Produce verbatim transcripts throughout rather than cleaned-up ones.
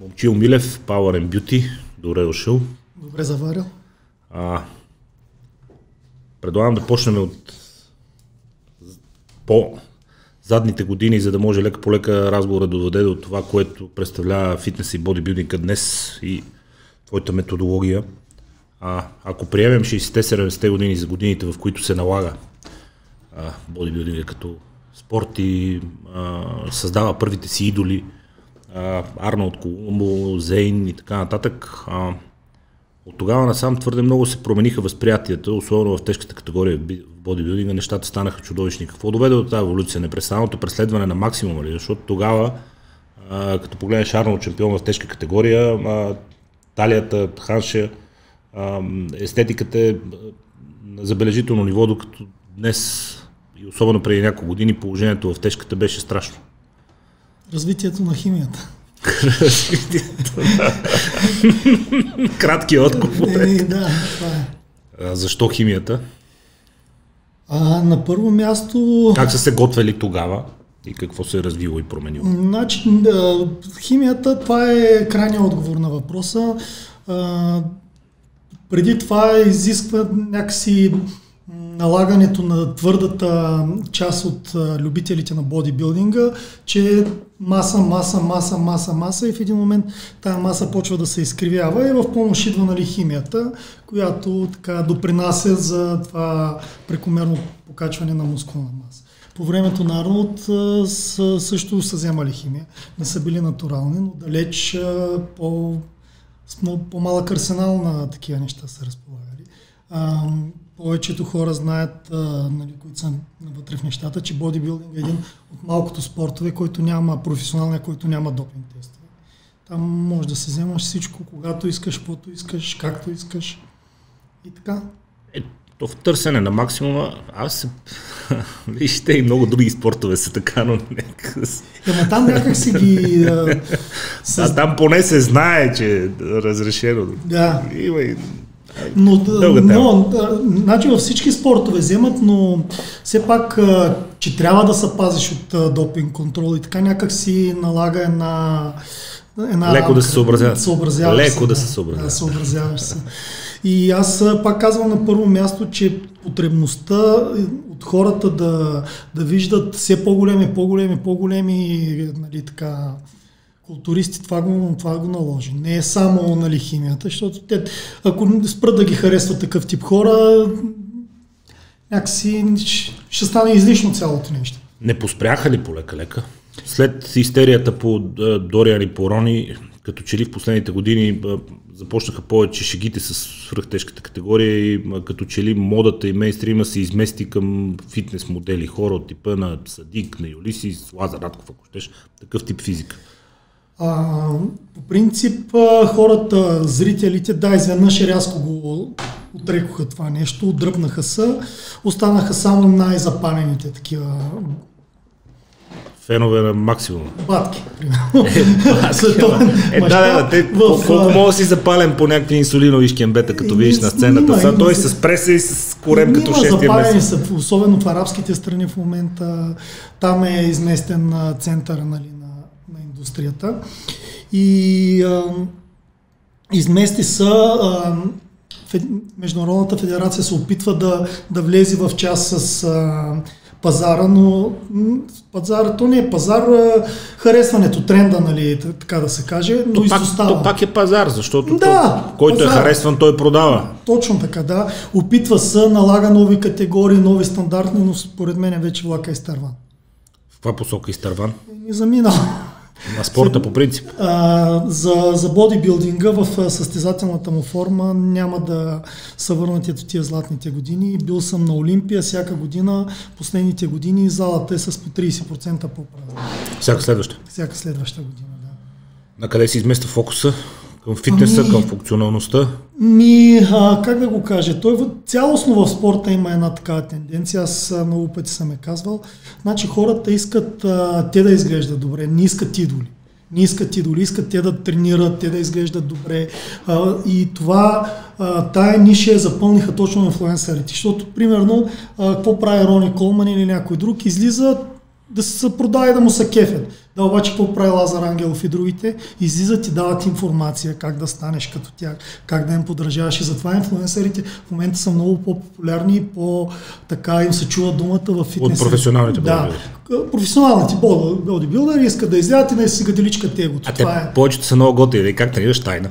Момчил Милев, Power and Beauty, добре дошъл. Добре заварил. А, предлагам да почнем от по задните години, за да може лека по лека разговора да доведе до това, което представлява фитнес и бодибилдинга днес и твоята методология. А, ако приемем шейсетте-седемдесетте години за годините, в които се налага а, бодибилдинга като спорт и а, създава първите си идоли, а, Арнолд Колумбо, Зейн и така нататък, а, от тогава насам твърде много се промениха възприятията, особено в тежката категория в бодибилдинга, нещата станаха чудовищни. Какво доведе до тази еволюция? Непрестанното преследване на максимума ли? Защото тогава, а, като погледнеш Арнолд чемпион в тежка категория, а, талията, ханша, а, естетиката е на забележително ниво, докато днес и особено преди няколко години положението в тежката беше страшно. Развитието на химията. Развитието на... Кратки отговор. Е, да, това е. А, защо химията? А, на първо място... Как са се готвели тогава и какво се е развило и променило? Значи, да, химията, това е крайният отговор на въпроса. А, преди това изисква някакси налагането на твърдата част от любителите на бодибилдинга, че маса, маса, маса, маса, маса и в един момент тая маса почва да се изкривява и в помощ идва, нали, химията, която така допринася за това прекомерно покачване на мускулна маса. По времето на Арнолд също са вземали химия, не са били натурални, но далеч по, по-малък арсенал на такива неща са разполагали. Повечето хора знаят, а, нали, които са навътре в нещата, че бодибилдинг е един от малкото спортове, който няма професионалния, който няма допинг тестове. Там може да се вземаш всичко, когато искаш, каквото искаш, както искаш и така. Е, то в търсене на максимума, аз се... Вижте, и много други спортове са така, но нека... Ема там някак си ги... А, с... а там поне се знае, че е разрешено. Да. Има и... Но, но значи във всички спортове вземат, но все пак, че трябва да се пазиш от допинг контрол и така някак си налага една... една леко да се съобразяваш. съобразяваш Леко се, да се съобразяваш. Да, съобразяваш се. И аз пак казвам на първо място, че потребността от хората да, да виждат все по-големи, по-големи, по-големи, нали, така... културисти, това го, това го наложи. Не е само, нали, химията, защото те, ако спрат да ги харесват такъв тип хора, някакси ще стане излишно цялото нещо. Не поспряха ли полека-лека? След истерията по Дориан и по Рони, като че ли в последните години започнаха повече шегите с свръхтежката категория и като че ли модата и мейнстрима се измести към фитнес модели, хора от типа на Садик, на Юлисис, Лазар Радков, ако щеш, такъв тип физика. А, по принцип, хората, зрителите, да, изведнъж рязко го отрекоха това нещо, отдръпнаха се, останаха само най-запалените такива фенове на максимума. Батки, примерно. Е, е, да, да, те, в, колко мога да си запален по някакви инсулинови шкембета, като видиш на сцената. Са, той с преса и с корем като шестия месец. Са, особено в арабските страни в момента, там е изместен центъра, нали, на индустрията. И а, измести са, а, фед, Международната федерация се опитва да, да влезе в час с а, пазара, но пазара, то не е пазар, а, харесването, тренда, нали, така да се каже, но то изостава. Пак, то пак е пазар, защото да, то, който пазар. Е харесван, той продава. Точно така, да. Опитва се, налага нови категории, нови стандарти, но според мен вече влака е изтърван. В каква посока изтърван? Не заминал. На спорта по принцип. А, за, за бодибилдинга в състезателната му форма няма да са върнати от тия златните години. Бил съм на Олимпия всяка година, последните години залата е с по трийсет процента по-празна. Всяка следваща? Всяка следваща година, да. На къде се измества фокуса? Към фитнеса, ами, към функционалността? Ми, а, как да го кажа, той цялостно в спорта има една такава тенденция, аз много пъти съм е казвал. Значи хората искат а, те да изглеждат добре, не искат идоли. Не искат идоли, искат те да тренират, те да изглеждат добре. А, и това, а, тая ниша я запълниха точно инфлуенсърите, защото примерно, а, какво прави Рони Колман или някой друг, излиза да се продава и да му се кефят. Да, обаче какво прави Лазар Ангелов и другите? Излизат и дават информация как да станеш като тях, как да им подражаваш. И затова инфлуенсърите в момента са много по-популярни и по-така им се чува думата в фитнес. От професионалните бодибилдери. Да, професионалните бодибилдери искат да излязат и да си гаделичкат егото. А те е... повечето са много готини. Как тренираш тайна?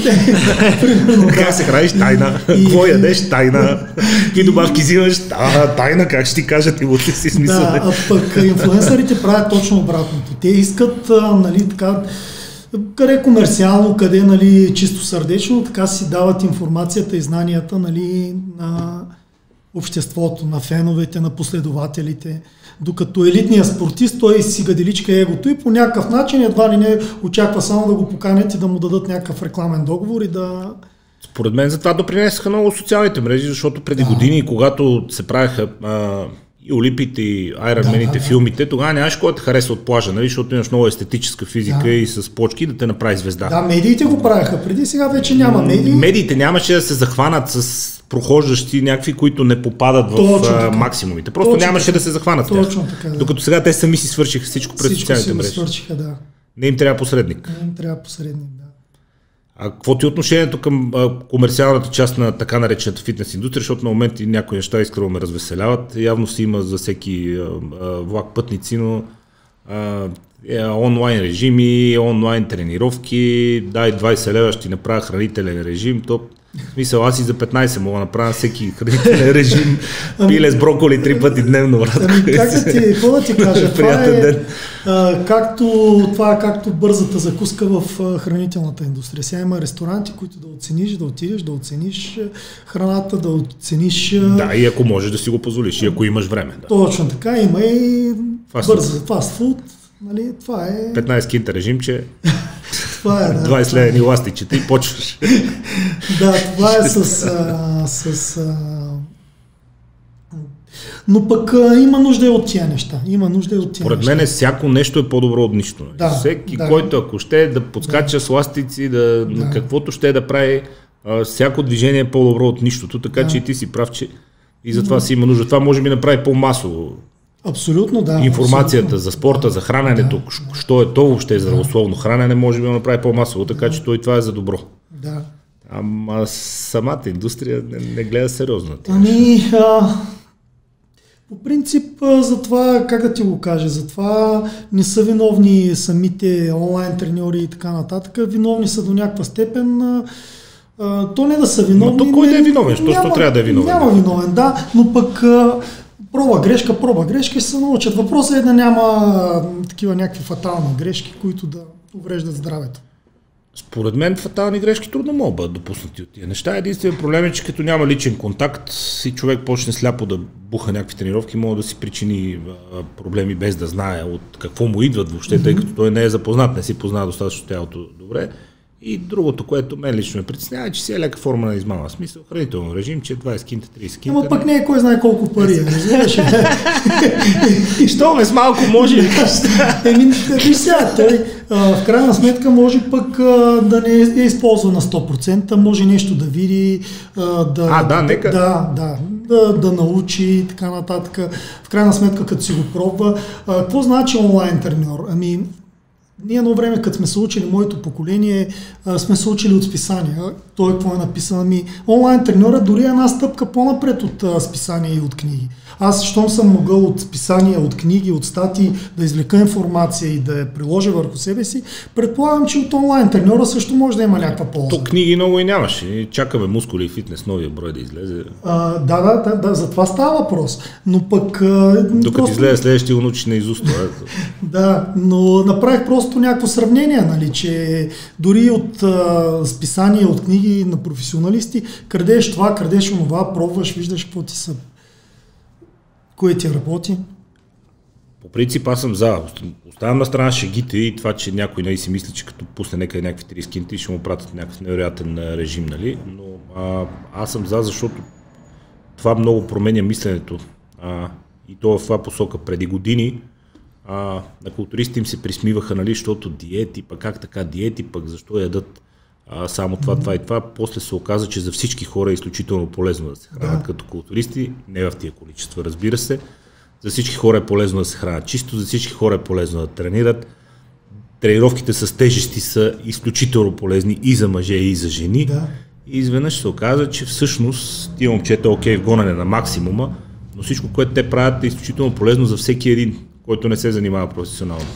Примерно, как се храниш тайна? Какво ядеш тайна? Какви добавки взимаш? Тайна, как ще ти кажат и въобще си смисъл. Да, а пък инфлуенсърите правят точно обратното. Те искат, нали, така, къде е комерциално, къде е, нали, чисто сърдечно, така си дават информацията и знанията, нали, на обществото, на феновете, на последователите. Докато елитният спортист, той си гаделичка егото и по някакъв начин едва ли не очаква само да го поканят и да му дадат някакъв рекламен договор и да... Според мен за това допринесаха много социалните мрежи, защото преди да. години, когато се правеха а, и Олимпиите, и Айронмените, да, да, филмите, тогава нямаш кой да те хареса от плажа, нали? Защото имаш много естетическа физика да. и с почки да те направи звезда. Да, медиите го правеха преди, сега вече няма медии. Медиите нямаше да се захванат с прохождащи някакви, които не попадат в а, максимумите. Просто Точно нямаше така. да се захванат. Точно така, да. Докато сега те сами си свършиха всичко през социалните мрежи. Свършиха, да. Не им трябва посредник. Не им трябва посредник, да. А какво ти е отношението към а, комерциалната част на така наречената фитнес индустрия, защото на моменти някои неща искрено ме развеселяват. Явно си има за всеки а, а, влак пътници, но а, е, онлайн режими, онлайн тренировки, дай двайсет лева ще ти направя хранителен режим, то в смисъл, аз и за петнайсет мога да направя всеки хранителен режим, пиле с броколи три пъти дневно, брат. Ами как да ти, какво да ти кажа, това е, а, както, това е както бързата закуска в а, хранителната индустрия. Сега има ресторанти, които да оцениш, да отидеш, да оцениш храната, да оцениш... Да, и ако можеш да си го позволиш, и ако имаш време. Да. Точно така, има и бърза фастфуд. Нали, това е... петнайсет кинта режимче, това е, да, двайсет лева ластичета и почваш. Да, това е с... А, с а... Но пък а, има нужда и от тия неща. Има нужда и от тия Поред неща. мен всяко нещо е по-добро от нищо. Да, Всеки, да. който ако ще да подскача да. с ластици, да, да. каквото ще да прави, а, всяко движение е по-добро от нищото, така да. че и ти си прав, че и затова си има нужда. Това може би направи по-масово. Абсолютно, да. Информацията абсолютно. за спорта, за храненето, да. що е то въобще здравословно хранене, може би да направи по-масово, така че той това е за добро. Да. Ама самата индустрия не, не гледа сериозно. Ами, а, по принцип, за това, как да ти го кажа, за това не са виновни самите онлайн треньори и така нататък, виновни са до някаква степен. А, то не да са виновни. Но то кой да е виновен? Що няма, трябва да е виновен? Няма виновен, да, но пък проба грешка, проба грешка ще се научат. Въпросът е да няма такива някакви фатални грешки, които да увреждат здравето. Според мен фатални грешки трудно могат да бъдат допуснати от тия неща. Единственият проблем е, че като няма личен контакт и човек почне сляпо да буха някакви тренировки, може да си причини проблеми без да знае от какво му идват въобще, тъй като той не е запознат, не си познава достатъчно тялото добре. И другото, което мен лично ме притеснява, е, че си е лека форма на измама. Смисъл, хранително режим, че двайсет кинта, трийсет кинта. Ама пък не е кой знае колко пари, разбираш. И що ме с малко може ли? Еми, виж сега, той в крайна сметка може пък да не е използва на сто процента, може нещо да види, да, а, да, нека. да, да, да, да научи и така нататък. В крайна сметка, като си го пробва. Какво значи онлайн треньор? Ами, ние едно време, като сме се учили, моето поколение, сме се учили от списания. Той какво е написан? Ами, онлайн треньора дори е една стъпка по-напред от списания и от книги. Аз, щом съм могъл от списания, от книги, от статии да извлека информация и да я приложа върху себе си, предполагам, че от онлайн треньора също може да има някаква полза. То книги много и нямаше. Чакаме Мускули и фитнес, новия брой да излезе. А, да, да, да, да, за това става въпрос. Но пък... Докато просто... излезе следващия, го научиш наизуст. Да, но направих просто някакво сравнение, нали, че дори от а, списания, от книги на професионалисти, крадеш това, крадеш онова, пробваш, виждаш какво ти са. Кое ти работи? По принцип аз съм за. Оставям на страна шегите и това, че някой нали си мисли, че като пусне някъде някакви трийсет кинти ще му пратят някакъв невероятен режим, нали? Но а, аз съм за, защото това много променя мисленето. А, и то в това посока. Преди години а, на културисти им се присмиваха, нали, защото диети, пък как така диети, пък защо ядат а, само това, това и това. После се оказа, че за всички хора е изключително полезно да се хранят да. като културисти, не в тия количества, разбира се. За всички хора е полезно да се хранят чисто, за всички хора е полезно да тренират. тренировките с тежести са изключително полезни и за мъже, и за жени. Да. И изведнъж се оказа, че всъщност тия момчета окей в гонене на максимума, но всичко, което те правят е изключително полезно за всеки един, който не се занимава професионално.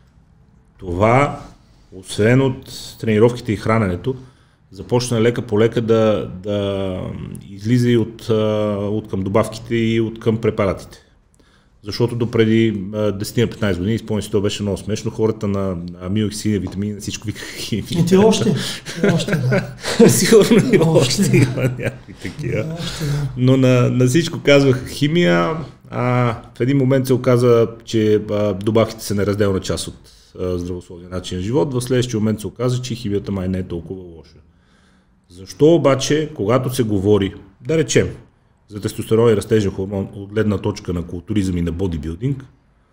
Това, освен от тренировките и храненето, започна лека по лека да, да излиза и от, от към добавките и от към препаратите. Защото до преди десет-петнайсет години, спомням си, това беше много смешно, хората на аминокисини, витамини, всичко викаха химия. И ти още, още да. Сигурно и още да. има някакви такива. Още, да. Но на, на всичко казваха химия, а в един момент се оказа, че а, добавките са неразделна част от а, здравословния начин на живот, в следващия момент се оказа, че химията май не е толкова лоша. Защо обаче, когато се говори, да речем, за тестостерон и растежен хормон от гледна точка на културизъм и на бодибилдинг,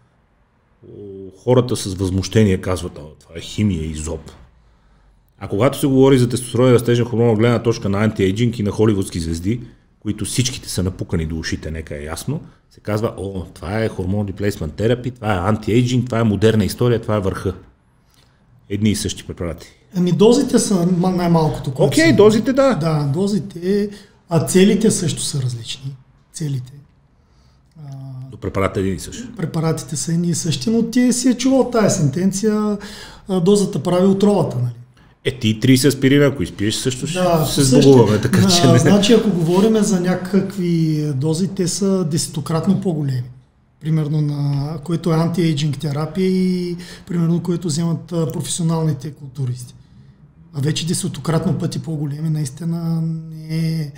хората с възмущение казват, а, това е химия и зоб. А когато се говори за тестостерон и растежен хормон от гледна точка на антиейджинг и на холивудски звезди, които всичките са напукани до ушите, нека е ясно, се казва, о, това е хормон реплейсмент терапи, това е антиейджинг, това е модерна история, това е върха. Едни и същи препарати. Ами дозите са най-малкото. Окей, okay, са... дозите да. Да, дозите, а целите също са различни. Целите. До препарата един и същи. Препаратите са едни и същи, но ти си е чувал тая сентенция, дозата прави отровата, нали? Е, ти трийсет аспирина, ако изпиеш, също да, ще се сбогуваме, така а, че не. Значи, ако говорим за някакви дози, те са десетократно по-големи. Примерно на което е антиейджинг терапия и примерно което вземат професионалните културисти. А вече десетократно пъти по-големи, наистина не е...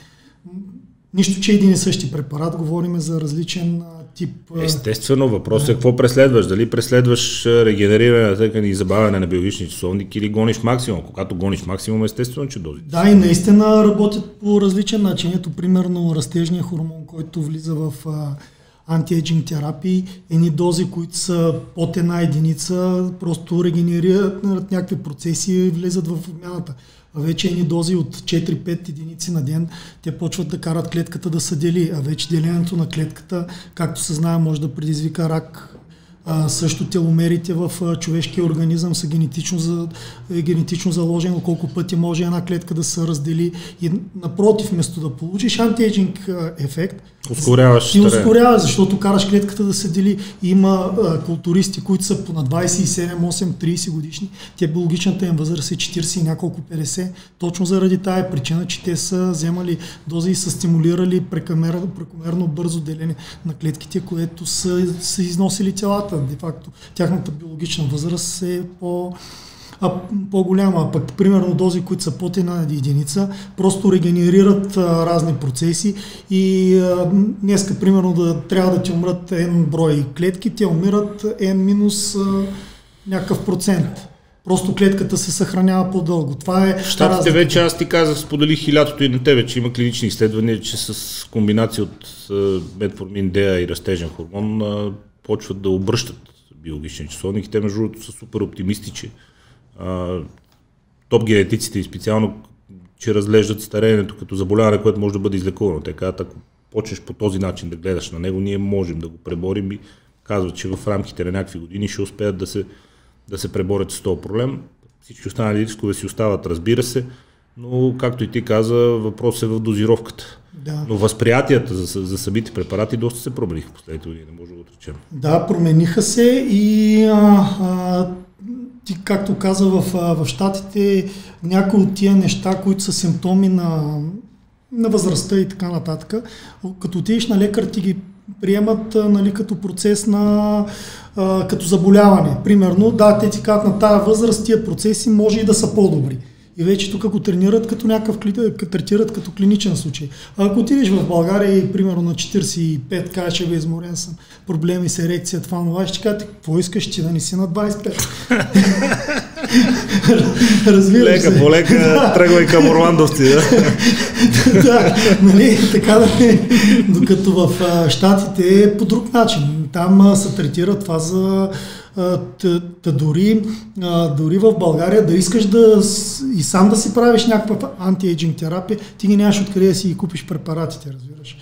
Нищо, че един и същи препарат, говорим за различен тип... Естествено, въпросът е какво преследваш. Дали преследваш регенериране на тъкани и забавяне на биологични часовники или гониш максимум. Когато гониш максимум, естествено, че дозите. Да, и наистина работят по различен начин. Ето, примерно, растежния хормон, който влиза в антиейджинг терапии, едни дози, които са под една единица, просто регенерират някакви процеси и влизат в обмяната. А вече едни дози от четири-пет единици на ден, те почват да карат клетката да се дели. А вече делението на клетката, както се знае, може да предизвика рак. А, също теломерите в а, човешкия организъм са генетично, за, е генетично заложено колко пъти може една клетка да се раздели и напротив, вместо да получиш антиейджинг ефект, ускоряваш, ти ускоряваш, защото караш клетката да се дели. Има а, културисти, които са по на двайсет и седем, осем, трийсет годишни, те биологичната им възраст е четирийсет и няколко петдесет, точно заради тая причина, че те са вземали дози и са стимулирали прекомерно, прекомерно бързо деление на клетките, което са, са износили телата. Де факто тяхната биологична възраст е по, а, по-голяма. А пък, примерно, дози, които са под една единица, просто регенерират а, разни процеси и а, днеска, примерно, да трябва да ти умрат N брой клетки, те умират N минус а, някакъв процент. Просто клетката се съхранява по-дълго. Това е. Щатите вече, аз ти казах, споделих хилядото и на тебе, че има клинични изследвания, че с комбинация от метформин, деа и растежен хормон а, почват да обръщат биологични часовники. Те, между другото, са супер оптимисти, че а, топ генетиците и специално, че разглеждат стареенето като заболяване, което може да бъде излекувано. Те казват, ако почнеш по този начин да гледаш на него, ние можем да го преборим и казват, че в рамките на някакви години ще успеят да се, да се преборят с този проблем. Всички останали рискове си остават, разбира се, но, както и ти каза, въпрос е в дозировката. Да. Но възприятията за, за самите препарати доста се промениха в последните години, не може да го отречем. Да, промениха се и а, а, ти, както каза, в, в Щатите, някои от тия неща, които са симптоми на, на възрастта и така нататък, като отидеш на лекар, ти ги приемат, нали, като процес на а, като заболяване. Примерно, да, те ти казват, на тая възраст тия процеси може и да са по-добри. И вече тук го тренират като някакъв, третират като клиничен случай. А ако отидеш в България и примерно на четирийсет и пет, кажеш, че бе, изморен съм, проблеми с ерекция, това, това, ще кажете, какво искаш ти да не си на двайсет и пет? Разбираш лека, се. полека, да. Тръгвай към Орландовци, да? Да, нали, така да не. Докато в Щатите е по друг начин. Там се третира това за Та, та дори, а, дори в България да искаш да и сам да си правиш някаква антиейджинг терапия, ти ги нямаш откъде да си ги купиш препаратите, разбираш.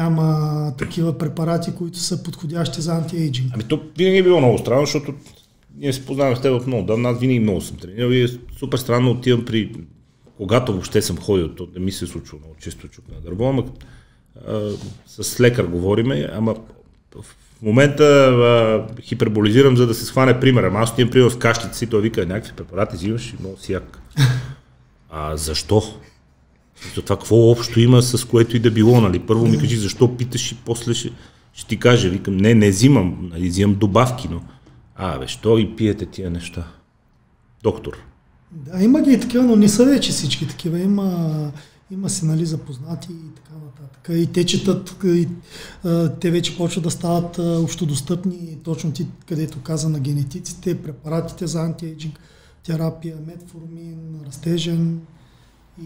Няма такива препарати, които са подходящи за антиейджинг. Ами то винаги е било много странно, защото ние се познаваме с теб от много давно, аз винаги много съм тренирал и е супер странно отивам при, когато въобще съм ходил, то не ми се случва много често чук на дърво, ама а, с лекар говориме, ама в момента а, хиперболизирам, за да се схване пример. Ама аз отивам пример в кашлица и той вика, някакви препарати взимаш и много сяк. А защо? За това какво общо има с което и да било, нали? Първо ми кажи защо питаш и после ще, ще ти кажа. Викам, не, не взимам, нали, взимам добавки, но а, бе, що и пиете тия неща? Доктор. Да, има ги и такива, но не са вече всички такива. Има, има си, нали, запознати и така нататък. И те четат, и, а, те вече почват да стават а, общодостъпни, точно ти, където каза на генетиците, препаратите за антиейджинг, терапия, метформин, растежен и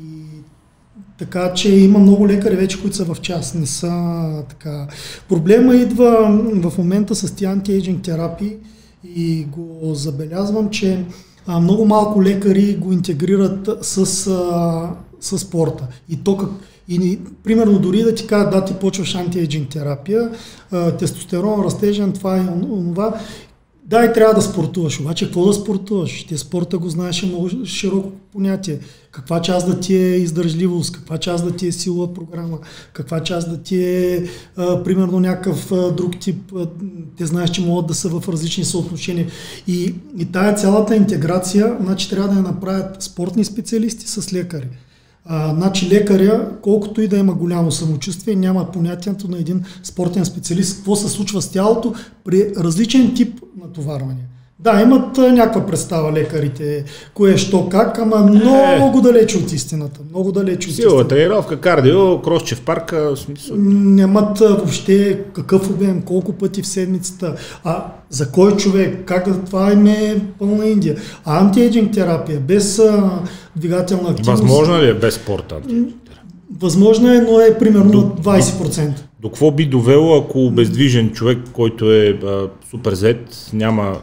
така, че има много лекари вече, които са в час, не са така. Проблема идва в момента с тези антиейджинг терапии и го забелязвам, че а, много малко лекари го интегрират с, а, с спорта. И то как, и, примерно дори да ти кажат, да, ти почваш антиейджинг терапия, а, тестостерон, растежен, това и онова. Да, и трябва да спортуваш, обаче какво да спортуваш? Те спорта го знаеш, е много широко понятие. Каква част да ти е издържливост, каква част да ти е силова програма, каква част да ти е а, примерно някакъв а, друг тип. А, те знаеш, че могат да са в различни съотношения. И, и тая цялата интеграция, значи трябва да я направят спортни специалисти с лекари. А, значи лекаря, колкото и да има голямо самочувствие, няма понятието на един спортен специалист, какво се случва с тялото при различен тип натоварване. Да, имат а, някаква представа лекарите, кое, що, как, ама много е. далече от истината. Много далече от истината. Сила, тренировка, кардио, кросче в парка, в смисъл. Нямат а, въобще какъв обем, колко пъти в седмицата, а за кой човек, как да, това им е пълна Индия. А антиейджинг терапия, без а, двигателна активност. Възможно ли е без спорт антиейджинг терапия? Възможно е, но е примерно двайсет процента. До какво би довело, ако обездвижен човек, който е а, супер зет, няма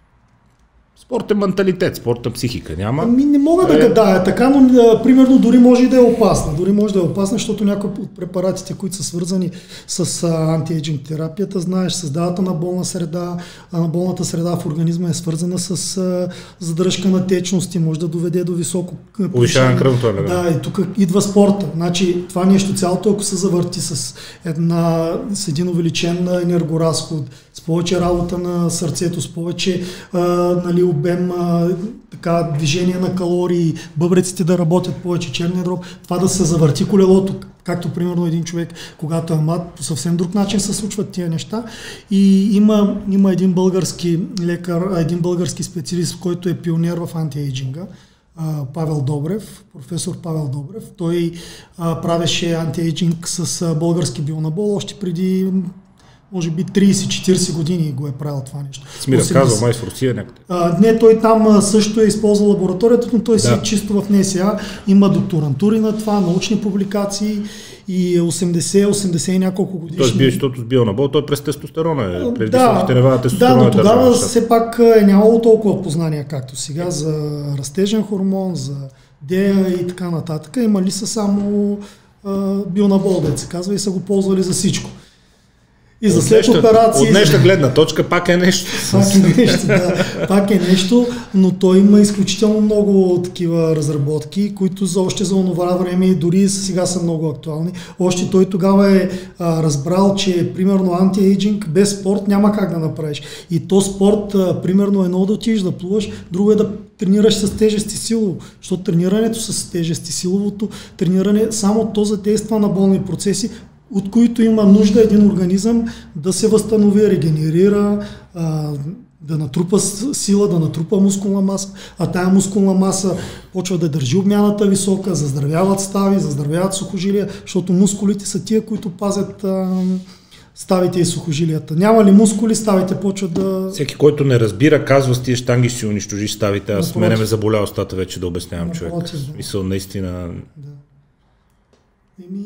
спортен менталитет, спортна психика няма? Ами не мога да гадая така, но а, примерно дори може и да е опасна. Дори може да е опасна, защото някои от препаратите, които са свързани с а, антиейджинг терапията, знаеш, създавата на болна среда, а на болната среда в организма е свързана с а, задръжка на течности, може да доведе до високо повишаване на кръвното налягане. Да, и тук идва спорта. Значи това нещо цялото, ако се завърти с, една, с един увеличен енергоразход, с повече работа на сърцето, с повече а, нали, обем, а, така, движение на калории, бъбреците да работят повече, черния дроб, това да се завърти колелото, както примерно един човек, когато е млад, по съвсем друг начин се случват тия неща. И има, има един български лекар, един български специалист, който е пионер в антиейджинга, Павел Добрев, професор Павел Добрев. Той а, правеше антиейджинг с а, български бионабол още преди може би трийсет-четирийсет години го е правил това нещо. Сми разказал, май в Русия някъде. А, не, той там също е използвал лабораторията, но той да. си е чисто в НСА. Има докторантури на това, научни публикации и осемдесет-осемдесет и няколко годишни. Той бил, защото с бионабол, той през тестостерона е. Преди да, да, да, но тогава все пак е нямало толкова познания, както сега, за растежен хормон, за дея и така нататък. Имали са само а, бионабол, да се казва, и са го ползвали за всичко. И за след операции... От днешна гледна точка пак е нещо. Пак е нещо, да. Пак е нещо, но той има изключително много такива разработки, които за още за онова време, дори сега са много актуални. Още той тогава е а, разбрал, че примерно антиейджинг без спорт няма как да направиш. И то спорт, а, примерно едно да отидеш да плуваш, друго е да тренираш с тежести силово, защото тренирането с тежести силовото, трениране само то задейства на болни процеси, от които има нужда един организъм да се възстанови, регенерира, а, да натрупа сила, да натрупа мускулна маса, а тая мускулна маса почва да държи обмяната висока, заздравяват стави, заздравяват сухожилия, защото мускулите са тия, които пазят а, ставите и сухожилията. Няма ли мускули, ставите почват да... Всеки, който не разбира, казва с тия щанги ще си унищожиш ставите. Аз напротив. Мене ме заболя устата вече да обяснявам напротив, човек. Да. Мисъл, наистина... Да. Еми...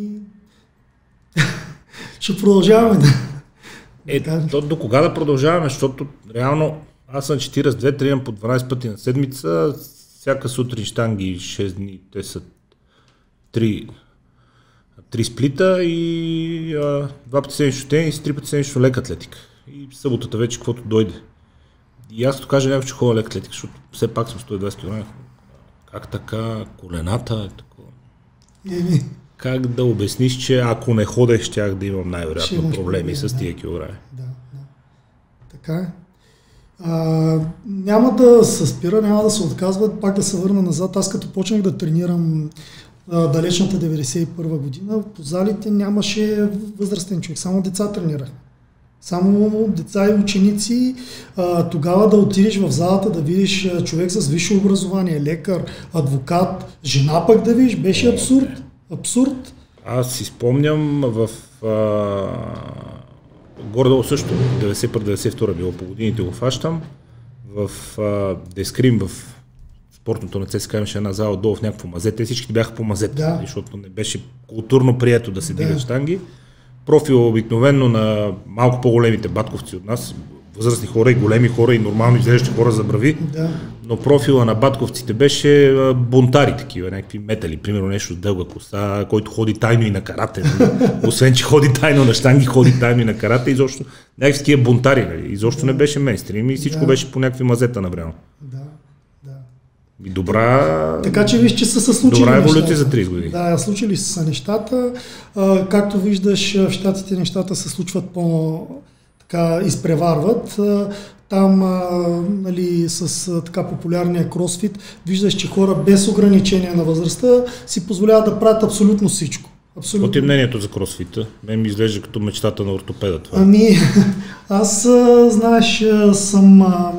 Ще продължаваме да... Е, то, до кога да продължаваме, защото реално аз съм четирийсет и две, тренирам по дванайсет пъти на седмица, всяка сутрин щанги шест дни, те са три, три сплита и а, два пъти седмично тенис, три пъти седмично лека атлетика. И съботата вече каквото дойде. и аз като кажа някой, че ходя лек атлетика, защото все пак съм сто и двайсет килограма. Как така, колената е такова. Еми. Как да обясниш, че ако не ходех, щях да имам най-вероятно проблеми проблем, с да. тия килограми. Да, да. Така е. А, няма да се спира, няма да се отказва, пак да се върна назад. Аз като почнах да тренирам а, далечната деветдесет и първа година, по залите нямаше възрастен човек, само деца тренирах. Само деца и ученици. А, тогава да отидеш в залата да видиш човек с висше образование, лекар, адвокат, жена пък да видиш, беше абсурд. Абсурд. Аз си спомням в а, горе-долу също, деветдесет и първа деветдесет и втора било по годините го фащам, в а, Дескрим, в спортното на ЦСКА имаше една зала долу в някакво мазе, те всички бяха по мазета, да. защото не беше културно прието да се да. дигат щанги. Профил обикновено на малко по-големите батковци от нас, възрастни хора и големи хора и нормално изглеждащи хора забрави, да. но профила на батковците беше бунтари такива, някакви метали, примерно нещо с дълга коса, който ходи тайно и на карате. Освен, че ходи тайно на щанги, ходи тайно и на карате, изобщо някакви такива бунтари, нали? Изобщо да. Не беше мейнстрим и всичко да. Беше по някакви мазета навременно. Да, да. И добра... Така че виж, че са се случили добра еволюция нещата. за трийсет години. Да, случили са нещата. А, както виждаш, в щатите нещата се случват по... така изпреварват. Там, а, нали, с а, така популярния кросфит, виждаш, че хора без ограничения на възрастта си позволяват да правят абсолютно всичко. Абсолютно. Какво ти е мнението за кросфита? Мен ми изглежда като мечтата на ортопеда това. Ами, аз, а, знаеш, съм... А,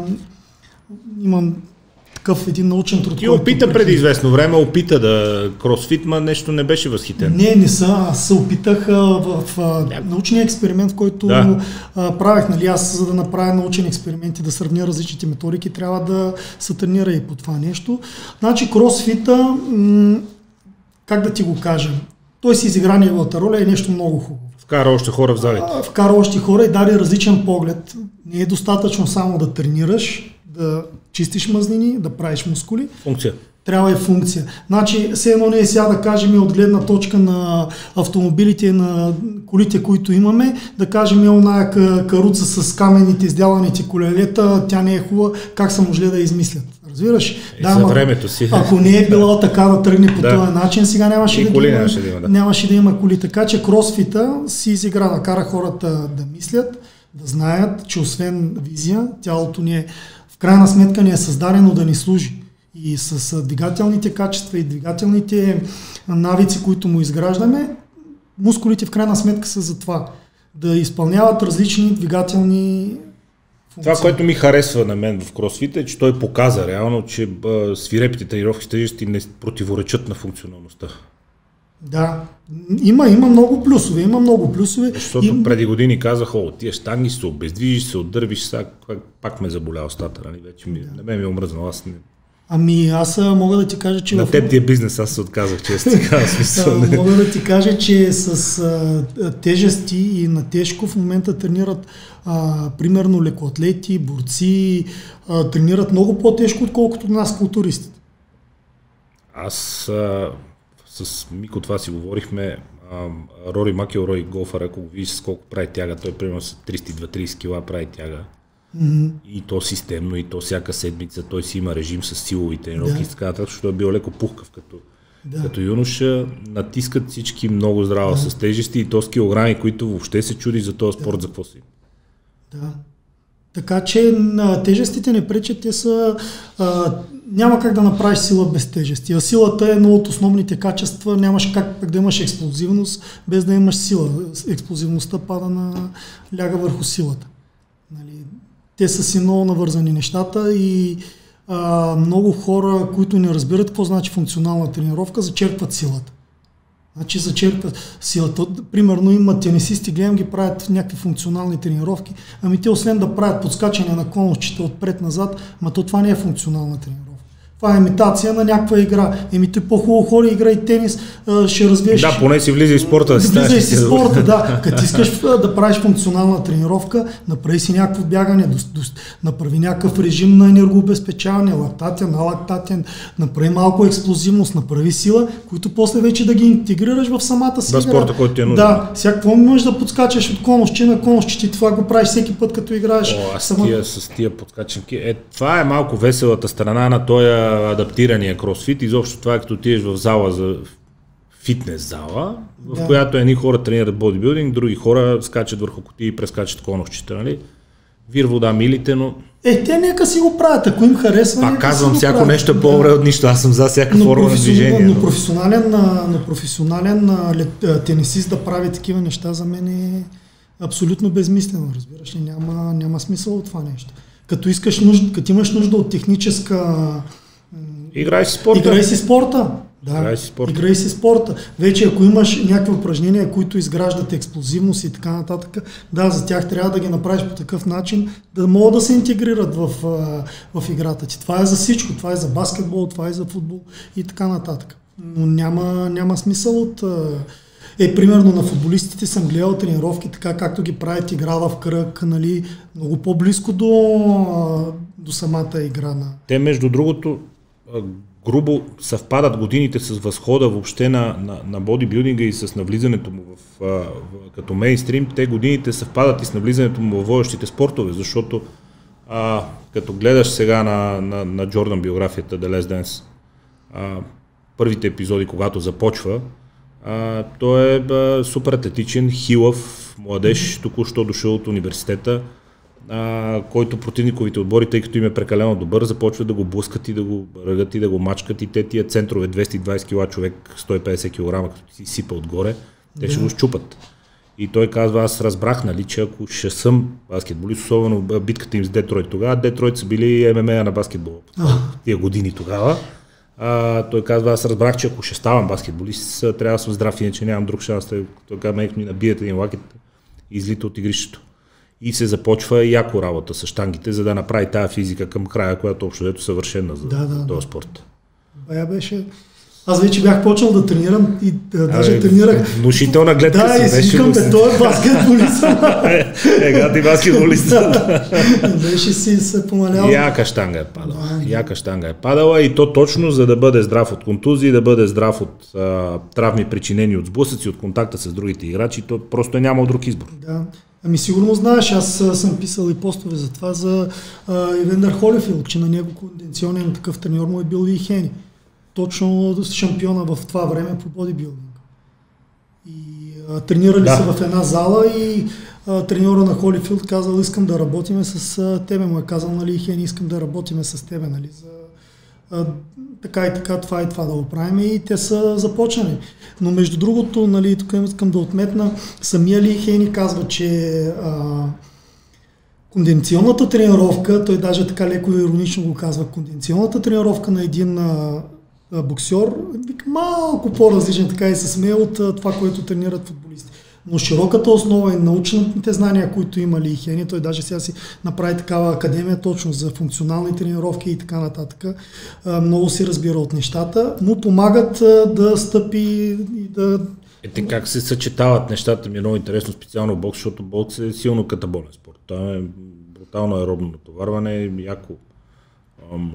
имам такъв един научен труд. Ти опита преди известно време, опита да кросфит, ма нещо не беше възхитен. Не, не са. Аз се опитах а, в а, научния експеримент, в който да. а, правех. Нали, аз, за да направя научен експеримент и да сравня различните методики, трябва да се тренира и по това нещо. Значи кросфита, м- как да ти го кажа, той си изигра неговата роля, е нещо много хубаво. Вкара още хора в залите. А, вкара още хора и даде различен поглед. Не е достатъчно само да тренираш, да чистиш мазнини, да правиш мускули. Функция. Трябва и функция. Значи, все едно не е сега да кажем от гледна точка на автомобилите, на колите, които имаме, да кажем, е оная каруца с камените, издяланите колелета, тя не е хубава, как са можели да я измислят. Разбираш? И да, за времето си. Ако не е било така да тръгне по да. този начин, сега нямаше, да, коли има, нямаше да има. Да. Нямаше да има коли. Така че кросфита си изигра да кара хората да мислят, да знаят, че освен визия, тялото ни е в крайна сметка ни е създадено да ни служи. И с двигателните качества и двигателните навици, които му изграждаме, мускулите в крайна сметка са за това. Да изпълняват различни двигателни функции. Това, което ми харесва на мен в кросфита е, че той показа реално, че а, свирепите тренировки с тежести не противоречат на функционалността. Да, има, има много плюсове, има много плюсове. Защото и... преди години казаха, о, тия щанги се обездвижиш, се отдървиш, сега пак ме заболя устата, нали? Вече ми, да. Не ме ми е омръзнал, аз не... Ами аз мога да ти кажа, че... На в... теб ти е бизнес, аз се отказах, често така смисъл. Мога да ти кажа, че с а, тежести и на тежко в момента тренират а, примерно лекоатлети, борци, а, тренират много по-тежко, отколкото нас културистите. Аз а, с Мико това си говорихме, а, Рори Макилрой, голфър, ако го видиш с колко прави тяга, той примерно с триста и две трийсет кила прави тяга. Mm-hmm. И то системно, и то всяка седмица, той си има режим с силови тренировки да. И така нататък, защото е бил леко пухкав като, да. Като юноша, натискат всички много здраво да. С тежести и то с килограми, които въобще се чуди за този спорт, да. За какво си. Да. Така че на тежестите не пречат, те са... А, няма как да направиш сила без тежести. А силата е едно от основните качества, нямаш как да имаш експлозивност без да имаш сила. Експлозивността пада на ляга върху силата. Нали? Те са си много навързани нещата и а, много хора, които не разбират какво значи функционална тренировка, зачерпват силата. Значи зачерпват силата. Примерно има тенисисти, гледам ги правят някакви функционални тренировки, ами те освен да правят подскачане на конусчета отпред-назад, ма то това не е функционална тренировка. Това е имитация на някаква игра. Еми той по-хубаво хора игра и тенис, ще развиеш... Да, поне си влиза и спорта. Да влиза и си спорта, да. Като искаш да правиш функционална тренировка, направи си някакво бягане, направи някакъв режим на енергообезпечаване, лактатен, алактатен, направи малко експлозивност, направи сила, които после вече да ги интегрираш в самата си да, игра. Спорта, който ти е нужен. Да, всякакво можеш да подскачаш от конусче на конусче, ти това го правиш всеки път, като играеш. О, аз Сама... тия, с тия подскачанки. Е, това е малко веселата страна на този адаптирания кросфит. Изобщо това е като отидеш в зала за фитнес зала, в да. която едни хора тренират бодибилдинг, други хора скачат върху кутии и прескачат конусчета, нали? Вир вода милите, но... Е, те нека си го правят, ако им харесва. Пак казвам, всяко правят. Нещо е по-добре от нищо, аз съм за всяка но форма на движение. Но, но професионален, но професионален тенисист да прави такива неща за мен е абсолютно безмислено, разбираш ли, няма, няма смисъл от това нещо. Като искаш нужда, като имаш нужда от техническа... Играй си спорта. Играй си спорта. Да, играй си спорта. Играй си спорта. Вече ако имаш някакви упражнения, които изграждат експлозивност и така нататък, да, за тях трябва да ги направиш по такъв начин, да могат да се интегрират в, в играта ти. Това е за всичко. Това е за баскетбол, това е за футбол и така нататък. Но няма, няма смисъл от... Е, примерно на футболистите съм гледал тренировки, така както ги правят игра в кръг, нали, много по-близко до, до самата игра на... Те, между другото, грубо съвпадат годините с възхода въобще на, на, на бодибилдинга и с навлизането му в, в, като мейнстрим. Те годините съвпадат и с навлизането му във водещите спортове, защото а, като гледаш сега на, на, на Джордан биографията The Last Dance, а, първите епизоди, когато започва, а, той е а, супер атлетичен, хилав, младеж, току-що дошъл от университета, Uh, който противниковите отбори, тъй като им е прекалено добър, започват да го блъскат и да го ръгат и да го мачкат и те тия центрове двеста и двайсет кила човек, сто и петдесет килограма, като си сипа отгоре, те yeah. ще го щупат. И той казва, аз разбрах, нали, че ако ще съм баскетболист, особено битката им с Детройт тогава, Детройт са били Ем Ем А на баскетбол oh. тия години тогава. Uh, той казва, аз разбрах, че ако ще ставам баскетболист, трябва да съм здрав, иначе нямам друг шанс. Той казва, мек ми набият един лакет и излита от игрището. И се започва яко работа с щангите, за да направи тази физика към края, която общо дето съвършена за да, да, този да. спорт. Бая беше... Аз вече бях почнал да тренирам и да, даже а, тренирах... Внушителна гледка да, си. Да, и си викам, бе, той е баскетболист. Ега ти баскетболист. Беше си се помалял. Яка щанга е падала. Да, Яка щанга е падала и то точно за да бъде здрав от контузии, да бъде здрав от а, травми причинени от сблъсъци, от контакта с другите играчи, то просто е нямал друг избор. Да. Ами сигурно знаеш, аз съм писал и постове за това, за Ивендър Холифилд, че на него кондиционен такъв треньор му е бил и Хени. Точно шампиона в това време по бодибилдинг. И а, тренирали да. са в една зала и а, треньора на Холифилд казал, искам да работиме с а, тебе. Му е казал, нали, Хени, искам да работиме с тебе, нали, за а, така и така, това и това да го правим и те са започнали. Но между другото, нали, тук искам да отметна, самия Ли Хейни казва, че а, кондиционната тренировка, той даже така леко иронично го казва, кондиционната тренировка на един а, а, боксер е малко по-различен, така и се смее от а, това, което тренират футболисти. Но широката основа и научните знания, които има Ли Хейни, той даже сега си направи такава академия точно за функционални тренировки и така нататък. Много си разбира от нещата, му помагат да стъпи и да... Ете как се съчетават нещата ми е много интересно, специално бокс, защото бокс е силно катаболен спорт. Там е брутално аеробно натоварване, яко ам,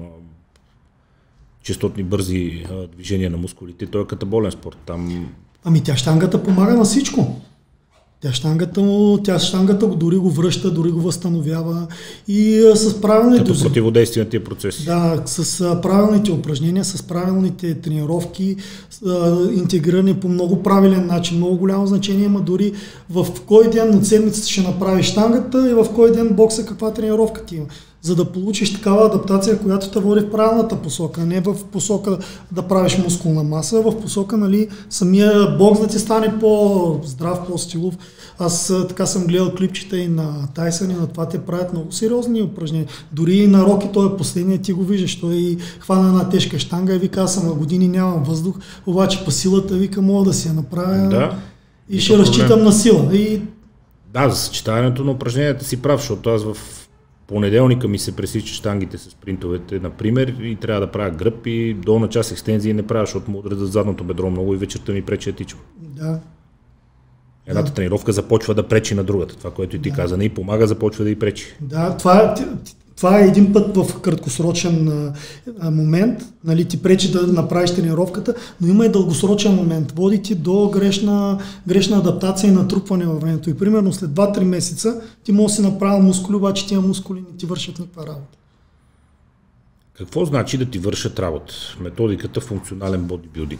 честотни бързи а, движения на мускулите, той е катаболен спорт. Там... Ами тя щангата помага на всичко. Тя щангата му, тя щангата дори го връща, дори го възстановява и а, с правилните... Като противодействие на тия процеси. Да, с а, правилните упражнения, с правилните тренировки, а, интегрирани по много правилен начин, много голямо значение има дори в кой ден от седмицата ще направиш щангата и в кой ден бокса каква тренировка ти има. За да получиш такава адаптация, която те води в правилната посока, не в посока да правиш мускулна маса, в посока, нали, самия бокс да ти стане по-здрав, по-стилов. Аз така съм гледал клипчета и на Тайсън и на това те правят много сериозни упражнения. Дори и на Роки, той е последният, ти го виждаш, той хвана една тежка щанга и вика, аз съм на години, нямам въздух, обаче по силата вика, мога да си я направя да, и ще разчитам на сила. И... Да, за съчетаването на упражненията си прав, защото аз в понеделника ми се пресичат щангите с принтовете, например, и трябва да правя гръб и долна част екстензии не правя, защото му отредят задното бедро много и вечерта ми пречи да тичам. Да. Едната да. тренировка започва да пречи на другата. Това, което и ти да. каза, не и помага, започва да и пречи. Да, това, това е един път в краткосрочен а, момент, нали, ти пречи да направиш тренировката, но има и дългосрочен момент. Води ти до грешна, грешна адаптация и натрупване във времето. И примерно след два-три месеца ти можеш да си направил мускули, обаче тия мускули не ти вършат никаква работа. Какво значи да ти вършат работа? Методиката функционален бодибилдинг.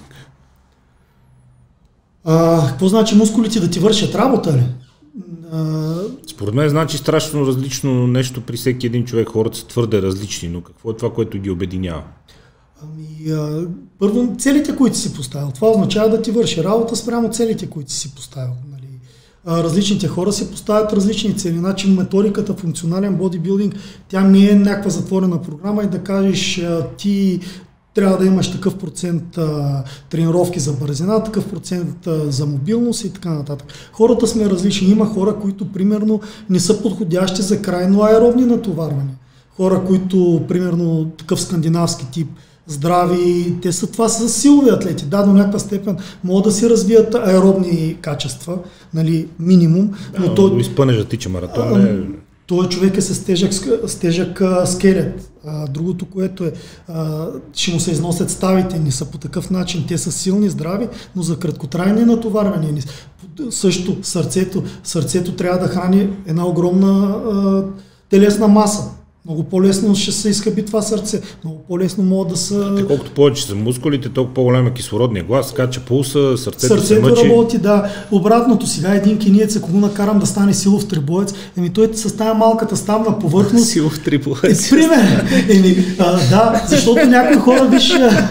А, какво значи мускулите да ти вършат работа, ли? А... Според мен значи страшно различно нещо при всеки един човек. Хората са твърде различни, но какво е това, което ги обединява? Ами, а, първо, целите, които си поставил. Това означава да ти върши работа спрямо целите, които си поставил. Нали? А, различните хора си поставят различни цели. Значи методиката функционален бодибилдинг, тя не е някаква затворена програма и да кажеш а, ти трябва да имаш такъв процент а, тренировки за бързина, такъв процент а, за мобилност и така нататък. Хората сме различни. Има хора, които примерно не са подходящи за крайно аеробни натоварвания. Хора, които примерно такъв скандинавски тип, здрави, те са това са силови атлети. Да, до някаква степен могат да си развият аеробни качества, нали, минимум. Да, но той изпънеш да тича маратон. Не... Той човек е с тежък, с тежък скелет. А, другото, което е, а, ще му се износят ставите, не са по такъв начин. Те са силни, здрави, но за краткотрайни натоварвания. Също сърцето, сърцето трябва да храни една огромна а, телесна маса. Много по-лесно ще се изхъби това сърце. Много по-лесно могат да са... Те, колкото повече са мускулите, толкова по-голям е кислородния глас, скача пулса, сърцето, сърцето се мъчи. работи, да. Обратното, сега един кениец, ако го накарам да стане силов трибоец, еми той с тая малката ставна повърхност... Силов трибоец. Е, пример. Еми, а, да, защото някои хора, виж...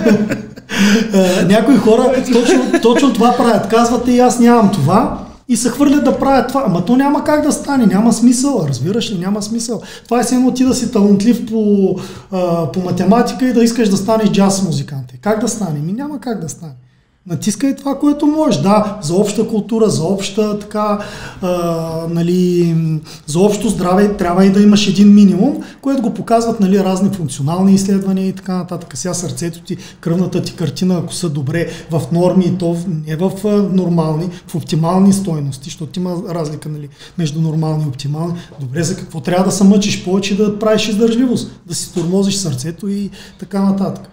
А, някои хора точно, точно това правят. Казвате и аз нямам това. И се хвърлят да правят това. Ама то няма как да стане, няма смисъл, разбираш ли, няма смисъл. Това е само ти да си талантлив по, а, по математика и да искаш да станеш джаз музикант. Как да стане? Ми няма как да стане. Натискай това, което можеш. Да, за обща култура, за обща така, а, нали, за общо здраве трябва и да имаш един минимум, което го показват, нали, разни функционални изследвания и така нататък. Сега сърцето ти, кръвната ти картина, ако са добре в норми, то не в нормални, в оптимални стойности, защото има разлика, нали, между нормални и оптимални. Добре, за какво трябва да се мъчиш повече, да правиш издържливост, да си тормозиш сърцето и така нататък.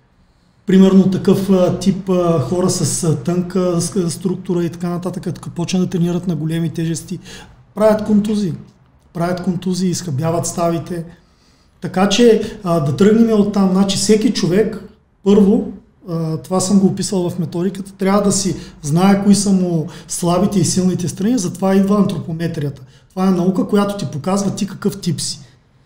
Примерно такъв а, тип а, хора с а, тънка с, структура и така нататък, като почнат да тренират на големи тежести, правят контузии. Правят контузии, изхъбяват ставите. Така че а, да тръгнем от там. Значи всеки човек, първо, а, това съм го описал в методиката, трябва да си знае кои са му слабите и силните страни, затова идва антропометрията. Това е наука, която ти показва ти какъв тип си.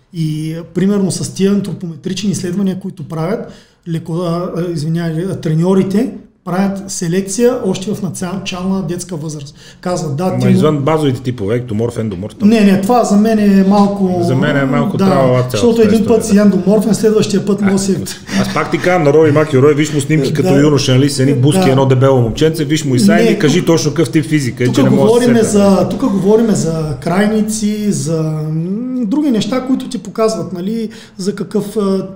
И примерно с тия антропометрични изследвания, които правят, леко, а, извинявай, треньорите правят селекция още в начална детска възраст. Казват, да, ти... извън базовите типове, ектоморф, ендоморф. Не, не, това за мен е малко... За мен е малко да, трава. Защото един път си ендоморфен, следващия път може си... Аз пак ти казвам на Роби Макилрой, виж му снимки като да, юноша, нали, с едни буски, да, едно дебело момченце, виж му и сайм и кажи точно какъв тип физика. Тук, че не говорим за, тук говорим за крайници, за други неща, които ти показват, нали, за какъв...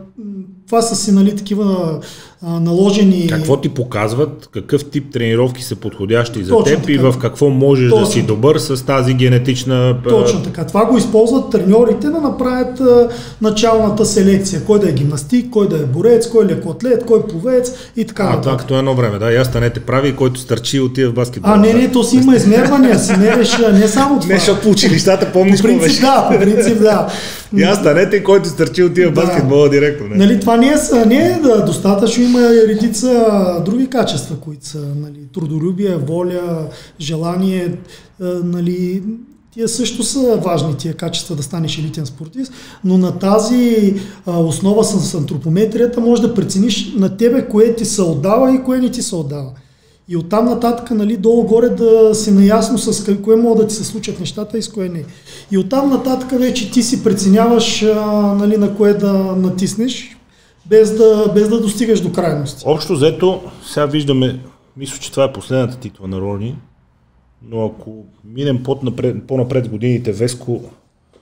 Това са си, нали, такива а, наложени... Какво ти показват, какъв тип тренировки са подходящи за Точно теб така. И в какво можеш Точно. Да си добър с тази генетична... Точно така. Това го използват треньорите да направят а, началната селекция. Кой да е гимнастик, кой да е борец, кой е лекоатлет, кой е пловец и така. А, това като едно време, да. И аз станете прави, който стърчи и отива в баскетбол. А, не, не, то си има измервания, си мереш не само това. Не, защото по училищата помниш по принцип, да, по принцип, да. И аз станете, който стърчи и отива в баскетбола директно. Не? Нали, това не е, не е да, достатъчно, има редица други качества, които са, нали, трудолюбие, воля, желание, нали, тия също са важни, тия качества да станеш елитен спортист, но на тази а, основа с антропометрията може да прецениш на тебе кое ти се отдава и кое не ти се отдава. И оттам нататък, нали, долу-горе да си наясно с кое могат да ти се случат нещата и с кое не. И оттам нататък вече ти си преценяваш, а, нали, на кое да натиснеш, без да, без да достигаш до крайности. Общо взето, сега виждаме, мисля, че това е последната титла на Рони, но ако минем по-напред, по-напред годините, Веско, а,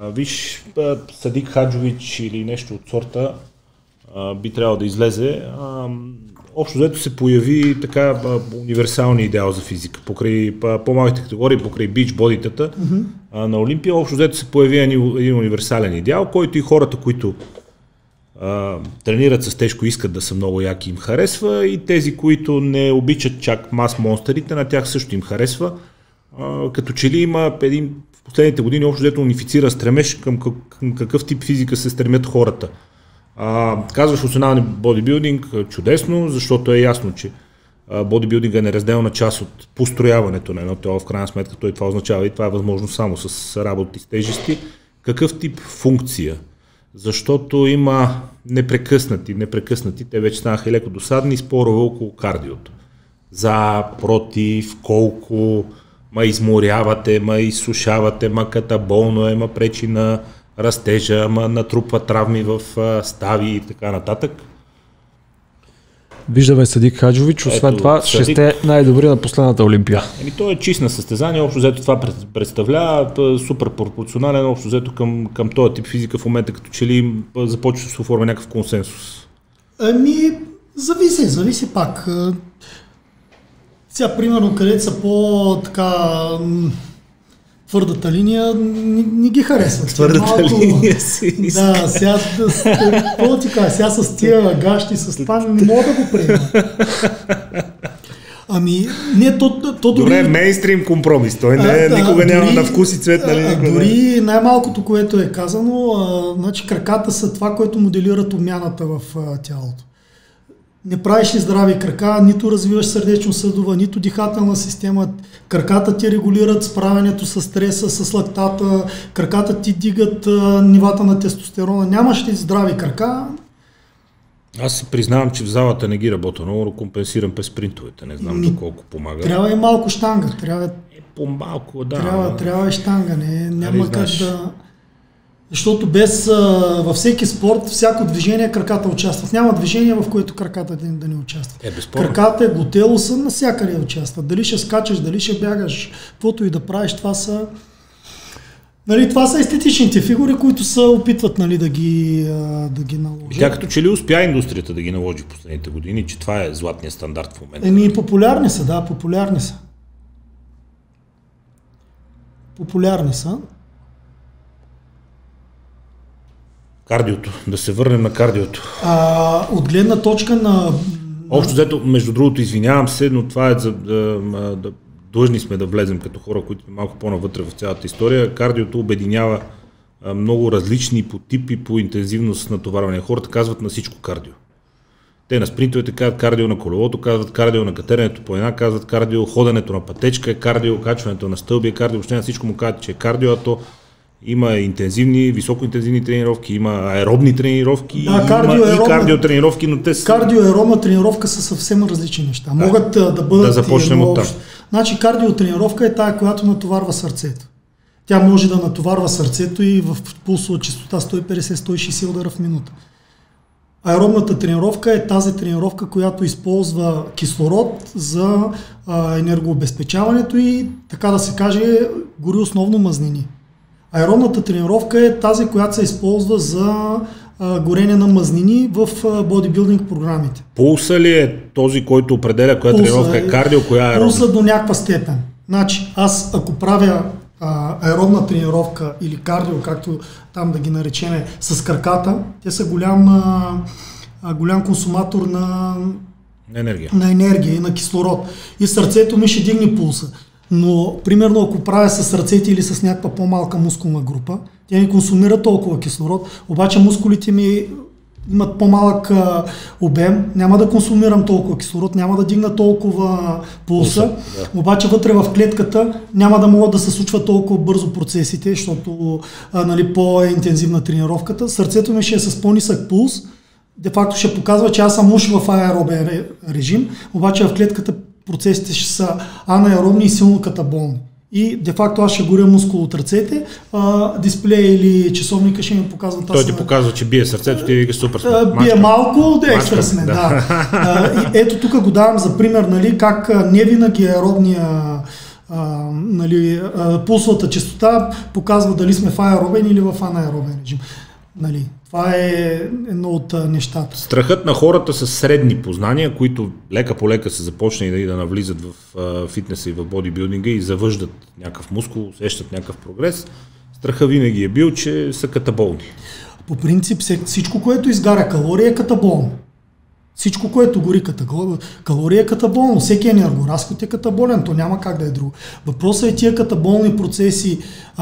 А, виж, Садик Хаджович или нещо от сорта а, би трябвало да излезе. А, общо взето се появи така а, универсалния идеал за физика. Покрай а, по-малките категории, покрай бич бодитата mm-hmm. а, на Олимпия, общо взето се появи един универсален идеал, който и хората, които а, тренират с тежко, искат да са много яки, им харесва, и тези, които не обичат чак мас монстерите, на тях също им харесва. А, като че ли има един в последните години общо взето унифицира стремеж към, към какъв тип физика се стремят хората. А, казваш функционален бодибилдинг, чудесно, защото е ясно, че бодибилдинга е неразделна част от построяването на едно тяло, в крайна сметка той това означава, и това е възможно само с работи с тежести. Какъв тип функция? Защото има непрекъснати, непрекъснати, те вече станаха и леко досадни спорове около кардиото. За, против, колко, ма изморявате, ма изсушавате, ма катаболно е, ма пречи на растежа, ма натрупва травми в стави и така нататък. Виждаме Садик Хаджович, освен Ето, това Садик... ще сте най-добри на последната Олимпия. Еми, той е чист на състезание, общо взето това представлява супер пропорционален, общо взето към, към този тип физика в момента, като че ли започва да се оформя някакъв консенсус. Ами, зависи, зависи пак. Сега, примерно, където са по-така твърдата линия, не, не ги харесват. Твърдата малко, линия си. Да, сега, какво ти кажа, сега с тия гащи, с това не мога да го приема. Ами, не, то, то дори... Добре, мейнстрим компромис, той не, а, никога дори, няма на вкус и цвет, нали? А, дори най-малкото, което е казано, а, значи краката са това, което моделират обмяната в а, тялото. Не правиш ли здрави крака, нито развиваш сърдечно-съдова, нито дихателна система. Краката ти регулират справянето с стреса, с лактата, краката ти дигат а, нивата на тестостерона. Нямаш ли здрави крака? Аз си признавам, че в залата не ги работя много, но компенсирам през спринтовете. Не знам Ми, доколко помага. Трябва и малко щанга. Трябва, е, по-малко, да. Трябва, трябва и щанга. Не, няма нали, как да... Защото без, а, във всеки спорт, всяко движение краката участват. Няма движение, в което краката да, да не участват. Е, безспорно. Краката, глутелуса, навсякъде участват. Дали ще скачаш, дали ще бягаш, каквото и да правиш, това са... Нали, това са естетичните фигури, които се опитват, нали, да ги, а, да ги наложат. Тя като че ли успя индустрията да ги наложи в последните години, че това е златният стандарт в момента? Еми, популярни са, да, популярни са. Популярни са. Кардиото. Да се върнем на кардиото. А, от гледна точка на... Общо взето, между другото, извинявам се, но това е за да, да длъжни сме да влезем като хора, които сме малко по-навътре в цялата история. Кардиото обединява много различни по тип и по интензивност натоварване. Хората казват на всичко кардио. Те на спринтовете казват кардио на колелото, казват кардио на катеренето по една, казват кардио ходенето на пътечка, кардио качването на стълби, кардио въобще на всичко му казват, че е кардио, а то има интензивни, високоинтензивни тренировки, има аеробни тренировки, да, кардио, има аеробна, и кардиотренировки, но те са... Кардиоаеробна тренировка са съвсем различни неща. Да, могат да бъдат... Да започнем от там. Значи кардиотренировка е тая, която натоварва сърцето. Тя може да натоварва сърцето и в пулсова частота сто и петдесет до сто и шейсет удара в минута. Аеробната тренировка е тази тренировка, която използва кислород за а, енергообезпечаването и, така да се каже, гори основно мазнини. Аеробната тренировка е тази, която се използва за а, горене на мазнини в а, бодибилдинг програмите. Пулса ли е този, който определя коя Пулса тренировка е кардио, коя е аеробна? Пулса до някаква степен. Значи, аз ако правя а, аеробна тренировка или кардио, както там да ги наречеме, с краката, те са голям, а, голям консуматор на енергия. на енергия и на кислород. И сърцето ми ще дигне пулса. Но, примерно, ако правя с ръцете или с някаква по-малка мускулна група, тя не консумира толкова кислород, обаче мускулите ми имат по-малък а, обем, няма да консумирам толкова кислород, няма да дигна толкова пулса, пулса да. Обаче вътре в клетката няма да могат да се случват толкова бързо процесите, защото а, нали, по-интензивна тренировката. Сърцето ми ще е с по-нисък пулс, де-факто ще показва, че аз съм уж в аеробен режим, обаче в клетката процесите ще са анаеробни и силно катаболни. И де-факто аз ще горя мускул от ръцете, а, дисплея или часовника ще ми показва тази... Той ти показва, че бие сърцето, ти викаш супер смен. Бие малко, да е екстра смен, да. да. А, ето тук го давам за пример, нали, как не винаги аеробния а, нали, а, пулсовата честота показва дали сме в аеробен или в анаеробен режим. Нали, това е едно от а, нещата. Страхът на хората с средни познания, които лека по лека са започнали да, да навлизат в а, фитнеса и в бодибилдинга и завъждат някакъв мускул, усещат някакъв прогрес, страхът винаги е бил, че са катаболни. По принцип всичко, което изгаря калория е катаболно. Всичко, което гори калория е катаболно. Всеки енергоразход е катаболен, то няма как да е друго. Въпросът е тия катаболни процеси.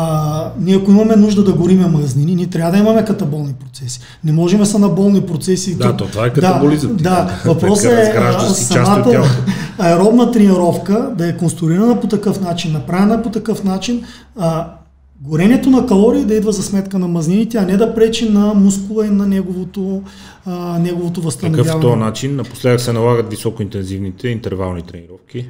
А, ние ако имаме нужда да гориме мазнини, ние трябва да имаме катаболни процеси. Не можем са на болни процеси. Да, то това е катаболизъм. Да, да. Въпросът е самата аеробна тренировка да е конструирана по такъв начин, направена по такъв начин, а, горенето на калории да идва за сметка на мазнините, а не да пречи на мускула и на неговото, а, неговото възстановяване. Какъв този начин? Напоследък се налагат високоинтензивните интервални тренировки.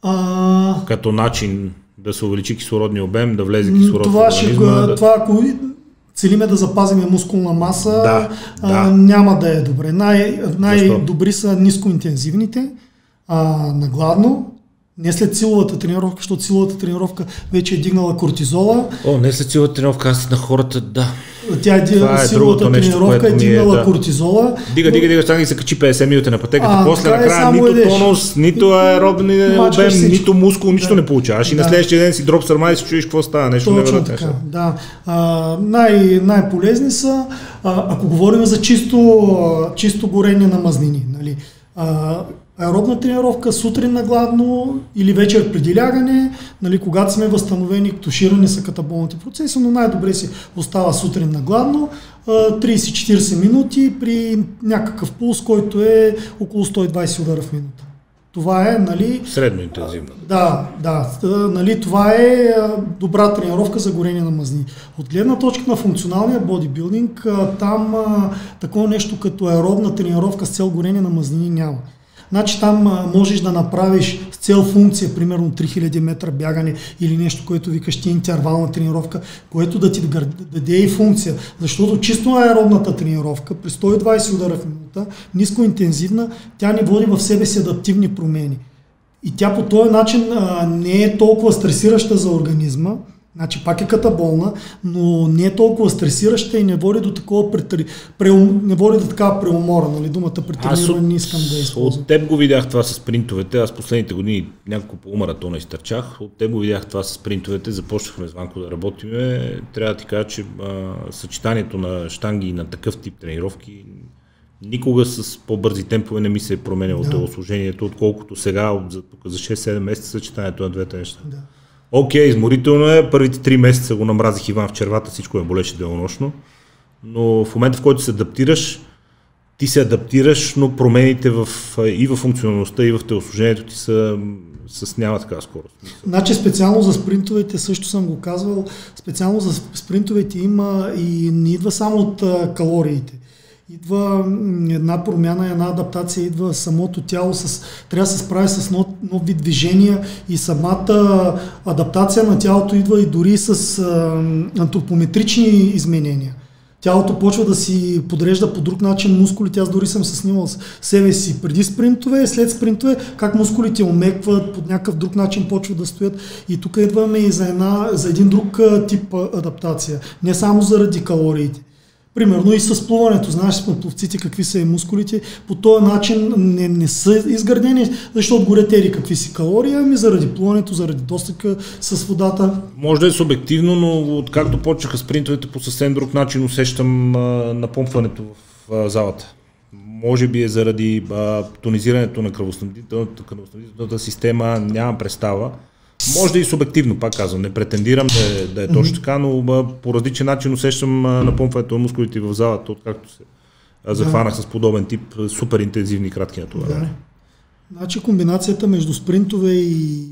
А... Като начин да се увеличи кислородния обем, да влезе кислород това в организма. Ще, да... Това ако целиме да запазиме мускулна маса, да, а, да. няма да е добре. Най- най-добри са нискоинтензивните, а, нагладно. Не след силовата тренировка, защото силовата тренировка вече е дигнала кортизола. О, не след силовата тренировка, аз на хората, да. Тя е, е силовата нещо, тренировка е дигнала е, да. кортизола. Дига, дига, дига, стана и се качи петдесет минути на пътеката, после накрая нито едеш. Тонус, нито аеробен обем, нито мускул, нищо да. не получаваш. Да. И на следващия ден си дроп сърма и си чуеш какво става, нещо невероятно. Точно така, да. А, най- най-полезни са, а, ако говорим за чисто, чисто горение на мазнини, нали. А, аеробна тренировка сутрин нагладно или вечер преди лягане, нали, когато сме възстановени, туширани са катаболните процеси, но най-добре си остава сутрин нагладно, трийсет-четирийсет минути при някакъв пулс, който е около сто и двайсет удара в минута. Това е, нали... Средно интензивно. Да, да, нали, това е добра тренировка за горение на мазнини. От гледна точка на функционалния бодибилдинг, там такова нещо като аеробна тренировка с цел горение на мазнини няма. Значи там а, можеш да направиш с цел функция, примерно три хиляди метра бягане или нещо, което викаш ти интервална тренировка, което да ти даде и функция. Защото чисто аеробната тренировка при сто и двайсет удара в минута, нискоинтензивна, тя не води в себе си адаптивни промени. И тя по този начин а, не е толкова стресираща за организма, значи пак е катаболна, но не е толкова стресираща и не води до такова претри... преум... не води до такава преумора, нали, думата претрениране не искам да използвам. От теб го видях това с спринтовете, аз последните години няколко полумаратона изтърчах, от теб го видях това с спринтовете, започнахме с Ванко да работиме, трябва да ти кажа, че а, съчетанието на щанги и на такъв тип тренировки никога с по-бързи темпове не ми се е променяло да. телосложението, отколкото сега за, за шест-седем месеца съчетанието на двете неща. Да. Окей, okay, изморително е. Първите три месеца го намразих Иван в червата, всичко ме болеше денонощно. Но в момента, в който се адаптираш, ти се адаптираш, но промените в, и в функционалността, и в телосложението ти са с няма така скорост. Значи специално за спринтовете, също съм го казвал, специално за спринтовете има и не идва само от а, калориите. Идва една промяна, една адаптация, идва самото тяло, с, трябва да се справи с нов, нов вид движения и самата адаптация на тялото идва и дори с а, антропометрични изменения. Тялото почва да си подрежда по друг начин мускулите, аз дори съм се снимал с себе си преди спринтове, след спринтове, как мускулите омекват, по някакъв друг начин почват да стоят и тук идваме и за, една, за един друг тип адаптация, не само заради калориите. Примерно и с плуването, знаеш с пловците какви са и мускулите, по този начин не, не са изградени, защото горе тери какви си калории, ами заради плуването, заради достъка с водата. Може да е субективно, но откакто почнаха спринтовете по съвсем друг начин усещам а, напомпването в а, залата. Може би е заради а, тонизирането на кръвоснабдителната, кръвоснабдителната система, нямам представа. Може да и субективно, пак казвам, не претендирам да е, да е точно така, но а, по различен начин усещам а, напомпването на мускулите в залата, откакто се а, захванах да. с подобен тип супер интензивни кратки натоварвания. Да. Значи комбинацията между спринтове и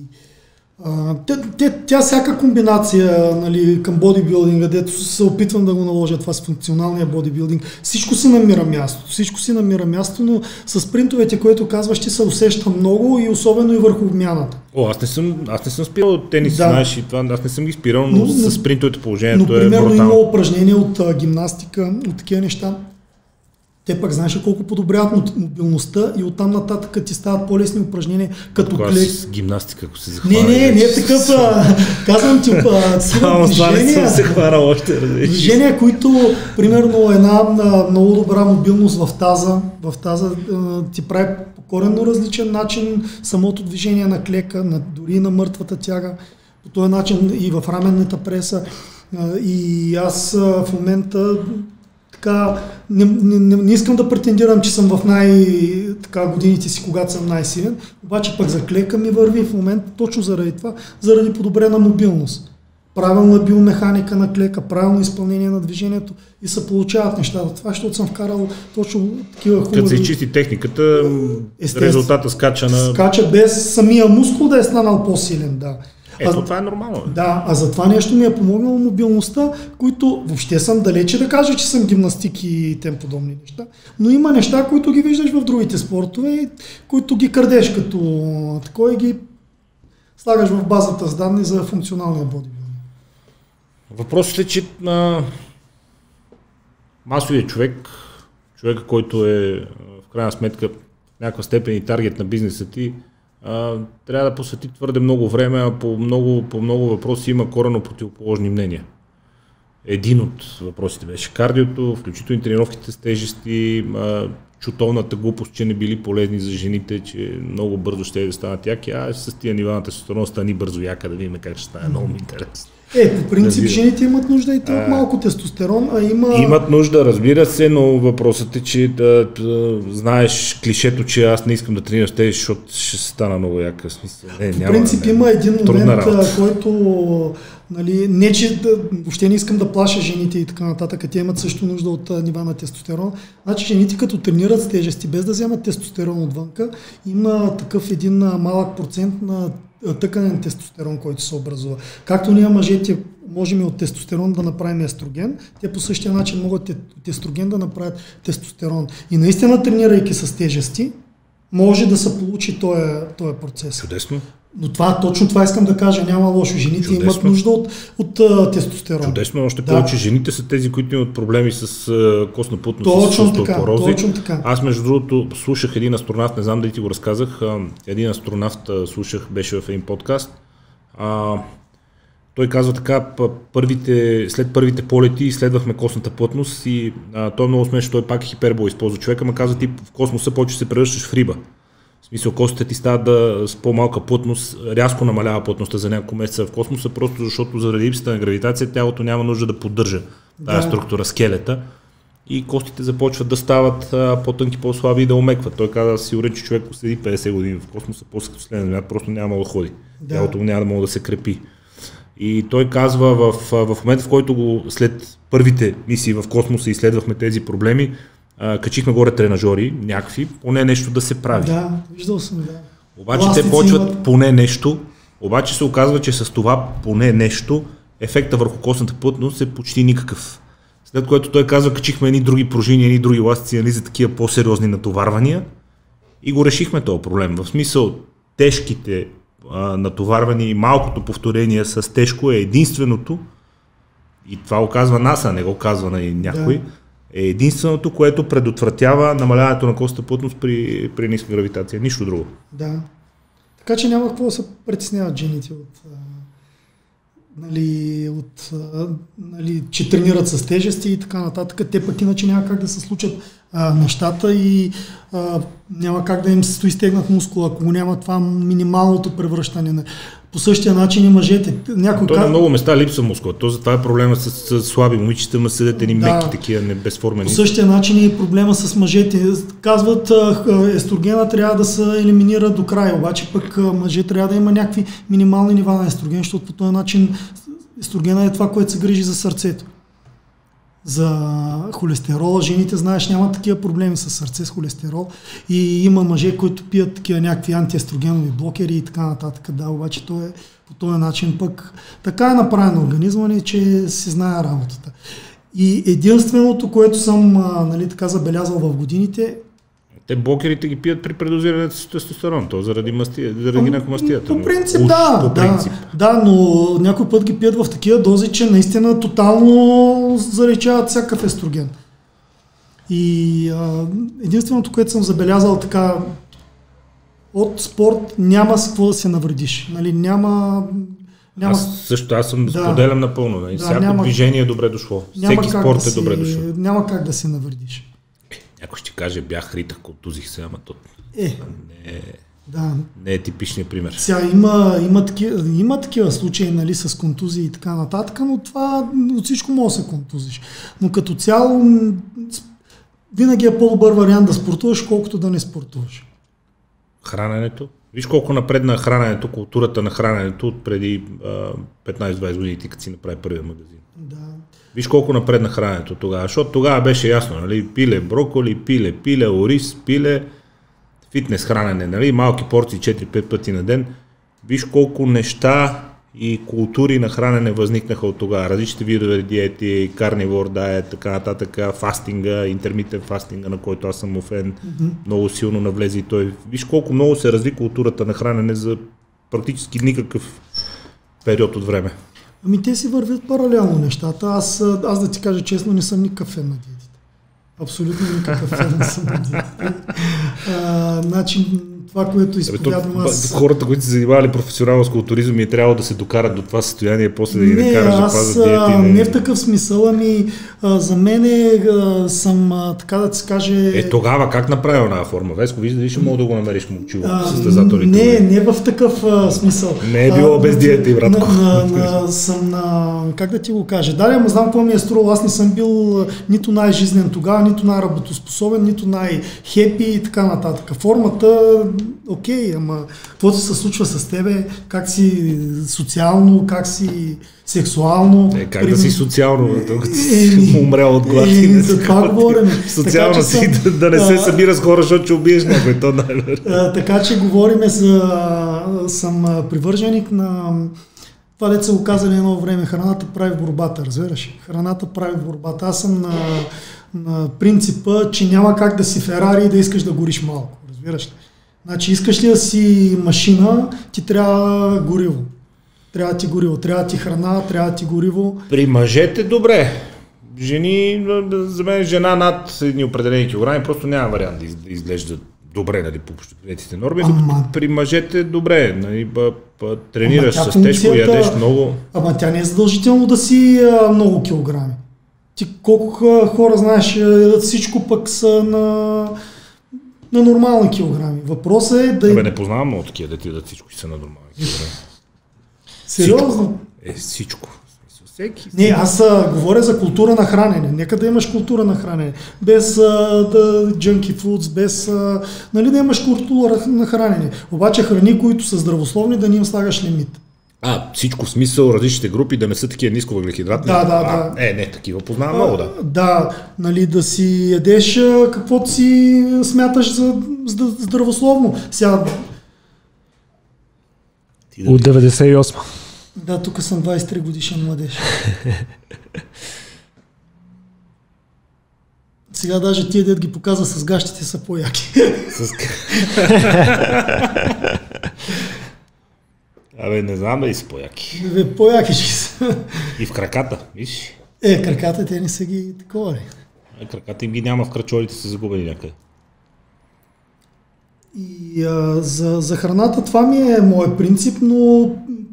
а, те, те, тя всяка комбинация, нали, към бодибилдинга, дето се опитвам да го наложа това с функционалния бодибилдинг, всичко си намира място, всичко си намира място, но с спринтовете, което казваш, ще се усеща много и особено и върху обмяната. О, аз не съм, аз не съм спирал тенис, да. знаеш, и това, аз не съм ги спирал, но, но с спринтовете положението но, е примерно брутално. Има упражнения от а, гимнастика, от такива неща. те пък знаеш колко подобряват мобилността и оттам нататък ти стават по-лесни упражнения, като клек. С гимнастика, ако се захвана. Не, не, не е такъв, а, казвам ти, само движения, се хвана още, движения, които, примерно, една много добра мобилност в таза, в таза ти прави по коренно различен начин самото движение на клека, на, дори на мъртвата тяга, по този начин и в раменната преса. И аз в момента така, не, не, не искам да претендирам, че съм в най, така, годините си, когато съм най-силен, обаче пък за клека ми върви в момента точно заради това, заради подобрена мобилност. Правилна биомеханика на клека, правилно изпълнение на движението и се получават нещата. Това, защото съм вкарал точно такива хубави... Като се изчисти техниката, резултата скача на... Скача без самия мускул да е станал по-силен, да. Ето, а, това е нормално. Да, а за това нещо ми е помогнало мобилността, които въобще съм далече да кажа, че съм гимнастик и тем подобни неща. Но има неща, които ги виждаш в другите спортове, които ги крадеш като такова и ги слагаш в базата с данни за функционалния бодибилдинг. Въпросът е, че на масовия човек, човека, който е в крайна сметка в някаква степен и таргет на бизнеса ти, Uh, трябва да посвети твърде много време, а по много, по много въпроси има коренно противоположни мнения. Един от въпросите беше кардиото, включително и тренировките с тежести, uh, чутовната глупост, че не били полезни за жените, че много бързо ще да станат яки, а с тия нива на тестостерон стани бързо яка, да видим как ще стане, много ми интересно. Е, по принцип да жените имат нужда и от малко тестостерон, а има... Имат нужда, разбира се, но въпросът е, че да, да, знаеш клишето, че аз не искам да тренирам с тези, защото ще стана много яка. Смисъл. Не, по няма, принцип не, има един момент, който... Нали, не, че да, въобще не искам да плаша жените и така нататък, те имат също нужда от а, нива на тестостерон. Значи жените като тренират с тежести, без да вземат тестостерон отвънка, има такъв един а, малък процент на тъканен тестостерон, който се образува. Както ние мъжете можем от тестостерон да направим естроген, те по същия начин могат от естроген да направят тестостерон. И наистина тренирайки с тежести, може да се получи този, този процес. Чудесно. Но това, точно това искам да кажа, няма лошо. Жените Чудесно. Имат нужда от, от, от тестостерон. Чудесно, още да. Повече жените са тези, които имат проблеми с uh, костна плътност, точно с остеопорози. Точно така. Аз между другото слушах един астронавт, не знам дали ти го разказах, един астронавт слушах, беше в един подкаст. А, той казва така, първите, след първите полети изследвахме костната плътност и а, той е много смешно, той пак е хипербол използва човека, ма казва ти в космоса почва се превръщаш в риба. В смисъл, костите ти стават да, с по-малка плътност, рязко намалява плътността за няколко месеца в космоса, просто защото заради липсата на гравитация тялото няма нужда да поддържа тази да. структура, скелета и костите започват да стават а, по-тънки, по-слаби и да омекват. Той каза, сигурен, че човек седи петдесет години в космоса, после като след земята просто няма да ходи. Да. Тялото му няма да може да се крепи. И той казва, в, в момента, в който го, след първите мисии в космоса изследвахме тези проблеми, Uh, качихме горе тренажори, някакви, поне нещо да се прави. Да, виждал съм, да. Обаче Пластици те почват имат... поне нещо, обаче се оказва, че с това поне нещо, ефекта върху костната плътност е почти никакъв. След което той казва, качихме едни други пружини, едни други ластици, нали, за такива по-сериозни натоварвания и го решихме този проблем. В смисъл, тежките а, натоварвания и малкото повторение с тежко е единственото, и това го казва НАСА, не го казва на някой, да. Е единственото, което предотвратява намаляването на костната плътност при, при ниска гравитация. Нищо друго. Да. Така че няма какво да се притесняват жените от, а, нали, от а, нали, че тренират с тежести и така нататък. Те пък иначе няма как да се случат а, нещата и а, няма как да им се изтегнат мускула, ако няма това минималното превръщане на... По същия начин и мъжете. Някой то каз... на много места липсва мускула. То затова е проблема с, с слаби момичета, ма седят едни да. Меки, такива не безформени. По същия начин и проблема с мъжете. Казват, естрогена трябва да се елиминира до края, обаче пък мъже трябва да има някакви минимални нива на естроген, защото по този начин естрогена е това, което се грижи за сърцето. За холестерола, жените, знаеш, нямат такива проблеми с сърце, с холестерол и има мъже, които пият такива някакви антиестрогенови блокери и така нататък. Да, обаче то е по този начин пък така е направен организма ни, че си знае работата. И единственото, което съм нали, така забелязал в годините. Те блокерите ги пият при предозирането с тестостерон, то заради, масти, заради наркомастията. По принцип, да, по принцип. да, да, но някой път ги пият в такива дози, че наистина тотално заличават всякакъв естроген. И а, единственото, което съм забелязал така, от спорт няма с какво да се навредиш. Нали, няма... Няма... Аз също, аз съм да, споделям напълно. Нали? Да, всяко няма, движение е добре дошло. Всеки спорт да е добре си, дошло. Няма как да се навредиш. Някой ще каже, бях ритък, контузих се, ама то е, не, е, да. не е типичният пример. Сега има, има, такива, има такива случаи, нали, с контузии и така нататък, но това от всичко може да се контузиш. Но като цяло винаги е по-добър вариант да спортуваш, колкото да не спортуваш. Храненето? Виж колко напредна храненето, културата на храненето от преди петнайсет-двайсет години, като си направи първия магазин. Да. Виж колко напредна храненето тогава, защото тогава беше ясно, нали, пиле броколи, пиле, пиле, ориз, пиле, фитнес хранене, нали, малки порции четири-пет пъти на ден. Виж колко неща и култури на хранене възникнаха от тогава. Различните видове диети, карнивор диет, така нататък, фастинга, интермитент фастинга, на който аз съм фен, mm-hmm. много силно навлезе и той. Виж колко много се разви културата на хранене за практически никакъв период от време. Ами те си вървят паралелно нещата. Аз, аз да ти кажа честно, не съм никакъв фен на диетите. Абсолютно никакъв фен не съм на диетите. А, значи, това, което изповядвам аз... Хората, които се занимавали професионално с културизъм и е трябвало да се докарат до това състояние, после да ги не караш да пазят диети. Не, не в такъв смисъл, ами а, за мен е, а, съм, а, така да се каже... Е, тогава как направи една форма? Веско, вижда ли, ще мога да го намериш момчило, състезаторите? Не, не в такъв а, смисъл. Не е било а, без диети, братко. На, на, на, съм на... Как да ти го кажа? Да, ама знам какво ми е струвало. Аз не съм бил нито най-жизнен тогава, нито най-работоспособен, нито най-хепи и така нататък. Формата... Окей, okay, ама какво се случва с тебе, как си социално, как си сексуално. Е, как Прим... да си социално, докато си умрял от глад. Е, за това говорим. Социално така, си съм, да, да не се събира с хора, защото ще убиеш някой. То, а, така че говорим за... Съм привърженик на... Това деца го казали едно време, храната прави борбата, разбираш? Храната прави борбата. Аз съм на, на принципа, че няма как да си Ферари и да искаш да гориш малко, разбираш? Значи искаш ли да си машина, ти трябва гориво. Трябва ти гориво, трябва ти храна, трябва ти гориво. При мъжете добре. Жени, за мен жена над едни определени килограми просто няма вариант да изглежда добре, нали, по общоприетите норми. Ама... При мъжете добре, нали, б, б, тренираш с функцията... тежко, ядеш много. Ама тя не е задължително да си а, много килограми. Ти колко хора знаеш, ядат всичко, пък са на... на нормални килограми. Въпросът е да... Абе, не познавам много такива дети, да всичко са на нормални килограми. Сериозно? Е, всичко. Всеки. Не, аз а, говоря за култура на хранене. Нека да имаш култура на хранене. Без а, да, junky foods, без... А, нали да имаш култура на хранене. Обаче храни, които са здравословни, да не им слагаш лимит. А, всичко в смисъл, различните групи да не са такива нисковъглехидратни. Да, да, а, да. Е, не, такива познавам много, да. Да, нали, да си ядеш каквото си смяташ за здравословно. Сега... От деветдесет и осма. Да, тук съм двайсет и три годишен младеж. Сега даже тия дед ги показва с гащите са по-яки. С... Абе, не знам дали са по-яки. Бе, по-яки ще са. И в краката, виж? Е, краката те не са ги такова ли? Е, краката им ги няма, в крачолите са загубени някъде. И а, за, за храната това ми е моят принцип, но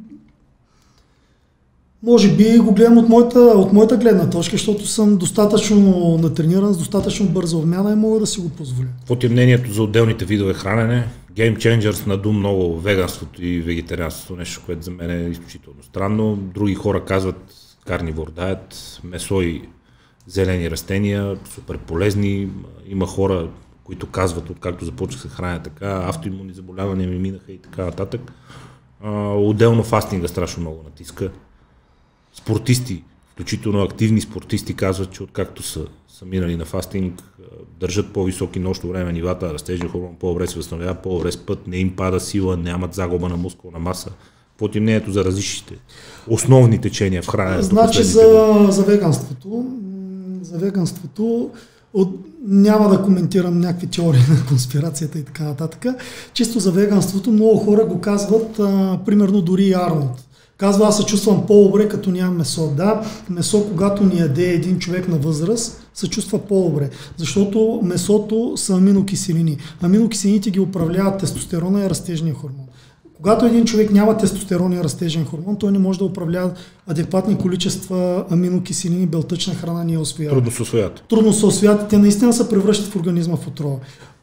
може би го гледам от моята, от моята гледна точка, защото съм достатъчно натрениран, с достатъчно бърза обмяна и мога да си го позволя. Какво ти е мнението за отделните видове хранене? Game Changers надум много веганството и вегетарианството, нещо, което за мен е изключително странно. Други хора казват карнивор диет, месо и зелени растения, супер полезни. Има хора, които казват, откакто започнах се храня така, автоимунни заболявания ми минаха и така нататък. Отделно фастинга страшно много натиска. Спортисти, включително активни спортисти, казват, че откакто са, са минали на фастинг, държат по-високи нощно време нивата, растежен хормон, по-добре се възстановява, по-добре спът, не им пада сила, нямат загуба на мускулна маса. Какво ти мнението за различните основни течения в храненето? Значи за, за веганството, за веганството от, няма да коментирам някакви теории на конспирацията и така нататък. Чисто за веганството много хора го казват, а, примерно дори и Арнолд. Казва, аз се чувствам по-добре, като нямам месо. Да, месо, когато ни яде един човек на възраст, се чувства по-добре. Защото месото са аминокиселини. Аминокиселините ги управляват тестостерона и растежния хормон. Когато един човек няма тестостерон и растежен хормон, той не може да управлява адекватни количества аминокиселини, белтъчна храна, не я усвоява. Трудно се усвоят. Трудно се усвоят. Те наистина се превръщат в организма в отрова.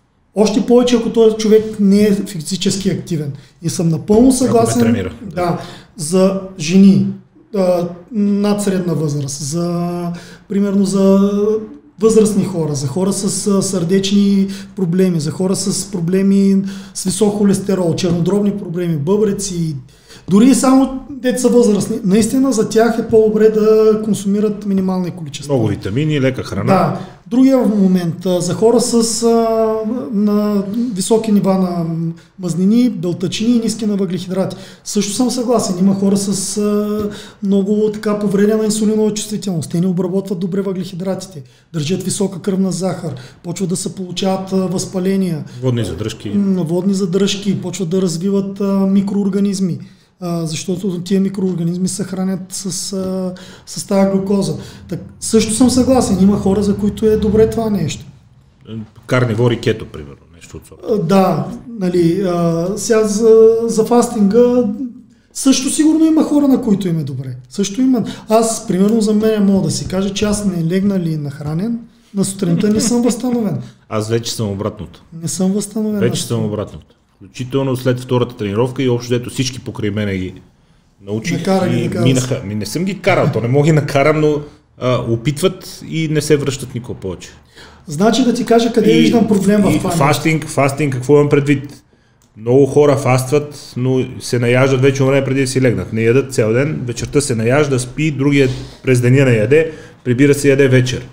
Още повече, ако този човек не е физически активен. И съм напълно съгласен да, за жени а, над средна възраст, за, примерно за възрастни хора, за хора с а, сърдечни проблеми, за хора с проблеми с висок холестерол, чернодробни проблеми, бъбреци, дори и само деца възрастни. Наистина за тях е по-добре да консумират минимални количества. Много витамини, лека храна. Да. Другия момент, за хора с а, на високи нива на мазнини, белтъчини и ниски на въглехидрати. Също съм съгласен. Има хора с а, много така повредена инсулинова чувствителност. Те не обработват добре въглехидратите, държат висока кръвна захар, почват да се получават а, възпаления. Водни задръжки. Водни задръжки, почват да развиват а, микроорганизми. Uh, защото тия микроорганизми се хранят с, uh, с тази глюкоза. Так, също съм съгласен, има хора, за които е добре това нещо. Карнивори кето, примерно, нещо от сорта. Uh, да, нали, uh, сега за, за фастинга също сигурно има хора, на които им е добре. Също има. Аз, примерно, за мен мога да си кажа, че аз не легна ли нахранен, на сутринта не съм възстановен. Аз вече съм обратното. Не съм възстановен. Вече съм обратното. Включително след втората тренировка и общо дето всички покрай мене ги научих Накара и ги минаха. Ми не съм ги карал, то не мога ги накарам, но а, опитват и не се връщат никога повече. Значи да ти кажа къде и, виждам проблем в това. Фастинг, фастинг, какво имам предвид? Много хора фастват, но се наяждат вече време преди да си легнат. Не ядат цял ден, вечерта се наяжда, спи, другият през деня не яде, прибира се яде вечер.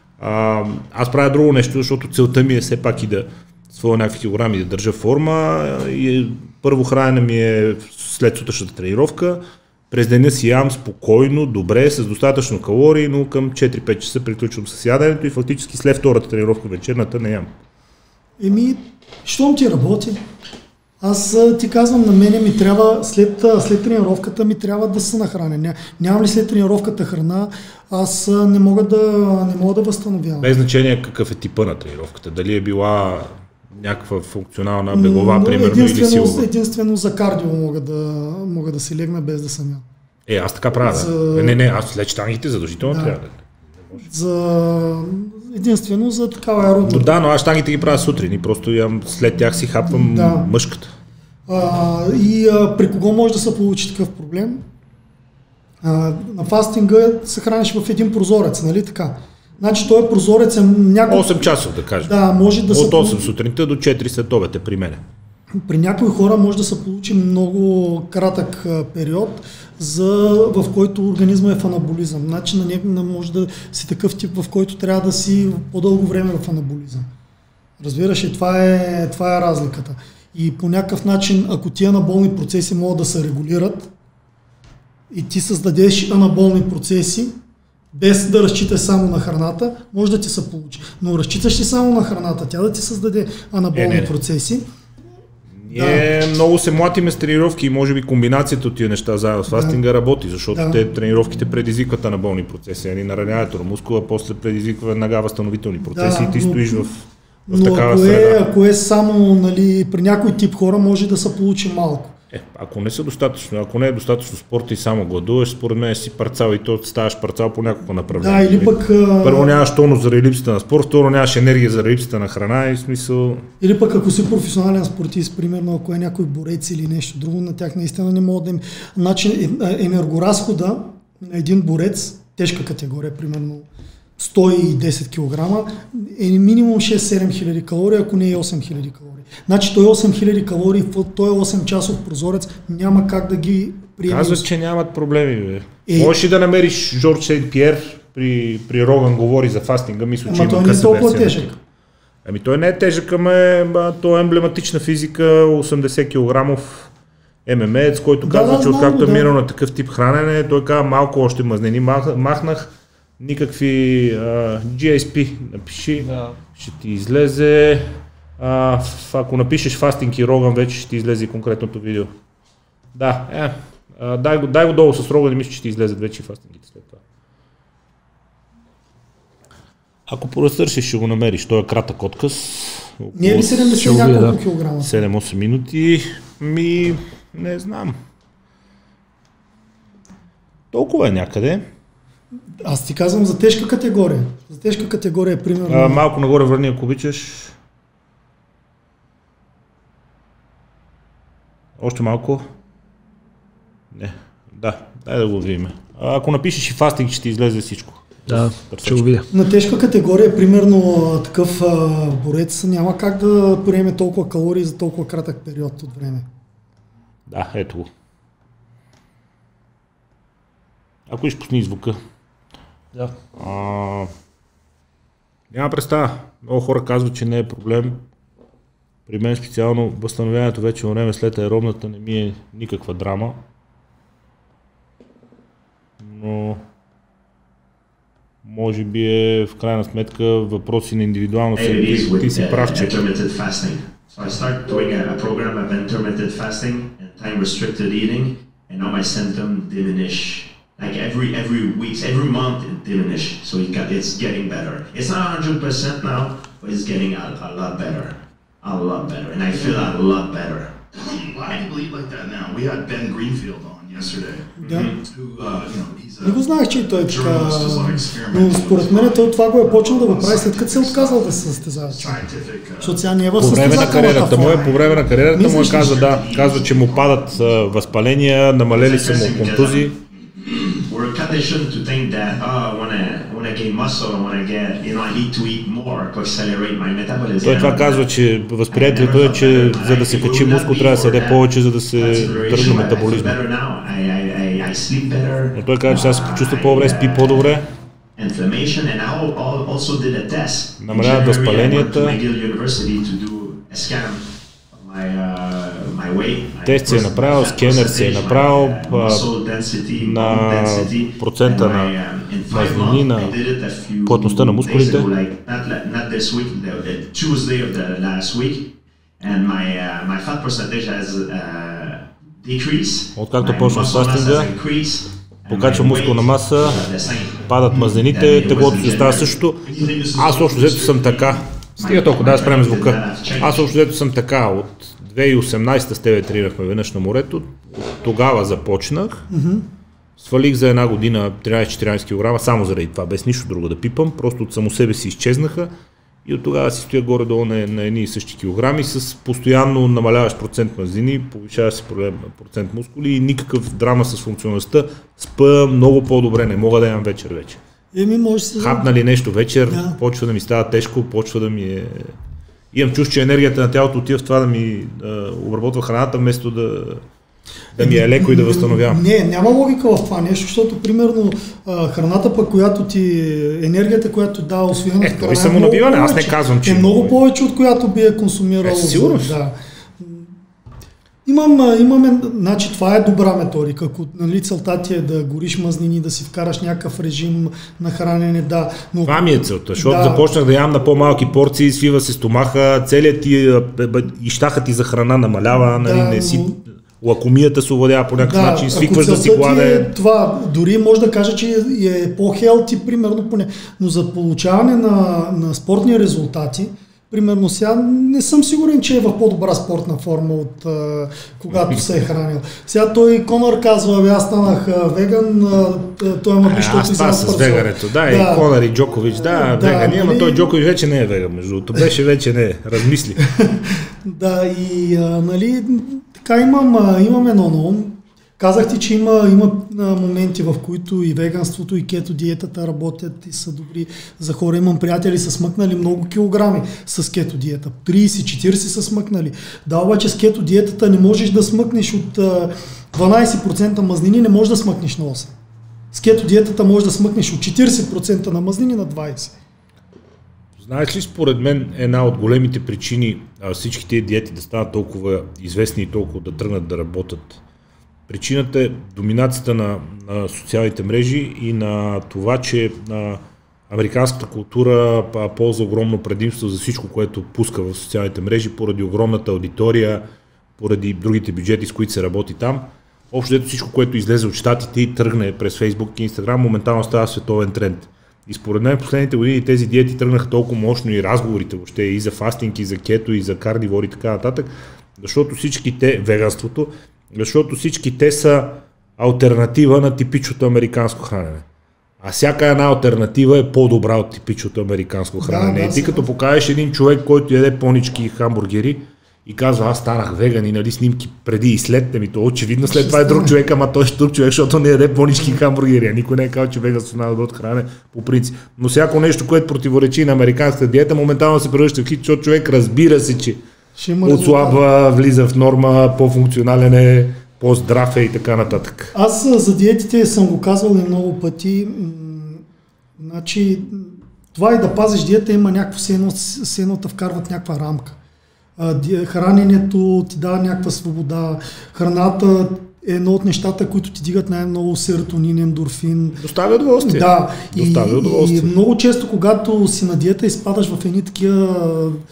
А, аз правя друго нещо, защото целта ми е все пак и да своя някакви килограми да държа форма и първо хранене ми е след сутрешната тренировка, през деня си ям спокойно, добре, с достатъчно калории, но към четири-пет часа приключвам с яденето и фактически след втората тренировка вечерната не ям. Еми, щом ти работи? Аз ти казвам, на мене ми трябва, след, след тренировката ми трябва да се нахраня. Ня, нямам ли след тренировката храна, аз не мога да, не мога да възстановявам. Без значение какъв е типа на тренировката, дали е била някаква функционална беглова, но, примерно, или силова. Единствено за кардио мога да, мога да си легна без да съм ял. Е, аз така правя. За... Да. Не, не, аз след щангите задължително да. Трябва да. За... Единствено за такава аеробна. Да, но аз щангите ги правя сутрин и просто ям, след тях си хапвам да. Мъжката. А, и а, при кого може да се получи такъв проблем? А, на фастинга се храниш в един прозорец, нали така? Значи той прозорец е някой... осем часов, да кажем. Да, може да от осем сутринта до четири след обед е при мене. При някои хора може да се получи много кратък период, за, в който организма е в анаболизъм. Значи на някой може да си такъв тип, в който трябва да си по-дълго време в анаболизъм. Разбираш ли, това е, това е разликата. И по някакъв начин, ако тия анаболни процеси могат да се регулират и ти създадеш анаболни процеси, без да разчиташ само на храната, може да ти се получи. Но разчиташ ли само на храната, тя да ти създаде анаболни не, не. процеси. Ние да. Много се млатиме с тренировки и може би комбинацията от тия неща заедно с фастинга да. Работи, защото да. Те тренировките предизвикват анаболни процеси, а ни нараняването на мускула, после предизвиква веднага възстановителни процеси да, и ти но, стоиш в, в но такава ако среда. Е, ако е само, нали, при някой тип хора може да се получи малко. Е, ако не са достатъчно, ако не е достатъчно спорт и само гладуваш, според мен си парцал и то ставаш парцал по няколко направления. Да, или пък... Първо нямаш тонус заради липсата на спорт, второ нямаш енергия заради липсата на храна и смисъл... Или пък ако си професионален спортист, примерно ако е някой борец или нещо друго, на тях наистина не могат да им... Значи енергоразхода на един борец, тежка категория, примерно сто и десет килограма, е минимум шест-седем хиляди калории, ако не е осем хиляди калории. Значи той осем хиляди калории в този осем часов прозорец няма как да ги приеме. Казват, че нямат проблеми. Бе. Е... Можеш ли да намериш Жорж Сейнт Пиер при, при Роган говори за фастинга, мисля, че има къса версия. Тежък. Ами той не е тежък, ами той е емблематична физика, осемдесет килограмов ем ем ец, който да, казва, да, че откакто да. Е минал на такъв тип хранене, той казва малко още мазнини махнах, никакви uh, джи ес пи напиши, да. Ще ти излезе, uh, ако напишеш фастинг и Роган, вече ще ти излезе конкретното видео. Да, е, А, дай, го, дай го долу с рога, не мисля, че ще излезат вече фастингите след това. Ако поразтърсиш, ще го намериш. Той е кратък отказ. Не е ли седемдесет няколко килограма? седем-осем минути. Ми, не знам. Толкова е някъде. Аз ти казвам за тежка категория. За тежка категория, примерно. А, малко нагоре върни, ако обичаш. Още малко. Не. Да, дай да го видим. А, ако напишеш и фастинг, ще ти излезе всичко. Да, ще го видя. На тежка категория, примерно такъв а, борец няма как да приеме толкова калории за толкова кратък период от време. Да, ето го. Ако ще пусни звука. Да. А, няма представа. Много хора казват, че не е проблем. При мен специално възстановяването вече време след аеробната не ми е никаква драма. Но може би е в крайна сметка въпроси на индивидуално си. Ти, ти си прав, че... So I start doing a, a program of intermittent fasting and time restricted eating, and now my symptoms diminish. Like every every week, every month it diminish. So it got, it's getting better. It's not one hundred percent now, but it's getting a, a lot better. A lot better. And I feel a lot better. A lot of people eat like that now. We had Ben Greenfield on yesterday. Да. Who, uh, you know, he's a Не го знаех, че и той е така, journalist, is like experimental. но според мен той това го е почнал да го прави след като се е отказал да се състезава. Scientific. Uh, Защото сега не е в По време на състезателната кариерата му е, форма. по време на кариерата му е Мислиш ли, казва, че- да, казва, че му падат а, възпаления, намалели са му контузии. We're conditioned to think that, oh, I want to I want to gain muscle, I want to get, you know, I need to eat more to accelerate my metabolism. Той това казва, че възприятието е, че за да се качи мускул трябва да се яде повече, за да се тръгне метаболизма. Но той казва, че сега се почувства по-добре, спи по-добре. Inflammation, and I al- also did a test. In Намаляват January, I went to възпаленията. McGill University to do a scan of my, uh, my weight. Тест си е направил, скенер си е направил а, на процента на мазнини, на плътността на мускулите. Откакто почна с фастинга, покачва мускулна маса, падат мазнините, теглото си става същото. Аз общо взето съм така. Стига толкова, да спрем звука. Аз общо взето съм така. От две хиляди и осемнадесета с тебе тренирахме веднъж на морето. Тогава започнах. Свалих за една година тринадесет-четиринадесет килограма, само заради това, без нищо друго да пипам. Просто от само себе си изчезнаха. И от тогава си стоя горе-долу на, на едни и същи килограми с постоянно намаляваш процент мазнини, повишаваш си процент мускули и никакъв драма с функционалността. Спа много по-добре, не мога да ям вечер вече. Еми, може се... Хапна ли нещо вечер, Да. почва да ми става тежко, почва да ми е... Имам чувство, че енергията на тялото отива в това да ми да обработва храната, вместо да, да ми е леко и да възстановявам. Не, няма логика в това нещо, защото примерно а, храната пък, която ти, енергията, която дава усвоената Е, храна, той е самонабиване, много аз не повече. казвам, че- Е много повече, от която би е консумирал. Е, със сигурност. Да. Имам, а, имаме, значи това е добра методика, ако нали, целта ти е да гориш мазнини, да си вкараш някакъв режим на хранене, да. Но... Това ми е целта, защото Да. започнах да ям на по-малки порции, свива се стомаха, целият ти, а, бе, ищахът ти за храна намалява, нали, Да, не си, но- лакомията се овладява по някакъв начин, свикваш да си ако целта ти гладен. е това, дори може да кажа, че е, е по-хелти, примерно, поне, но за получаване на, на спортни резултати, примерно сега не съм сигурен, че е в по-добра спортна форма от а, когато се е хранил. Сега той Конор казва, "Абе, аз станах а, веган, а, той ма Е, биш, аз това с вегането, да, и Конор и Джокович, да, Да, вегани, ама нали- той Джокович вече не е веган, между другото, беше вече не е, размисли. Да, и а, нали, така имам, а, имам едно на ум. Казах ти, че има, има а, моменти, в които и веганството, и кето диетата работят и са добри за хора. Имам приятели, са смъкнали много килограми с кето диета. тридесет-четиридесет са смъкнали. Да, обаче с кето диетата не можеш да смъкнеш от а, дванадесет процента мазнини, не можеш да смъкнеш на осем. С кето диетата можеш да смъкнеш от четиридесет процента на мазнини на двадесет. Знаеш ли, според мен, една от големите причини а, всички тези диети да станат толкова известни и толкова да тръгнат да работят? Причината е доминацията на, на социалните мрежи и на това, че а, американската култура а, ползва огромно предимство за всичко, което пуска в социалните мрежи, поради огромната аудитория, поради другите бюджети, с които се работи там. общо дето всичко, което излезе от щатите и тръгне през Фейсбук и Инстаграм, моментално става световен тренд. И според мен последните години тези диети тръгнаха толкова мощно и разговорите въобще и за фастинг, и за кето, и за карнивор и така нататък, защото всички те, веганството, защото всички те са алтернатива на типичното американско хранене. А всяка една алтернатива е по-добра от типичното американско хранене. Да, да, и ти като покажеш един човек, който яде понички и хамбургери и казва, аз станах веган и нали снимки преди и след, ми то очевидно след това е друг човек, ама той е друг човек, защото не яде понички и хамбургери. А никой не е казал, че веганството не е добро хранене по принцип. Но всяко нещо, което противоречи на американската диета, моментално се превръща в хит, защото човек разбира се, че отслабва, влиза в норма, по-функционален е, по-здрав е и така нататък. Аз за диетите съм го казвал и много пъти. Значи, това и да пазиш диета има някакво все едно да вкарват някаква рамка. Храненето ти дава някаква свобода, храната е едно от нещата, които ти дигат най-много серотонин, ендорфин. Доставя удоволствие. Да, Доставя удоволствие. И, и много често, когато си на диета, изпадаш в едни такива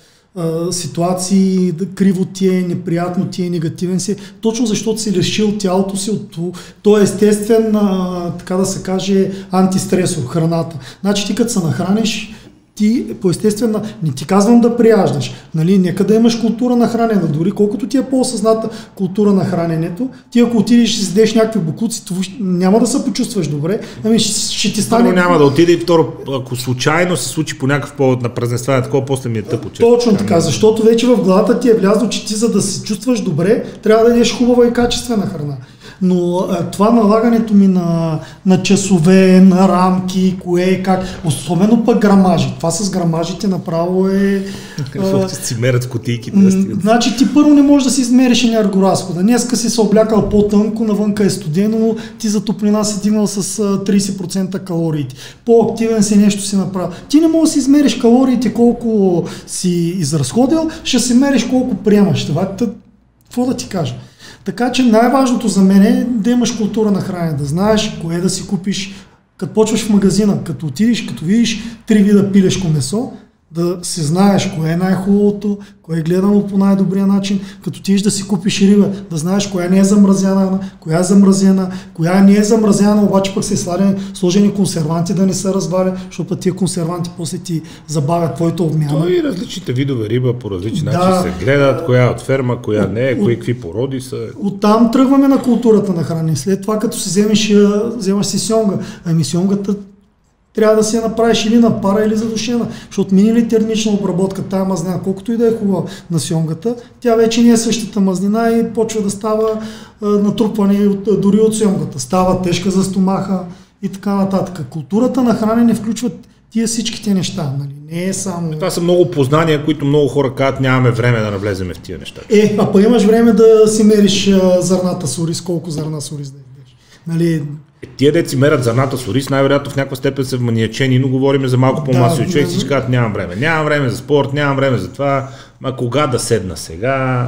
а, ситуации, криво ти е, неприятно ти е, негативен си, точно защото си лишил тялото си от то е естествен, а, така да се каже, антистресор, храната. Значи ти като се нахраниш, ти по естествена, не ти казвам да прияждаш, нали, нека да имаш култура на хранене, дори колкото ти е по-осъзната култура на храненето, ти ако отидеш и си седеш някакви бокуци, няма да се почувстваш добре, ами ще, ще ти стане... Второ няма да отиде и второ, ако случайно се случи по някакъв повод на празненстване, такова после ми е тъпо. Точно така, защото вече в главата ти е влязло, че ти за да се чувстваш добре, трябва да ядеш хубава и качествена храна. Но а, това налагането ми на, на часове, на рамки, кое и как, особено пък грамажи. Това с грамажите направо е... Какво ще си мерят в кутийките? М- значи ти първо не можеш да си измериш енергоразхода. Днеска си се облякал по-тънко, навънка е студено, ти за топлина си дигнал с трийсет процента калориите. По-активен си нещо си направил. Ти не можеш да си измериш калориите колко си изразходил, ще си мериш колко приемаш. Това какво да ти кажа? Така че най-важното за мен е да имаш култура на хранене, да знаеш кое да си купиш, като почваш в магазина, като отидеш, като видиш три вида пилешко месо, да си знаеш кое е най-хубавото, кое е гледано по най-добрия начин, като отидеш да си купиш риба, да знаеш коя не е замразена, коя е замразена, коя не е замразена, обаче пък се сложени, сложени консерванти да не се разваля, защото тия консерванти после ти забавят твоята обмяна. То и различните видове риба по различни да, начини се гледат, коя е от ферма, коя не е, кои какви породи са. Оттам тръгваме на културата на хранене. След това като си вземеш, вземаш си сьонга, ами сьонгата трябва да си я направиш или на пара, или задушена, защото мине ли термична обработка, тая мазнина, колкото и да е хубава на сьонгата, тя вече не е същата мазнина и почва да става а, натрупване от, дори от сьонгата. Става тежка за стомаха и така нататък. Културата на хранене включва тия всичките неща, нали? Не е само... Това са много познания, които много хора казват, нямаме време да навлеземе в тия неща. Е, а па имаш време да си мериш а, зърната с ориз, колко зърна с ориз да ядеш. Нали... Е, тия деци мерят зърната с ориз, най-вероятно в някаква степен са вманиачени, но говорим за малко по-масови да, човек, всички казват, нямам време. Нямам време за спорт, нямам време за това, ма кога да седна сега...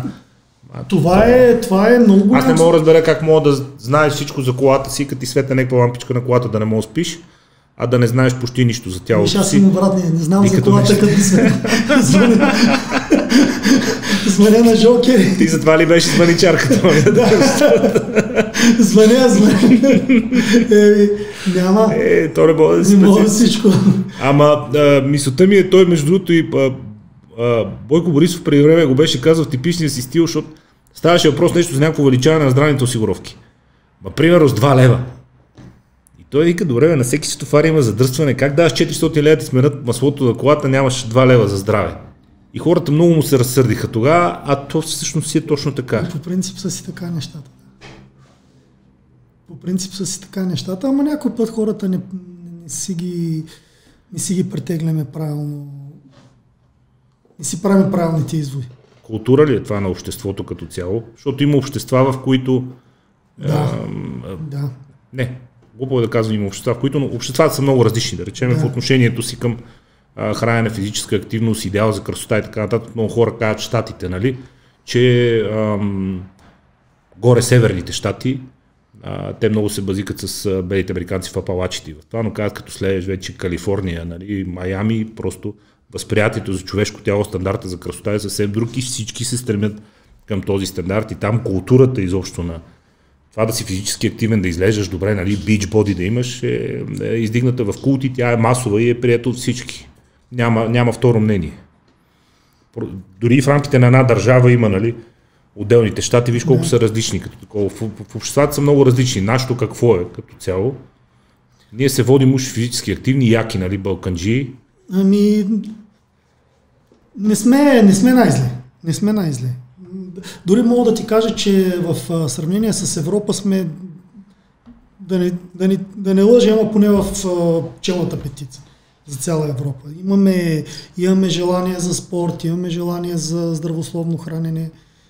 Това е, това е много голям... Аз не мога да разбера как мога да знаеш всичко за колата си, като ти светна някаква лампичка на колата да не можеш да спиш, а да не знаеш почти нищо за тялото си. Аз съм обратно, не знам за колата, като светна. Звъня на жокери. Ти затова ли беше звъничарката? Звъня, звъня. Е, няма. Е, то не мога да си не мога всичко. Ама а, мисълта ми е, той между другото и а, а, Бойко Борисов преди време го беше казал в типичния си стил, защото ставаше въпрос нещо за някакво увеличаване на здравните осигуровки. Ма примерно с два лева. И той вика, добре, на всеки стопар има задръстване, как даваш четиристотин лева ти сменят маслото на колата, нямаш два лева за здраве. И хората много му се разсърдиха тогава, а то всъщност си е точно така. По принцип са си така нещата. По принцип са си така нещата, ама някой път хората не, не, си, ги, не си ги претегляме правилно, не си правим правилните изводи. Култура ли е това на обществото като цяло? Защото има общества, в които... Да, е, да. Не, глупо е да казвам има общества, в които обществата са много различни, да речем, да. В отношението си към хранене, физическа активност, идеал за красота и така нататък. Много хора казват щатите, нали, че ам, горе северните щати, а, те много се базикат с белите американци в Апалачите. В това, но казват, като следваш вече Калифорния, нали, Майами, просто възприятието за човешко тяло, стандарта за красота е съвсем друг и всички се стремят към този стандарт и там културата изобщо на това да си физически активен, да изглеждаш добре, нали, бич боди да имаш, е, е издигната в култ и тя е масова и е приета от всички. Няма, няма второ мнение. Дори в рамките на една държава има, нали, отделните щати, виж колко да. са различни като такова. В, в обществата са много различни. Нашето какво е като цяло? Ние се водим уж физически активни, яки, нали, балканджи. Ами, не сме, не сме най-зле. Не сме най-зле. Дори мога да ти кажа, че в сравнение с Европа сме, да не, да не, да не лъжа, ама поне в челната петица за цяла Европа. Имаме, имаме желание за спорт, имаме желание за здравословно хранене.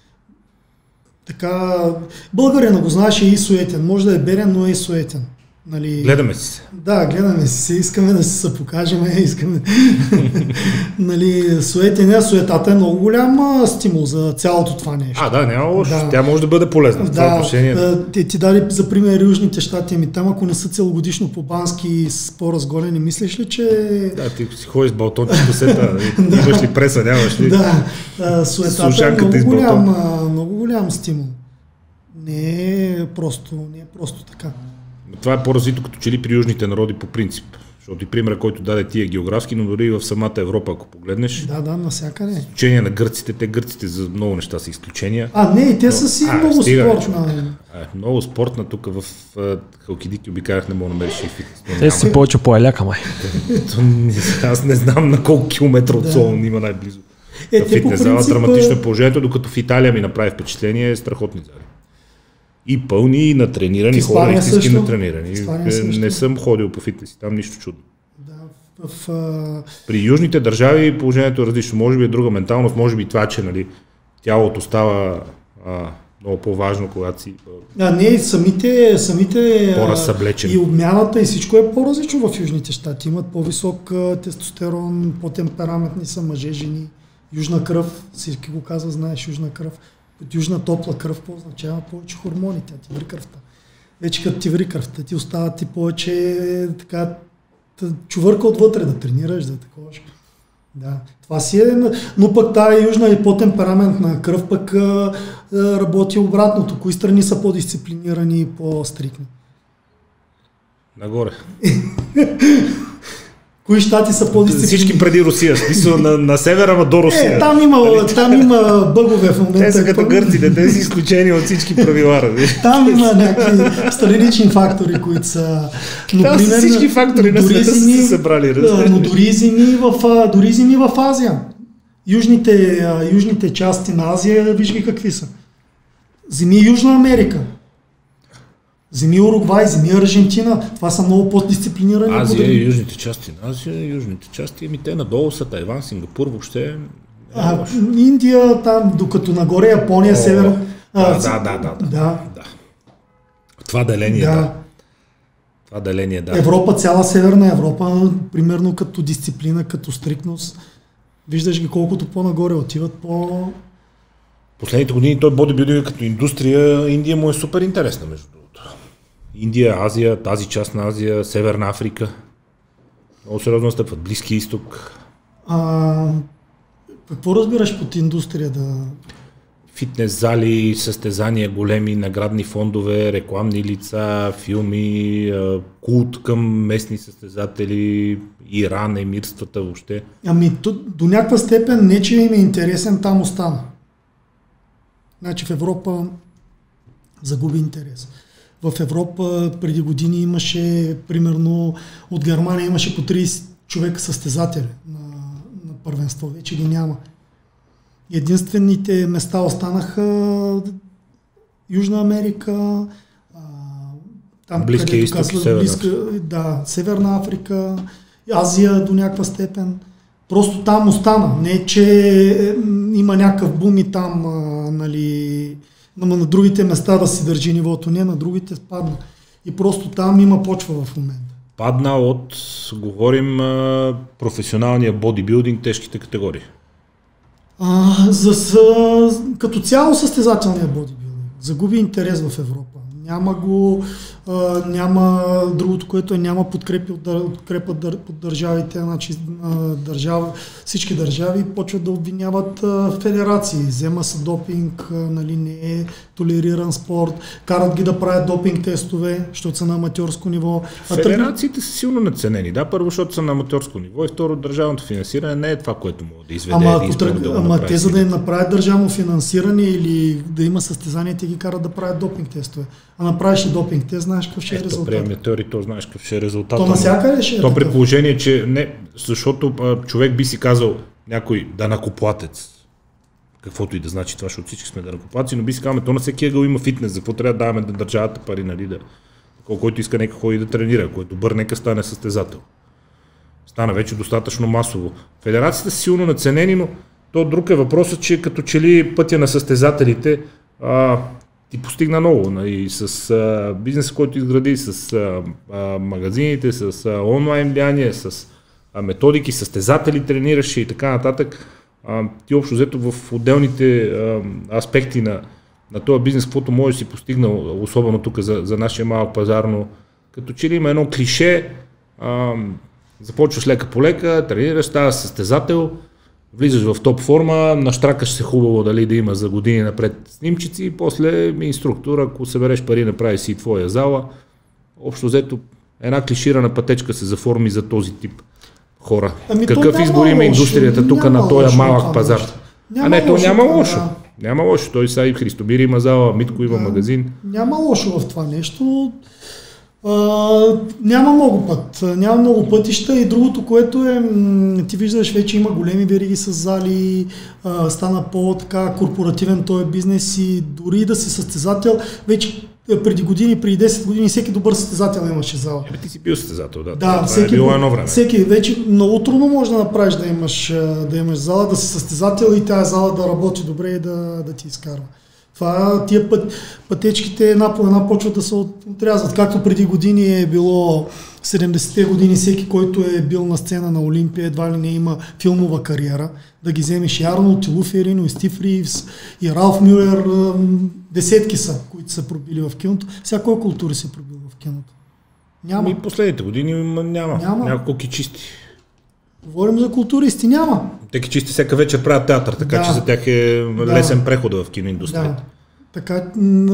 Така, българина го знаеш, е и суетен. Може да е берен, но е и суетен. Нали... Гледаме си се. Да, гледаме си се. Искаме да се покажем. Искаме. Нали, суетен е, суетата е много голям стимул за цялото това нещо. А, да, няма лошо. Да. Тя може да бъде полезна в това да, отношение. Ти, ти даде за пример Южните щати, ами там ако не са целогодишно по бански по-разголени, мислиш ли, че... Да, ти си ходиш с балтончето сета, имаш ли преса, нямаш ли? Да, суетата е много голям, много голям стимул. Не е просто, не е просто така. Това е по-развито като че ли при южните народи по принцип. Защото и примера, който даде ти е географски, но дори и в самата Европа, ако погледнеш. Да, да, навсякъде. Изключение на гърците, те гърците за много неща са изключения. А, не, и те са си а, много стига, спортна. А, много спортна, тук в Халкидики обикарах, не мога да намериш и фитнес. Те си повече по аляка, май. Аз не знам на колко километра от Солун има най-близо. Е, фитнес зала, драматично положението, докато в Италия ми направи впечатление, е страхотни зали. И пълни, и натренирани, хора истински натренирани. Не съм ходил по фитнеси, там нищо чудно. Да, в, в... При южните държави положението е различно. Може би е друга менталност, може би това, че нали, тялото става а, много по-важно, когато си а, не, самите, самите по-разсъблечен. И обмяната и всичко е по-различно в Южните щати. Имат по-висок тестостерон, по-темпераментни са мъже, жени. Южна кръв, всички го казва, знаеш, южна кръв. От южна топла кръв по-означава повече хормони, тя ти ври кръвта. Вече като ти ври кръвта, ти остава ти повече така чувърка отвътре да тренираш, да такова. Да, това си е, но пък тая южна и по-темпераментна кръв пък а, а, работи обратното. Кои страни са по-дисциплинирани и по-стрикни? Нагоре. Кои щати са по-дисциплинирани? Всички преди Русия, смисъл на, на севера, ама до Русия. Е, там има, там има бъгове в момента. Те са като гърците, те са изключени от всички правила. Там има някакви странични фактори, които са... Но, там примерно, са всички фактори на света са се събрали. Да, но дори зими, в, дори зими в Азия. Южните, южните части на Азия, виж ги какви са. Зими Южна Америка. Земи Уругвай, земи Аржентина, това са много по-дисциплинирани. Азия и южните части на Азия, южните части, еми те надолу са Тайван, Сингапур, въобще... А, Индия, там, докато нагоре Япония, север... Да, а, да, да, да, да, да. да. Това деление, да. да. Това деление, да. Европа, цяла Северна Европа, примерно като дисциплина, като стрикност, виждаш ги колкото по-нагоре отиват по... Последните години той бодибилдинг като индустрия, Индия му е супер интересна, между другото. Индия, Азия, тази част на Азия, Северна Африка. Много сериозно стъпват. Близки изток. А, какво разбираш под индустрия? Да... Фитнес зали, състезания, големи наградни фондове, рекламни лица, филми, култ към местни състезатели, Иран, емирствата въобще. Ами до, до някаква степен не, че им е интересен, там остана. Значи в Европа загуби интерес. В Европа преди години имаше, примерно, от Германия имаше по трийсет човека състезатели на, на първенство. Вече ги няма. Единствените места останаха Южна Америка, там Близкия изток и Северна близка, да, Северна Африка, Азия до някаква степен. Просто там остана. Не, че има някакъв бум и там, а, нали... Но на другите места да си държи нивото, не, на другите спадна. И просто там има почва в момента. Падна от, говорим, професионалния бодибилдинг, тежките категории. А, за, за, като цяло състезателния бодибилдинг. Загуби интерес в Европа. Няма го, а, няма другото, което е, няма подкрепи от, подкрепа от държавите, значи държава, всички държави почват да обвиняват а, федерации. Взема се допинг, а, нали, не е толериран спорт, карат ги да правят допинг тестове, защото са на аматьорско ниво. Федерациите са силно надценени, да, първо, защото са на аматьорско ниво и второ, държавното финансиране не е това, което може да изведе. Ама, да тръг... да ама те, за да им направят държавно финансиране или да има състезание, те ги карат да правят допинг тестове. А направиш ли допинг тест, знаеш какъв ще е резултат. При аматьори, то знаеш какъв ще е резултат. То навсякъде ще е То такъв. при положение, че не, защото а, човек би си казал някой данъкоплатец, каквото и да значи това, защото всички сме данъкоплатци, но би си казал, то на всеки ъгъл има фитнес, за какво трябва да даваме да държавата пари, нали, да, който иска нека ходи да тренира, който добър, нека стане състезател. Стана вече достатъчно масово. Федерациите са силно наценени, но то друг е въпросът, че като че ли пътя на състезателите а, ти постигна много. Нали, с а, бизнеса, който изгради, с а, а, магазините, с а, онлайн влияние, с а, методики, състезатели тренираше и така нататък. А, ти общо взето в отделните а, аспекти на, на този бизнес, каквото може да си постигнал, особено тук за, за нашия малък пазар, но като че ли има едно клише, а, започваш лека по лека, тренираш, ставаш състезател, влизаш в топ форма, наштракаш се хубаво дали да има за години напред снимчици и после инструктор, ако събереш пари, направи си и твоя зала. Общо взето една клиширана пътечка се заформи за този тип хора. Ами Какъв избор има индустрията тук на този малък пазар? Няма а не, то лошо, няма лошо. Да. Няма лошо. Той сега и Христомир има зала, Митко има да. магазин. Няма лошо в това нещо. Uh, няма много път, няма много пътища и другото, което е, м- ти виждаш, вече има големи вериги с зали, uh, стана по-така корпоративен този бизнес и дори да си състезател, вече преди години, преди десет години всеки добър състезател имаше зала. Ебе, ти си бил състезател, да. Да, това всеки, е било едно време. Всеки, вече много трудно може да направиш да имаш, да имаш зала, да си състезател и тая зала да работи добре и да, да ти изкарва. Това, тия път, пътечките една по една почват да се отрязват. Както преди години е било седемдесетте години, всеки, който е бил на сцена на Олимпия, едва ли не има филмова кариера, да ги вземеш и Арнолд, и Лу Ферино, и Стив Ривз, и Ралф Мюлер, десетки са, които са пробили в киното. Всяка култура се пробила в киното. Няма. И последните години няма. Няма. Няколко кичисти. Говорим за културисти, няма. Те кичисти всяка вечер правят театър, така да. че за тях е лесен да. преход в киноиндустрията. Да. Така,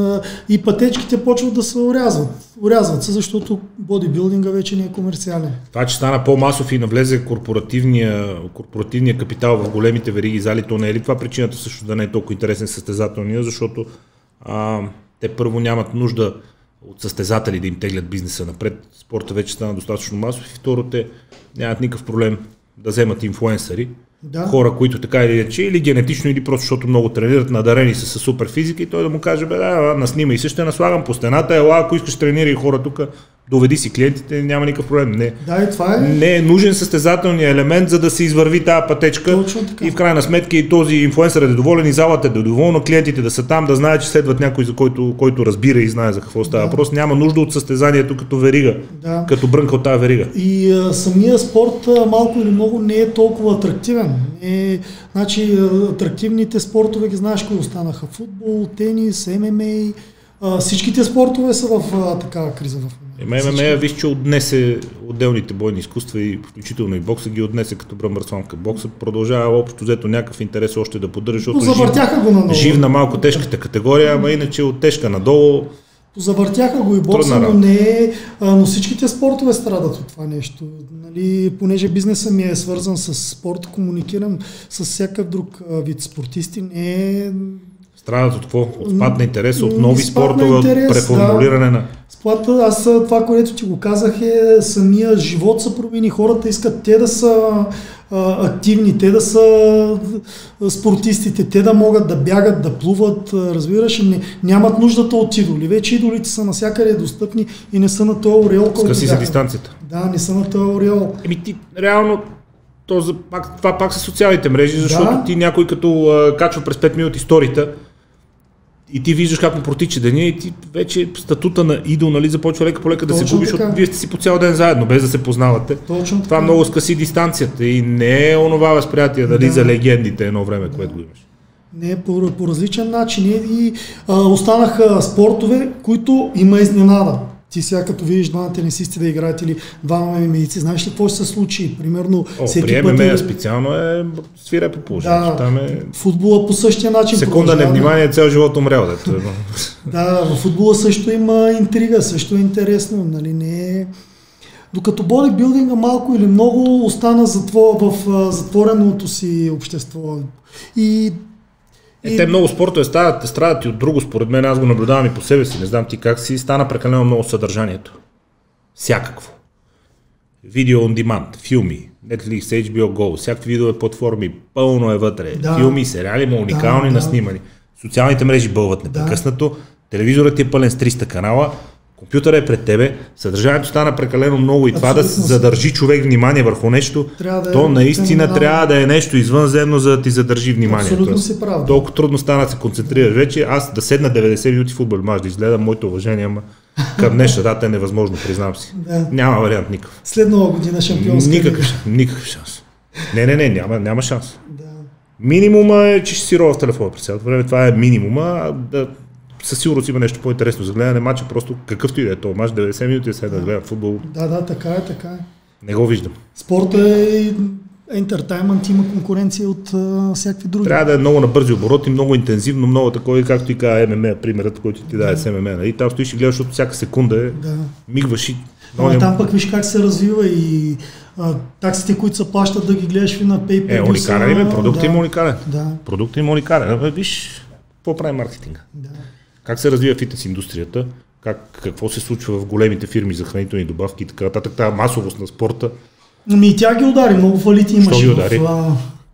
и пътечките почват да се урязват. Урязват се, защото бодибилдинга вече не е комерциален. Това, че стана по-масов и навлезе корпоративния, корпоративния капитал в големите вериги зали, то не е ли това причината също да не е толкова интересен състезателния, защото а, те първо нямат нужда от състезатели да им теглят бизнеса напред. Спорта вече стана достатъчно масов и второ, те нямат никакъв проблем да вземат инфлуенсъри. Да. Хора, които така или иначе, или генетично, или просто защото много тренират, надарени са с супер физика и той да му каже, бе, да, наснима и се ще наслагам по стената, ела, ако искаш тренира и хора тук, доведи си клиентите, няма никакъв проблем. Не, да, и това е... не е нужен състезателният елемент, за да се извърви тази пътечка и в крайна сметка и този инфлуенсър е доволен и залата е доволна, клиентите да са там, да знаят, че следват някой, за който, който разбира и знае за какво става въпрос. Да. Няма нужда от състезанието като верига, да. Като брънка от тази верига. И а, самия спорт а, малко или много не е толкова атрактивен. Е, значи атрактивните спортове ги знаеш кои останаха. Футбол, тенис, Ем Ем Ей. А, всичките спортове са в а, такава криза в момента. Ем Ем Ей, виж, че отнесе отделните бойни изкуства и включително и бокса ги отнесе като бръмбър сламка. Боксът продължава общо взето някакъв интерес още да поддържа, защото завъртяха го наново. Жив на малко тежката категория, ама иначе от тежка надолу. Завъртяха го и бокса, но не е, но всичките спортове страдат от това нещо. Нали, понеже бизнесът ми е свързан с спорт, комуникирам с всякакъв друг вид спортисти, не е... Страдат от какво? От спад на интерес, от нови спортове, от преформулиране да. на... Спад, аз това, което ти го казах е самия живот се промени, хората искат те да са а, активни, те да са а, спортистите, те да могат да бягат, да плуват, разбираш, не, нямат нуждата от идоли. Вече идолите са навсякъде достъпни и не са на този ореол, който скъси за дистанцията. Да, не са на този ореол. Еми ти, реално, то за, пак, това пак са социалните мрежи, защото да. Ти някой като а, качва през пет минути сторита, и ти виждаш как му протича деня и ти вече статута на идол, нали, започва лека по лека да се губи, защото вие сте си по цял ден заедно, без да се познавате. Точно това много скъси дистанцията и не е онова възприятие, дали да. За легендите едно време, да. Което го имаш. Не, по, по различен начин. И а, останаха спортове, които има изненада. Ти сега като видиш двама тенисисти да играят или двама медици, знаеш ли какво ще се случи? Примерно, О, при ем ем а специално е свирепо положение. Да, там е... футбола по същия начин. Секунда невнимание, цял живот умрял. Да, да, в футбола също има интрига, също е интересно. Нали, не е... Докато бодибилдинга малко или много остана затвор, в затвореното си общество. И Е, те много спортове страдат, страдат и от друго, според мен, аз го наблюдавам и по себе си, не знам ти как си, стана прекалено много съдържанието. Всякакво. Видео on demand, филми, Netflix, ейч би о Go, всякакви видове платформи, пълно е вътре, да. Филми, сериали, има уникални да, наснимани. Да. Социалните мрежи бълват непрекъснато, да. Телевизорът ти е пълен с триста канала, компютърът е пред тебе, съдържанието стана прекалено много и това да задържи човек внимание върху нещо, да то е, наистина да трябва да е нещо извънземно, за да ти задържи вниманието. Абсолютно си прав. Толкова трудно стана да се концентрираш вече. Аз да седна деветдесет минути футбол мач да изгледам, моето уважение, ама към днешна дата е невъзможно, признавам си. Да. Няма вариант никакъв. След нова година шампионска. Никакъв, никакъв шанс. Не, не, не, няма, няма шанс. Да. Минимума е, че ще си рова в телефона през цялото време. Това е минимума. Да, със сигурност има нещо по-интересно за гледане матча, просто какъвто и да е този мач, деветдесет минути е сега да гледам футбол. Да, да, така е, така е. Не го виждам. Спортът е ентертаймент, има конкуренция от а, всякакви други. Трябва да е много на бързи обороти, много интензивно, много такова, както и каза ем ем а, примерът, който ти даде с ем ем а. И там стоиш и гледаш, защото всяка секунда е, да. Мигваш и... Но там пък виж как се развива и а, таксите, които се плащат да ги гледаш на PayPal. Е, уникален има, продуктът да. Има уникален. Да. Продуктът има уникален. Виж, какво прави маркетинга. Да. Как се развива фитнес индустрията, как, какво се случва в големите фирми за хранителни добавки и така нататък, тази масовост на спорта. Ами и тя ги удари, много фалити имаше. Що ги удари? В,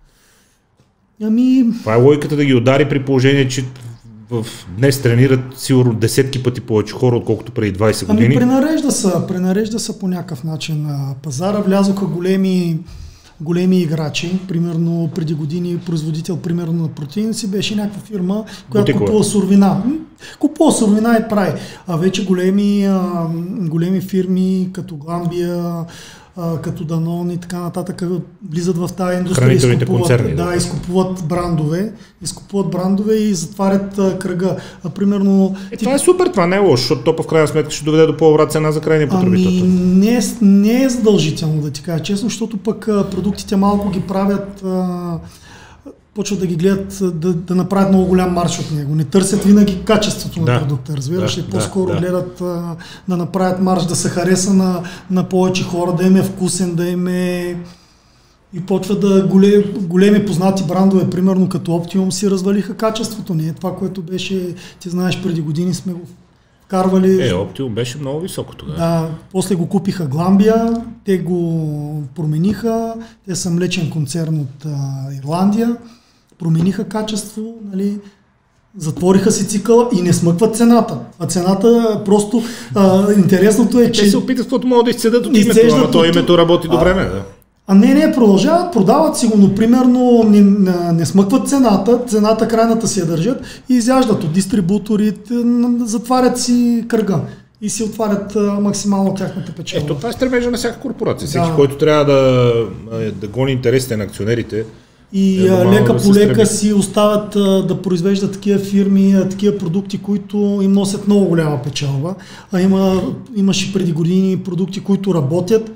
ами... Това е логиката да ги удари при положение, че в днес тренират сигурно десетки пъти повече хора, отколкото преди двайсет години. Ами пренарежда се, пренарежда се по някакъв начин на пазара, влязоха големи големи играчи, примерно преди години производител примерно на протеин си беше някаква фирма, която Бутикова. Купува суровина. Купува суровина и прави. А вече големи, а, големи фирми като Гламбия, а, като Данон и така нататък влизат в тази индустрия и изкупуват, концерни, да, да. изкупуват брандове, изкупуват брандове и затварят а, кръга. А, примерно... Е, ти... Това е супер, това не е лошо, защото то в крайна сметка ще доведе до по-добра цена за крайния потребител. Ами не е, не е задължително да ти кажа честно, защото пък а, продуктите малко ги правят, а, почват да ги гледат, да, да направят много голям марш от него. Не търсят винаги качеството да. На продукта, разбираш да, ли? По-скоро да, гледат а, да направят марш, да се хареса на, на повече хора, да им е вкусен, да им е... И почва да голем, големи познати брандове, примерно като Optimum, си развалиха качеството. Не е това, което беше, ти знаеш, преди години сме го вкарвали. Е, Optimum беше много високо тогава. Да, после го купиха Гламбия, те го промениха, те са млечен концерн от а, Ирландия, промениха качество, нали, затвориха си цикъла и не смъкват цената. А цената просто, а, интересното е, че... Те се опитат, защото могат да изцедат от името, ама то името работи добре, не, да. А не, не, продължават, продават си го, но примерно не, не, не смъкват цената, цената крайната си я държат и изяждат от дистрибутори, затварят си кръга и си отварят а, максимално тяхната печалба. Ето, това е стремежа на всяка корпорация. Всеки, да. Който трябва да, да гони интересите на акционерите. И е лека да по лека си остават а, да произвеждат такива фирми, а, такива продукти, които им носят много голяма печалба. А има, имаше преди години продукти, които работят,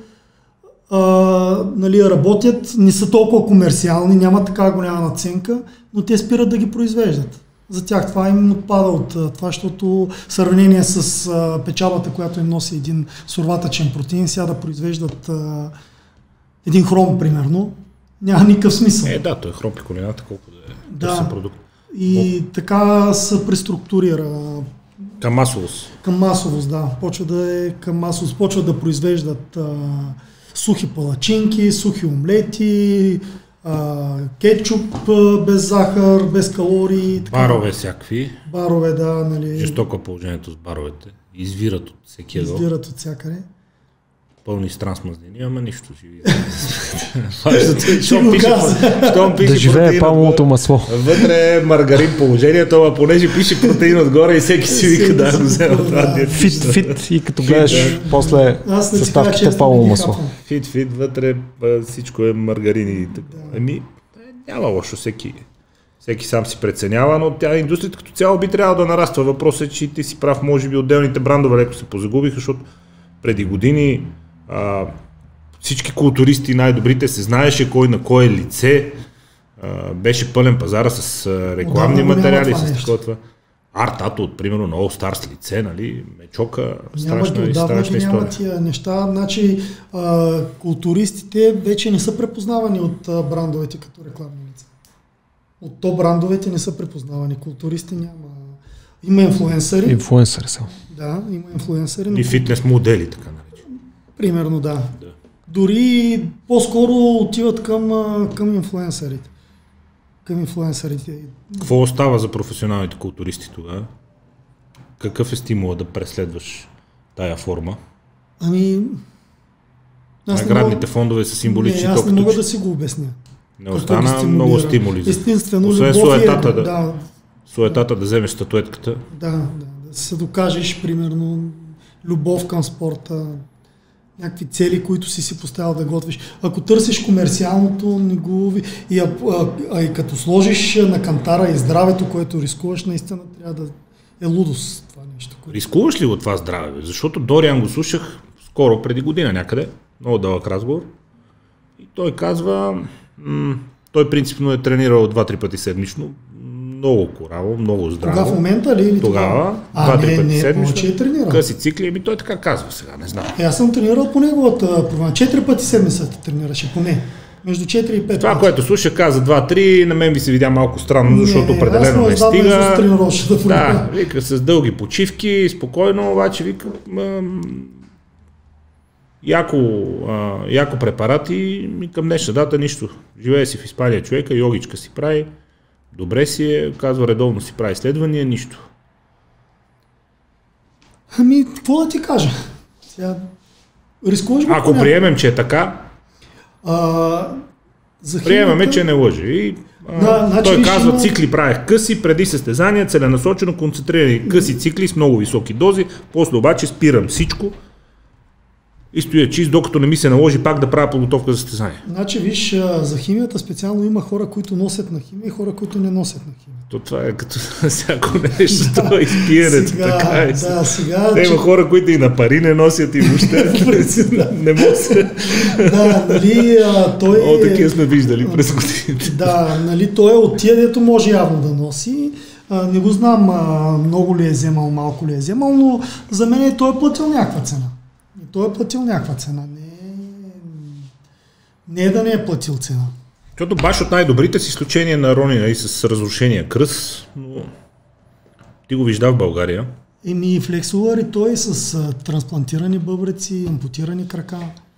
Uh, нали, работят, не са толкова комерциални, няма такава голяма наценка, но те спират да ги произвеждат. За тях това им отпада от това, защото в сравнение с uh, печалбата, която им носи един сурватъчен протеин, сега да произвеждат uh, един хром, примерно, няма никакъв смисъл. Е, да, той е хром пиколината, колко да е да. Продукт. И О. така се преструктурира. Към масовост. Към масовост, да. Почва да е към масовост, почва да произвеждат uh, сухи палачинки, сухи омлети, а, кетчуп без захар, без калории. Така. Барове всякакви. Барове, да. Нали... Жестоко положението с баровете. Извират от всеки ъгъл. Извират от всякъде. Пълни с трансмазнини, ама нищо ще ви да живее палмовото масло. Вътре е маргарин положението, ама понеже пише протеин отгоре и всеки си вика да го взема това. Фит, фит и като гледаш после съставките палмово масло. Фит, фит, вътре всичко е маргарин и така. Ами няма лошо, всеки Всеки сам си преценява, но тя индустрията като цяло би трябвало да нараства. Въпросът е, че ти си прав, може би отделните брандове леко се позагубиха, защото преди години а, всички културисти, най-добрите, се знаеше кой на кое лице, а, беше пълен пазара с а, рекламни Отдавна материали, с такова. Артато, от примерно на All Stars лице, нали, Мечока, няма страшна, ги, страшна ги няма история. тия неща, значи а, културистите вече не са препознавани от а, брандовете като рекламни лица. От то брандовете не са препознавани, културисти няма. Има инфлуенсъри. Инфлуенсъри са. Да, има инфлуенсъри. Но... И фитнес модели, така наречени. Примерно, да. Да. Дори по-скоро отиват към, към инфлуенсърите. Към инфлуенсърите. Какво остава за професионалните културисти тогава? Какъв е стимула да преследваш тая форма? Ами... Наградните мога... фондове са символични. Не, аз не мога че... да си го обясня. Не остана много стимули. Естествено, освен суетата, е, да, да, суетата да вземеш статуетката. Да, да, да се докажеш, примерно, любов към спорта, някакви цели, които си си поставил да готвиш. Ако търсиш комерциалното, не го... И, а, а, а и като сложиш на кантара и здравето, което рискуваш, наистина трябва да е лудост това нещо. Което... Рискуваш ли от това здраве? Защото Дориан го слушах скоро, преди година някъде, много дълъг разговор. И той казва, м- той принципно е тренирал два-три пъти седмично, много кораво, много здраво. Кога в момента ли? Или тогава, два-три пъти седмично, е къси цикли, ами той така казва сега, не знам. Е, аз съм тренирал по неговата програма. Четири пъти седмицата тренираше, поне. Между четири и пет. Това, пъти. което слушах, каза два-три, на мен би се видя малко странно, защото не, определено не стига. Да, да, вика с дълги почивки, спокойно, обаче вика м- яко, а, яко препарати и към днешна дата нищо. Живее си в Испания човека, йогичка си прави, добре си е, казва редовно си прави изследвания, нищо. Ами, какво да ти кажа? Сега, рискуваш го. Ако приемем, че е така, а, за приемаме, химията... че не лъже. И, а, да, значи, той казва, има... цикли правех къси, преди състезания, целенасочено, концентрирани къси цикли с много високи дози, после обаче спирам всичко и стоя чист, докато не ми се наложи пак да правя подготовка за състезание. Значи, виж, за химията специално има хора, които носят на химия и хора, които не носят на химия. То това е като всяко нещо, това изпиенето, така е. Да, сега, Те че... има хора, които и на пари не носят и въобще не могат. Да, нали, а, той О, такива сме виждали през годините. Да, нали, той е от тия, дето може явно да носи. А, не го знам а, много ли е вземал, малко ли е вземал, но за мен той е платил някаква цена. И той е платил някаква цена. Не, не е да не е платил цена. Защото баш от най-добрите с изключение на Ронина и с разрушения кръс, но ти го вижда в България. Еми, флексулър и той с а, трансплантирани бъбреци, ампутирани крака.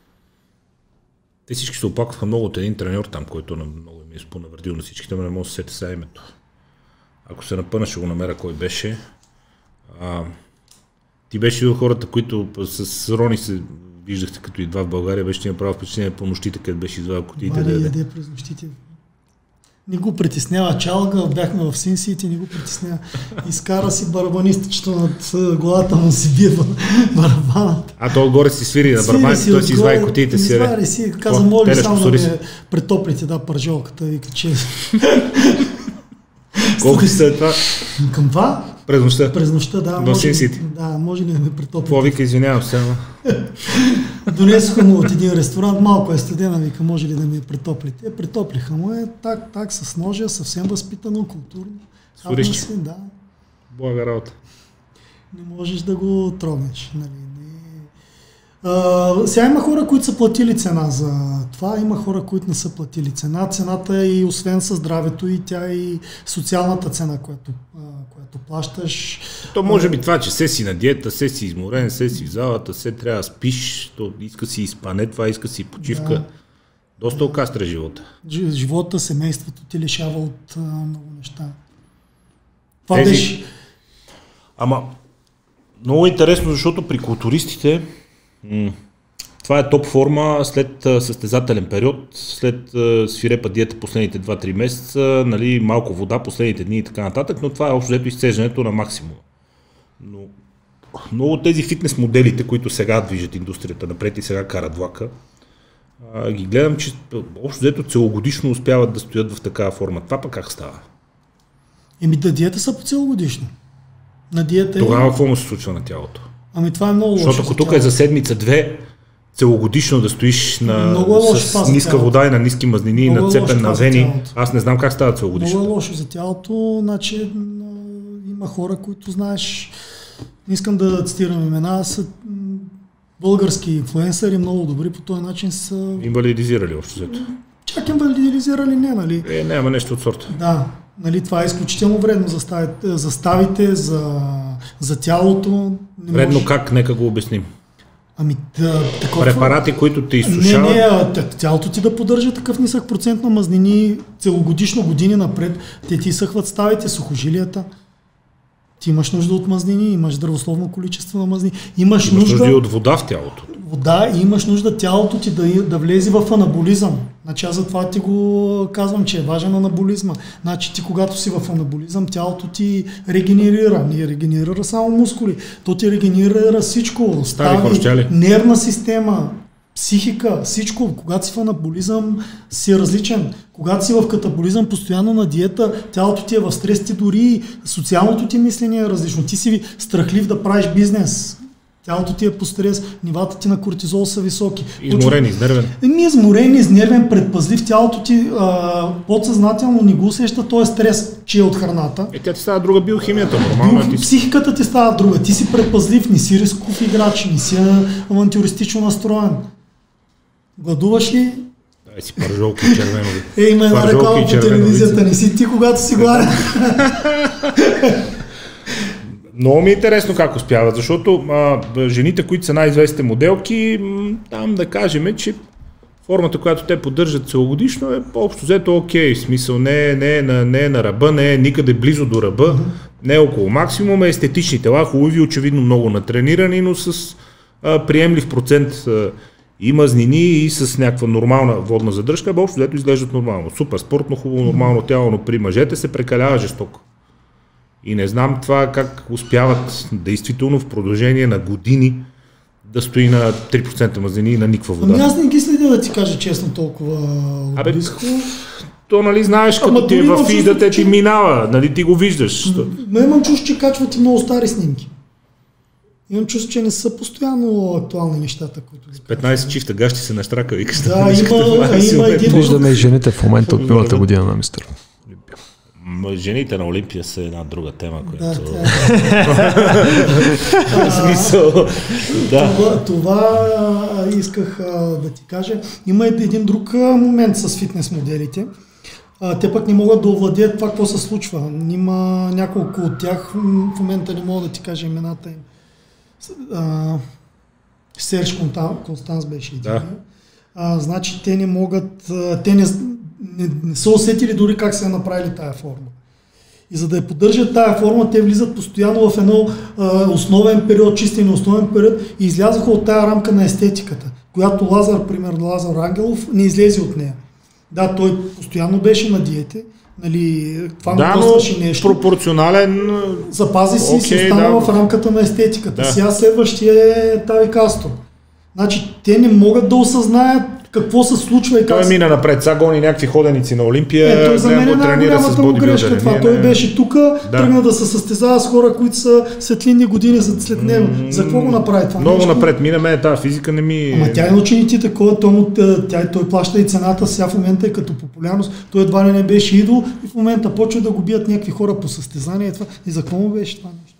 Те всички се оплакваха много от един треньор там, който много ми е спонавърдил на всичките, но не мога да се сетя сега името. Ако се напъна, ще го намеря кой беше. А, ти беше от хората, които с Рони се виждахте като идва в България, беше ти направил впечатление по нощите, къде беше извадил кутиите. Валя да яде през нощите. Не го притеснява чалга, бяхме в Синсити, не го притеснява. Изкара си барабанистичето над главата му, си бие барабаната. А то отгоре си свири на барабаните, той си извади кутиите си. Извади си, каза, моля само да ме претоплите, да, пържолката и каче. Колко си след това? Към това? През нощта? През нощта, да. В Синсити? Да, може ли да ме претоплите? Какво вика, извинявам се, ама. Донесоха му от един ресторант, малко е студена, вика, може ли да ми претоплите? Претоплиха му е так, так, с ножа, съвсем възпитано, културно. Сурищи? Да. Блага работа. Не можеш да го тронеш, нали. Uh, сега има хора, които са платили цена за това, има хора, които не са платили цена. Цената е и освен със здравето и тя и социалната цена, която, uh, която плащаш. То може би това, че се си на диета, се си изморен, се си в залата, се трябва да спиш, то иска си изпане, това иска си почивка. Да. Доста окастра живота. Живота, семейството ти лишава от uh, много неща. Това Тези... беше... Ама, много интересно, защото при културистите това е топ форма след състезателен период, след свирепа диета последните два-три месеца, нали, малко вода последните дни и така нататък, но това е общо взето изцеждането на максимума. Но много от тези фитнес моделите, които сега движат индустрията напред и сега карат влака, ги гледам, че общо взето целогодишно успяват да стоят в такава форма. Това пък как става? Еми да диета са по целогодишно. На диета Тогава какво му се случва на тялото? Ами това е много лошо. Защото ако тук е за седмица-две, целогодишно да стоиш на, е с ниска вода и на ниски мазнини, много на цепен на вени, аз не знам как става целогодишно. Много е лошо за тялото, значи има хора, които знаеш, не искам да цитирам имена, са български инфлуенсъри, много добри, по този начин са... Инвалидизирали общо взето. Чак инвалидизирали не, нали? Е, няма нещо от сорта. Да, нали, това е изключително вредно за, ставите, за ставите, за, за тялото. Не вредно може... как? Нека го обясним. Ами, да, такова... Препарати, които те изсушават... Не, не, тялото ти да поддържа такъв нисък процент на мазнини целогодишно, години напред, те ти изсъхват ставите, сухожилията. Ти имаш нужда от мазнини, имаш здравословно количество на мазнини. Имаш, имаш нужда... нужда и от вода в тялото. Вода и имаш нужда тялото ти да, да влезе в анаболизъм. Значи аз затова ти го казвам, че е важен анаболизма. Значи ти когато си в анаболизъм, тялото ти регенерира. Не регенерира само мускули. То ти регенерира всичко. Стави, нервна система, психика, всичко. Когато си в анаболизъм, си е различен. Когато си в катаболизъм, постоянно на диета, тялото ти е в стрес, ти дори социалното ти мислене е различно. Ти си страхлив да правиш бизнес. Тялото ти е по стрес, нивата ти на кортизол са високи. Изморен, изнервен. Еми, изморен, изнервен, предпазлив, тялото ти а, подсъзнателно не го усеща, то е стрес, че е от храната. Е, тя ти става друга биохимията, нормално. Био... Психиката ти става друга, ти си предпазлив, не си рисков играч, не си авантюристично настроен. Гладуваш ли? Дай си пържолки и червенови. Е, има една реклама по телевизията, не си ти, когато си гладен. Много ми е интересно как успяват, защото а, жените, които са най-известните моделки, там да кажем, че формата, която те поддържат целогодишно е общо взето окей, в смисъл не е, не, е на, не е на ръба, не е никъде близо до ръба, mm-hmm. не е около максимума, естетични тела, хубави, очевидно много натренирани, но с а, приемлив процент а, и мазнини и с някаква нормална водна задръжка, общо взето изглеждат нормално. Супер спортно, хубаво, нормално тяло, но при мъжете се прекалява жестоко. И не знам това как успяват действително в продължение на години да стои на три процента мазнини и на никаква вода. Ами аз не ги следя, да ти кажа честно, толкова близко. То нали знаеш, като Ама ти е в фида, те ти минава, нали ти го виждаш. Но имам чувство, че качват и много стари снимки. Имам чувство, че не са постоянно актуални нещата, които... С петнайсет чифта гащи се нащрака, викаш. Да, има, има един... Виждаме и жените в момента от миналата година на мистер. Жените на Олимпия са една друга тема, която... Да, тя... смисъл. Да. Това, това исках а, да ти кажа. Има един друг момент с фитнес моделите. А, те пък не могат да овладеят това, какво се случва. Има няколко от тях, в момента не мога да ти кажа имената им. А, Серж Констанс беше един. Да. А, значи те не могат... Те не, Не, не са усетили дори как са я направили тая форма. И за да я поддържат тая форма, те влизат постоянно в едно а, основен период, чистен основен период и излязоха от тая рамка на естетиката, която Лазар, примерно Лазар Ангелов, не излезе от нея. Да, той постоянно беше на диете, нали, това да, му костваше нещо. Пропорционален... Запази си okay, и остана да. в рамката на естетиката. Да. Сега следващия е Тави Кастро. Значи, те не могат да осъзнаят какво се случва и как... Той мина напред, сега гони някакви ходеници на Олимпия, е, той за мен е най-голямата му грешка това. Той не... беше тук, да. Тръгна да се състезава с хора, които са светлинни години след него. Mm-hmm. За какво го направи това? Много нещо? напред, мина мен тази физика не ми... Ама тя е научи и ти такова, той, тя, той плаща и цената сега в момента е като популярност. Той едва ли не беше идол и в момента почва да го бият някакви хора по състезание. И, това. И за какво му беше това нещо?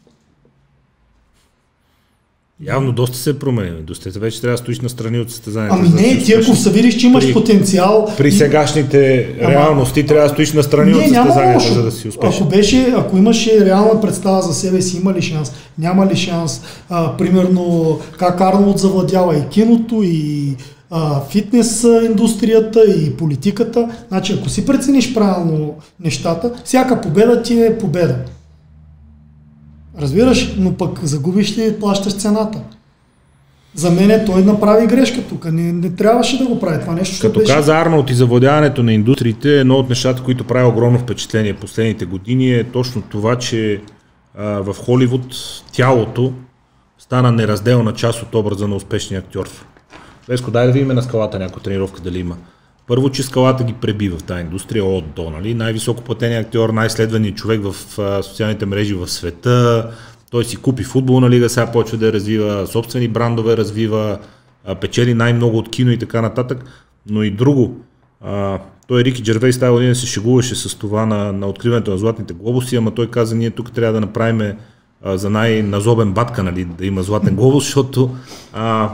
Явно доста се е променил. Доста вече трябва да стоиш настрани от състезанието. Ами не, ти ако се видиш, че имаш при, потенциал... При и... сегашните Ама... реалности трябва да стоиш настрани от състезанието, за да си успешен. Ако, беше, ако имаше реална представа за себе си, има ли шанс? Няма ли шанс? А, примерно, как Арнолд завладява и киното, и а, фитнес индустрията, и политиката. Значи, ако си прецениш правилно нещата, всяка победа ти е победа. Разбираш, но пък загубиш ли, плащаш цената. За мен той направи грешка тук, не, не трябваше да го прави това нещо. Като беше... каза Арнолд и завладяването на индустриите, едно от нещата, които прави огромно впечатление последните години е точно това, че а, в Холивуд тялото стана неразделна част от образа на успешния актьор. Веско, дай да видим на скалата някаква тренировка дали има. Първо, че скалата ги пребива в тази индустрия от до, нали? Най-високо платен актьор, най-следваният човек в а, социалните мрежи в света. Той си купи футболна лига, сега почва да развива собствени брандове, развива, а, печели най-много от кино и така нататък. Но и друго. А, той Рики Джервейс тази година се шегуваше с това на, на откриването на златните глобуси, ама той каза, ние тук трябва да направим а, за най-назобен батка, нали, да има златен глобус, защото а,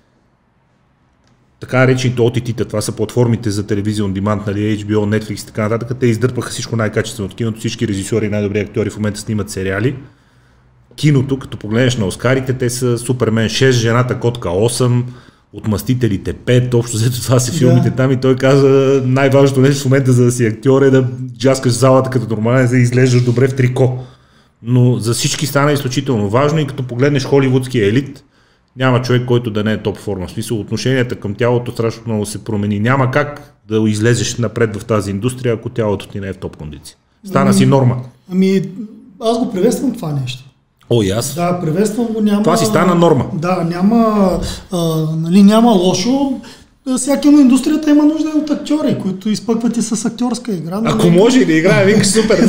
така речените о ти ти-та, това са платформите за телевизия on demand, нали, Ейч Би О, Netflix и така нататък, те издърпаха всичко най-качествено от киното, всички режисьори и най-добри актьори в момента снимат сериали. Киното, като погледнеш на Оскарите, те са Супермен шест, Жената котка осем, Отмъстителите пет, общо взето това са филмите да. Там и той каза, най-важното нещо в момента за да си актьор е да джаскаш залата като нормален, за да изглеждаш добре в трико. Но за всички стана изключително важно и като погледнеш холивудския елит, няма човек, който да не е топ форма. В смисъл, отношенията към тялото страшно много се промени. Няма как да излезеш напред в тази индустрия, ако тялото ти не е в топ кондиция. Стана ами, си норма. Ами, аз го приветствам това нещо. О, и аз. Да, приветствам го, няма... Това си стана норма. Да, няма, а, нали, няма лошо. Всяка индустрията има нужда от актьори, които изпъкват и с актьорска игра. Ако нали... може и да играе, викаш супер.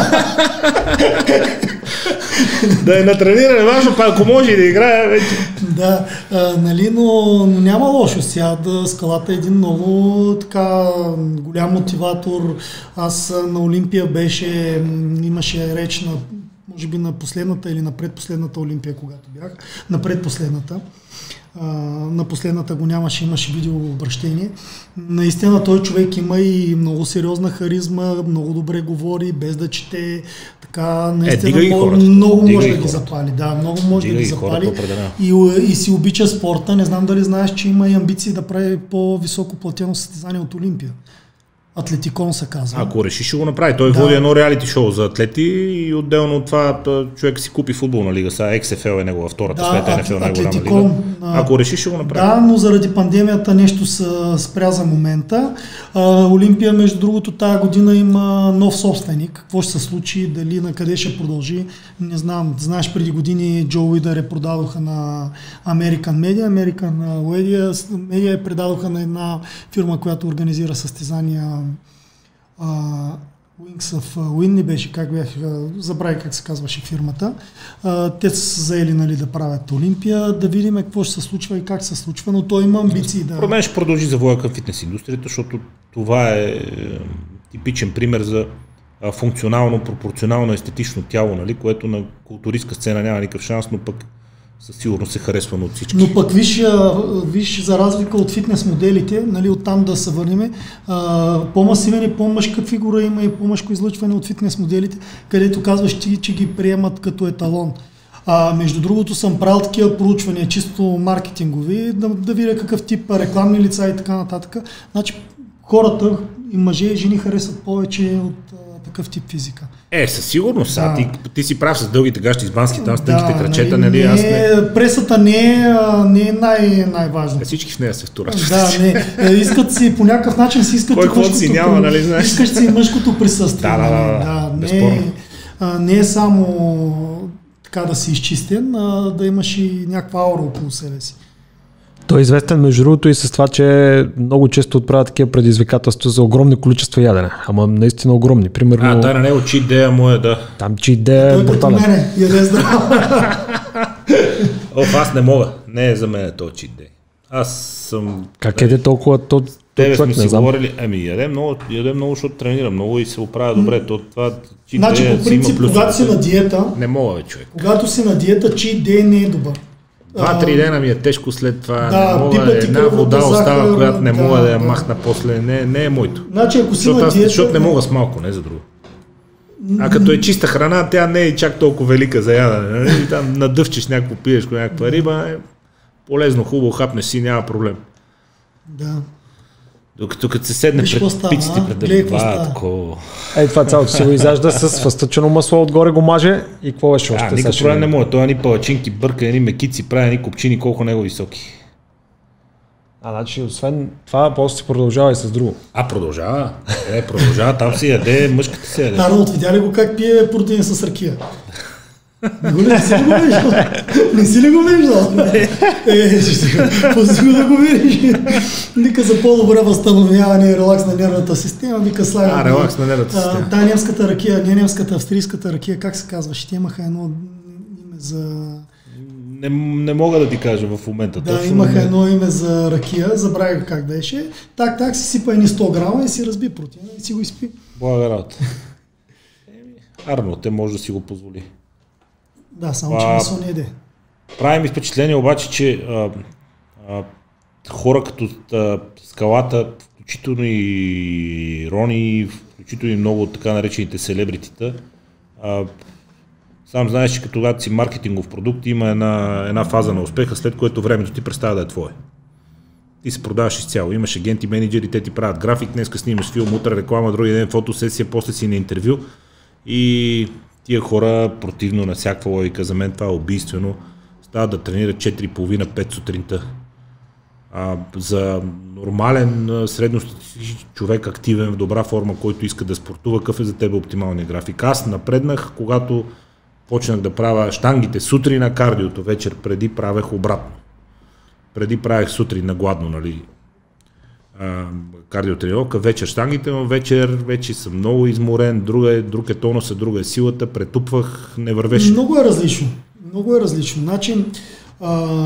Да е натрениран, важно, па ако може и да играе вече. Да, а, нали, но, но няма лошо сега да скалата е един много така голям мотиватор. Аз на Олимпия беше, имаше реч на може би на последната или на предпоследната Олимпия, когато бях, на предпоследната. А, на последната го нямаше, имаше видеообращение. Наистина той човек има и много сериозна харизма, много добре говори, без да чете, така наистина е, много, много може да ги запали. Да, много може дига да ги запали. И, и си обича спорта. Не знам дали знаеш, че има и амбиции да прави по-високо платено състезание от Олимпия. Атлетикон се казва. Ако реши, ще го направи. Той да. Води едно реалити шоу за атлети и отделно от това човек си купи футболна лига. Сега Икс Еф Ел е негова втората, да, след Ен Еф Ел най-голяма лига. Ако реши, ще го направи. Да, но заради пандемията нещо се спря за момента. А, Олимпия, между другото, тая година има нов собственик. Какво ще се случи, дали на къде ще продължи, не знам. Знаеш, преди години Джо Уидър е продадоха на American Media. American Media е предадоха на една фирма, която организира състезания. Uh, Wings of Win не беше, как бях, забравя как се казваше фирмата. Uh, те са заели, нали, да правят Олимпия, да видим какво ще се случва и как се случва, но той има амбиции да... Про мен ще продължи завоя към фитнес индустрията, защото това е типичен пример за функционално, пропорционално, естетично тяло, нали, което на културистка сцена няма никакъв шанс, но пък със сигурност се харесвано от всички. Но пък виж, виж за разлика от фитнес моделите, нали, оттам да се върнем, по-масивен и по-мъжка фигура има и по-мъжко излъчване от фитнес моделите, където казваш ти, че ги приемат като еталон. А, между другото съм правил такива проучвания, чисто маркетингови, да, да видя какъв тип рекламни лица и така нататък. Значи хората, и мъже и жени харесват повече от такъв тип физика. Е, със сигурност. Да. Ти, ти си прав с дългите гащи избански, там с да, тънките крачета, нали, нали? Аз не... Пресата не е, не е най- най-важно. А всички в нея се вторачат. Да, не. Искат си, по някакъв начин си искат кой мъжкото, си няма, нали, знаеш? Искаш си мъжкото присъствие. Да, да, да, да, не, а, не е само така да си изчистен, а да имаш и някаква аура около себе си. Той е известен между другото и с това, че много често отправя такива предизвикателства за огромни количества ядене. Ама наистина огромни. Примерно... А, да, на него чит дея му е, да. Там чит дея е брутален. Той като мене, яде здраво. Оф, аз не мога. Не е за мен този чит дей. Аз съм... Как еде толкова то, Тебе сме си говорили, ами ядем много, ядем много, защото тренирам много и се оправя добре. То, това, чит значи, дея, по принцип, когато си на диета... Не мога, бе, човек. Когато си на диета, чит дей не е добър. Два-три дена ми е тежко след това, да, не мога, една вода остава, която не мога да, да я да. махна после, не, не е моето. Значи, ако си защото, на диета... Защото не мога с малко, не за друго. А като е чиста храна, тя не е чак толкова велика за ядене. Нали? Там надъвчеш някакво, пиеш някаква риба, е полезно, хубаво, хапнеш си, няма проблем. Да. Докато като се седне пред пиците, пред да това такова. Ей, това цялото си го изяжда с фъстъчено масло, отгоре го маже и какво беше още? А, никакъв проблем не може. Той ни палачинки бърка, едни мекици, прави едни копчини, колко него високи. А, значи, освен това, после си продължава и с друго. А, продължава? Е, продължава, там си яде, мъжката си яде. Арнолд, видя ли го как пие протеин с ракия? Не си ли го виждал? Не си ли го виждал? Е, пусти го да го видиш. Вика за по-добре възстановяване и релакс на нервната система. Вика слага. А, релакс на нервната система. Та немската ракия, не немската, австрийската ракия, как се казва? Ще имаха едно име за... Не, не мога да ти кажа в момента. Да, точно имаха не... едно име за ракия, забравих как беше. Так, так си сипа едни сто грама и си разби протеина и си го изпи. Блага работа. Арно, те може да си го позволи. Да, само че месо не еде. Прави ми впечатление обаче, че а, а, хора като а, Скалата, включително и Рони, включително и много от така наречените селебритита, а, сам знаеш, че като когато си маркетингов продукт има една, една фаза на успеха, след което времето ти представя да е твое. Ти се продаваш изцяло. Имаш агенти, менеджери, те ти правят график, днеска снимаш филм, утре реклама, други ден фотосесия, после си на интервю. И тия хора, противно на всякаква логика, за мен това е убийствено, стават да тренират четири и половина пет сутринта. А, за нормален, средностатистически човек, активен, в добра форма, който иска да спортува, какъв е за тебе оптималния график? Аз напреднах, когато почнах да правя щангите сутрин на кардиото, вечер преди правех обратно. Преди правех сутрин на гладно, нали, кардиотренировка, вечер щангите, но вечер вече съм много изморен, друга е, друг е тонуса, друга е силата, претупвах, не вървеше. Много е различно. Много е различно. Значи, а,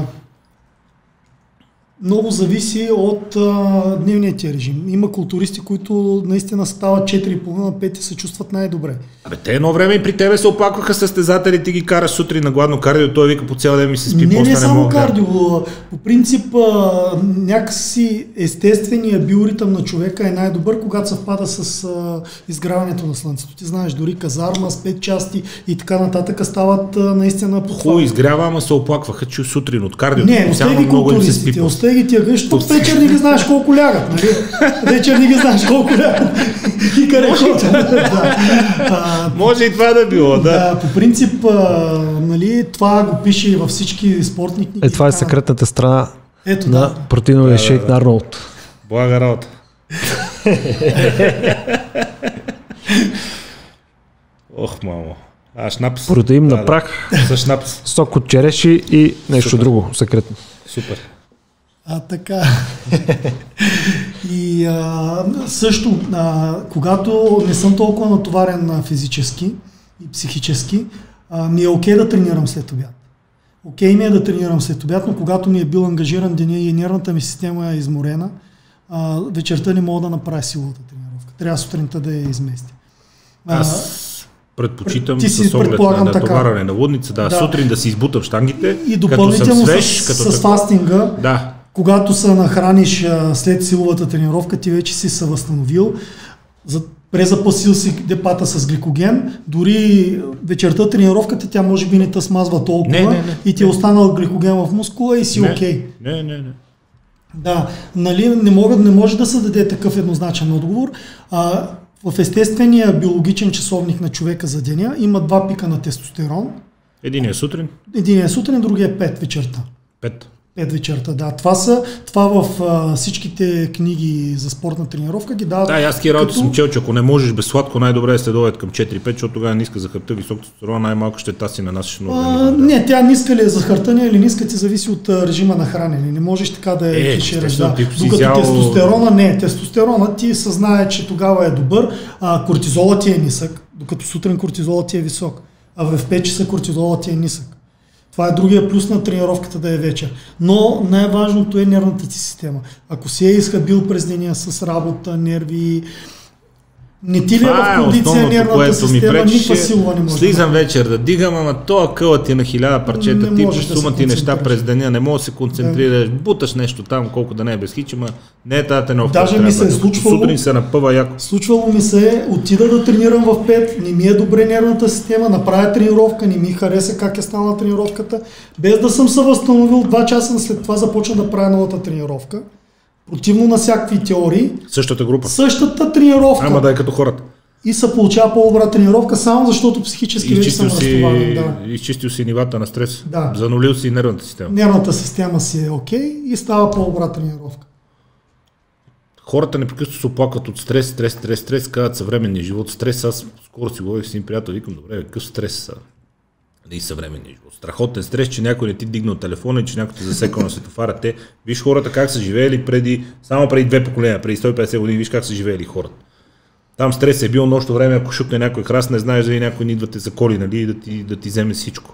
много зависи от а, дневния ти режим. Има културисти, които наистина стават четири и половина пет и се чувстват най-добре. Абе, те едно време и при тебе се оплакваха състезатели, ти ги караш сутрин на гладно кардио, той вика по цял ден ми се спи, не, после не не само мога. кардио. По принцип, а, някакси естествения биоритъм на човека е най-добър, когато съвпада с а, изгряването на слънцето. Ти знаеш, дори казарма с пет части и така нататък стават а, наистина по това. Хубаво изгрява, ама се оплакваха, че сутрин от кардио. Не, остай ги културистите, остай ги тия гъщи, тук вечер не ги знаеш колко лягат, нали? Вечер не ги знаеш колко лягат. И къде ходят. Да. Може и това да било, да. Да, по принцип, а, нали, това го пише и във всички спортни книги. Е, това е секретната страна Ето, на да. протеиновия Да, шейк да, да. на Арнолд. Блага работа. Ох, мамо. А, шнапс. Протеин Да, на да. прах, За шнапс. сок от череши и нещо Супер. друго секретно. Супер. А, така. И а, също, а, когато не съм толкова натоварен а, физически и психически, а, ми е окей да тренирам след обяд. Окей ми е да тренирам след обяд, но когато ми е бил ангажиран деня и нервната ми система е изморена, а, вечерта не мога да направя силовата тренировка. Трябва сутринта да я изместя. А, Аз предпочитам ти си, с оглед предполагам, на така. натоварване на лудница, да, Да. сутрин да си избутам щангите, и като съм допълнително свеж, с, като с такова. фастинга, Да. когато се нахраниш а, след силовата тренировка, ти вече си се възстановил, за, презапасил си депата с гликоген, дори вечерта тренировката тя може би не те смазва толкова Не, не, не, и ти е не. останал гликоген в мускула и си Не, окей. Не, не, не. Да, нали, не, могат, не може да се даде такъв еднозначен отговор. А, в естествения биологичен часовник на човека за деня има два пика на тестостерон. Единия сутрин, Един е сутрин, другия е пет вечерта. пет. пет вечерта, да. Това са, това в а, всичките книги за спортна тренировка ги дават. Да, и аз такива работи като- съм чел, че ако не можеш без сладко, най-добре е следовет към четири-пет, защото тогава ниска за хръбта, висок тестостерон, най-малко ще таси на нас. А, не, тя ниска ли е за хартания или ниска ти зависи от а, режима на хранене. Не можеш така да я Е, кешираш. естествено, Да. ти ако си Докато изял- тестостерона не. Тестостерона ти съзнае, че тогава е добър, а кортизола ти е нисък, докато сутрин кортизола ти е висок. А в пет часа кортизола ти е нисък. Това е другия плюс на тренировката да е вечер. Но най-важното е нервната ти система. Ако си е изхабил през деня с работа, нерви, не ти ли е в кондиция нервната система, никаква силова не може да Слизам вечер да дигам, ама тоя къла ти на хиляда парчета, Не ти можеш да сума се ти неща концентрираш. през деня, не можеш да се концентрираш, буташ нещо там, колко да не е без хич, ама не е тази тренировка. Даже ми се е случвало- Сутрин се напъва яко. Случвало ми се, отида да тренирам в пет, не ми е добре нервната система, направя тренировка, не ми хареса как е станала тренировката, без да съм се възстановил два часа след това започна да правя новата тренировка. Противно на всякакви теории, Същата група. същата тренировка Ама да е като хората. и се получава по-добра тренировка, само защото психически вече съм Изчистил разтоварен. си, Да. изчистил си нивата на стрес. Да. Занулил си нервната система. Нервната система си е окей и става по-добра тренировка. Хората непрекъснато се оплакват от стрес, стрес, стрес, стрес, казват съвременния живот, стрес. Аз скоро си говорих с един приятел, викам, добре, какъв стрес са? И съвременния живот. Страхотен стрес, че някой не ти дигнал телефона и че някой те засекал на светофара. Те, виж хората как са живеели преди, само преди две поколения, преди сто и петдесет години, виж как са живеели хората. Там стрес е бил нощно време, ако шукне някой храст, не знаеш дали някой не идва те заколи, нали, да ти, да ти вземе всичко.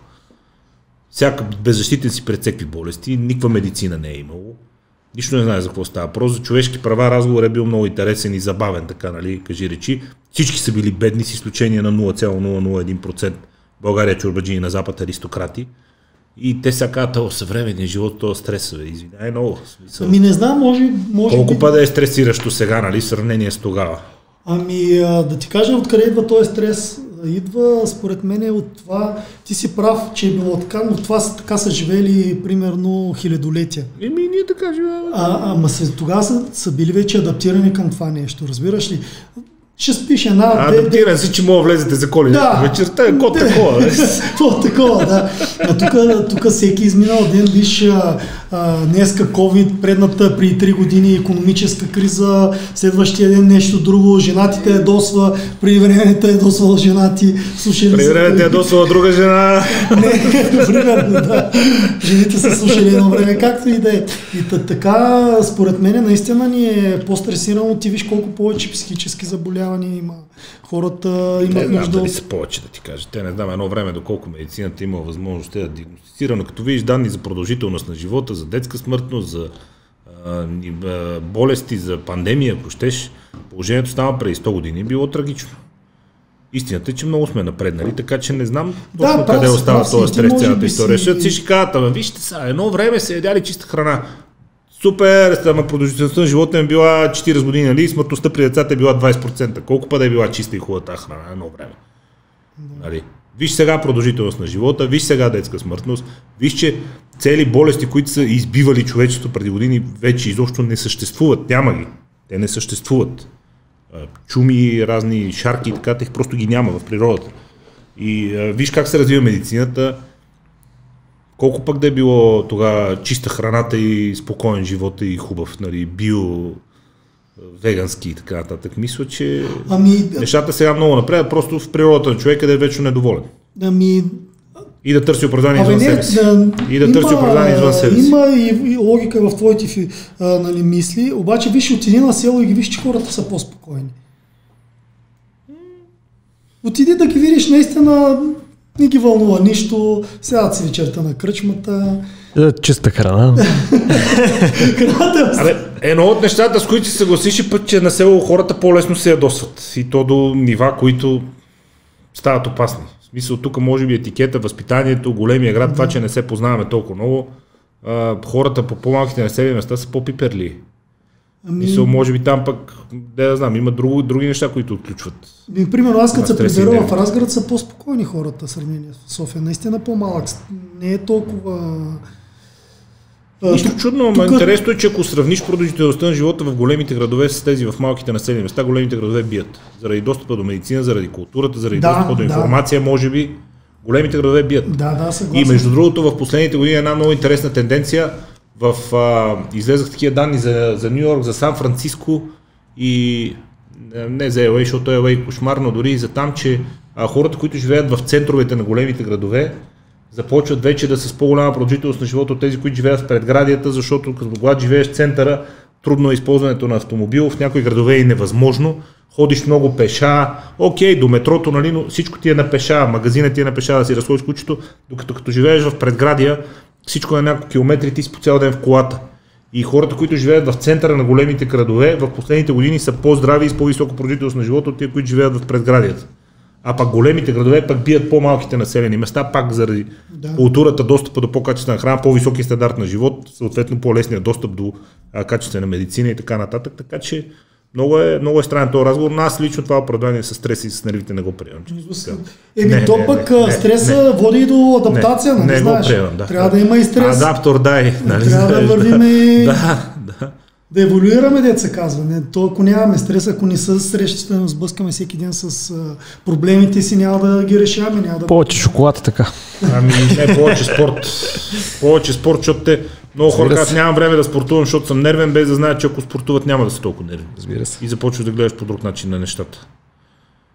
Всяка беззащитен си пред всеки болести, никаква медицина не е имало. Нищо не знае за какво става. Просто за човешки права разговор е бил много интересен и забавен, така, нали, кажи речи. Всички са били бедни, с изключение на нула цяло нула нула едно процента. България, чорбаджини, на Запад аристократи. И те са казват, о, съвременния живот, това стрес, бе, извиняй много. Смисъл. Ами не знам, може, може Колко би... пъде е стресиращо сега, нали, в сравнение с тогава? Ами а, да ти кажа откъде идва този стрес. Идва, според мен, от това, ти си прав, че е било така, но това са, така са живели примерно хилядолетия. Еми, ние така живеем. А, ама се, тогава са, са били вече адаптирани към това нещо, разбираш ли? Ще спиш една... А, адаптиран си, че мога влезете за коли. Да. Вечерта е код такова. Код такова, да. А тук, тук всеки изминал ден, виж, а, а, днеска COVID, предната при три години икономическа криза, следващия ден нещо друго, женатите ядосва, преди времето ядосвала женати. Преди времето ядосвала друга жена. Не, примерно, да. Жените са слушали едно време, както и да е. И така, според мен, наистина ни е по-стресирано. Ти виж колко повече психически заболявания има. Хората имат не знам нужда дали от... са повече, да ти кажа. Те не знам едно време доколко медицината има възможност да диагностицира, но като видиш данни за продължителност на живота, за детска смъртност, за а, болести, за пандемия, ако щеш, положението става преди сто години, било трагично. Истината е, че много сме напреднали, така че не знам точно да, къде прав, остава прав, този стрес цялата история. си... Защото всички казват, ама вижте сега, едно време се ядяли чиста храна. Супер, ама продължителността на живота е била четирийсет години, нали? Смъртността при децата е била двайсет процента. Колко пъде е била чиста и хубава тази храна едно време? Нали? Виж сега продължителност на живота, виж сега детска смъртност, виж, че цели болести, които са избивали човечеството преди години, вече изобщо не съществуват. Няма ги. Те не съществуват. Чуми, разни шарки и така, тех просто ги няма в природата. И а, виж как се развива медицината. Колко пък да е било тогава чиста храната и спокоен живот и хубав, нали, био, вегански и така нататък. Мисля, че ами... нещата сега много напред, просто в природата на човека да е вечно недоволен. Ами... И да търси оправдание Абе, извън не, себе си. Да, и да има, търси оправдание извън себе си. Има и, и логика в твоите а, нали, мисли, обаче виж, отиди на село и ги виж, че хората са по-спокойни. Отиди да ги видиш, наистина не ги вълнува нищо, сядат си вечерта на кръчмата. Чиста храна. Абе, едно от нещата, с които се съгласиш е път, че на село хората по-лесно се ядосват. И то до нива, които стават опасни. В смисъл, тук може би етикета, възпитанието, големия град, да. Това, че не се познаваме толкова много, а, хората по по-малките населени места са по-пиперли. Ами... Мисъл, може би там пък, да, да знам, има други, други неща, които отключват. Ми, примерно, аз като се прибера в Разград, са по-спокойни хората в сравнение с София. Наистина по-малък. Не е толкова... Нищо тук, чудно, но тук... интересно е, че ако сравниш продължителността на живота в големите градове с тези в малките населени места, големите градове бият. Заради достъпа до медицина, заради културата, заради да, достъпа до информация, да. Може би, големите градове бият. Да, да, съгласен. И между другото, в последните години една много интересна тенденция. В, а, излезах такива данни за, за Ню Йорк, за Сан Франциско и не за Ел Ей, защото Ел Ей е кошмарно, дори и за там, че а, хората, които живеят в центровете на големите градове, започват вече да са с по-голяма продължителност на живота от тези, които живеят в предградията, защото като когато живееш в центъра, трудно е използването на автомобил, в някои градове е невъзможно, ходиш много пеша, окей, до метрото, нали, но всичко ти е на пеша, магазинът ти е на пеша да си разходиш кучето, докато като живееш в предградия, всичко на няколко километри, ти си по цял ден в колата. И хората, които живеят в центъра на големите градове, в последните години са по-здрави и с по-висока продължителност на живота от тия, които живеят в предградията. А пак големите градове пак бият по-малките населени места, пак заради да. Културата, достъпа до по-качествена храна, по-високи стандарт на живот, съответно по-лесния достъп до а, качествена медицина и така нататък. Така че много е, много е странен този разговор, но аз лично това оправдание с стрес и с нервите не го приемам. Еми то пък не, стреса не, не, води до адаптация, не, не, не знаеш. Го приемам, да. Трябва да има и стрес. Адаптор, дай. Нали, трябва да вървим и... да, да. Да еволюираме, деца казва. Не, то, ако нямаме стрес, ако не се срещате, да сблъскаме всеки ден с а, проблемите си, няма да ги решаваме. Няма да... Повече шоколад така. Ами не, повече спорт. Повече спорт, защото те много хора казват, нямам време да спортувам, защото съм нервен, без да знаят, че ако спортуват няма да са толкова нервни. Разбира се. И започваш да гледаш по друг начин на нещата.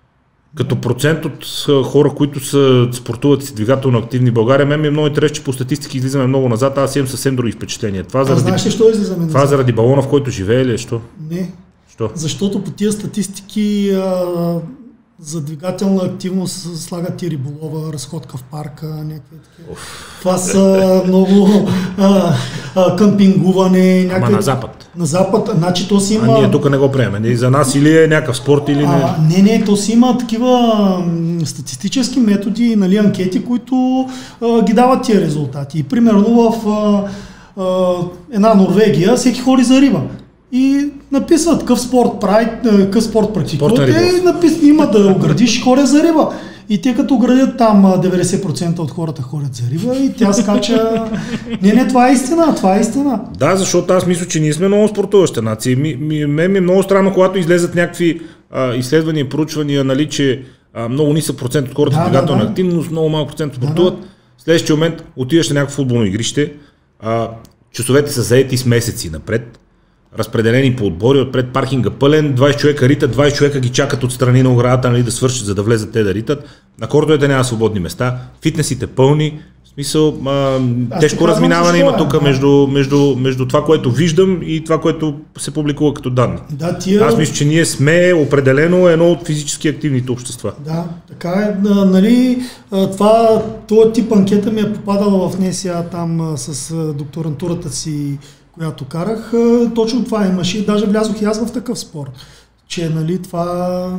Като процент от хора, които са спортуват и са двигателно активни в България, мен ми е много интересно, че по статистики излизаме много назад, аз имам съвсем други впечатления. Това заради, знаеш ли, що излизаме назад? Това заради балона, в който живее ли е, що? Не. Що? Защото по тия статистики а, за двигателна активност слагат и риболова, разходка в парка, някакви такива. Това са много а, а, къмпингуване. Някакви... Ама на запад. На запад, значи то си има... А ние тук не го приемем. И за нас или е някакъв спорт, или не. А, не, не, то си има такива м, статистически методи, нали, анкети, които а, ги дават тия резултати. И примерно в а, а, една Норвегия всеки ходи за риба. И написват какъв спорт прави, какъв спорт практикувате и напис... има да оградиш хора за риба. И те като оградят там деветдесет процента от хората ходят за риба и тя скача... Не, не, това е истина, това е истина. Да, защото аз мисля, че ние сме много спортуваща нация. Ми, ми, мен ми е много странно, когато излезат някакви а, изследвания и проучвания, нали, че а, много нисък процент от хората да, двигателна да, да. активност, много малко процент спортуват. Да, да. В следващия момент отиваш на някакво футболно игрище, а, часовете са заети с месеци напред, разпределени по отбори, отпред паркинга пълен, двайсет човека ритат, двайсет човека ги чакат отстрани на оградата, нали, да свършат, за да влезат те да ритат. На кортовете няма свободни места, фитнесите пълни, в смисъл а, тежко разминаване има тук между, между, между това, което виждам и това, което се публикува като данни. Да, тия... Аз мисля, че ние сме определено едно от физически активните общества. Да, така е. Нали, това, този тип анкета ми е попадала в НСА там с докторантурата си, която карах, точно това имаше и даже влязох и аз в такъв спор, че нали това...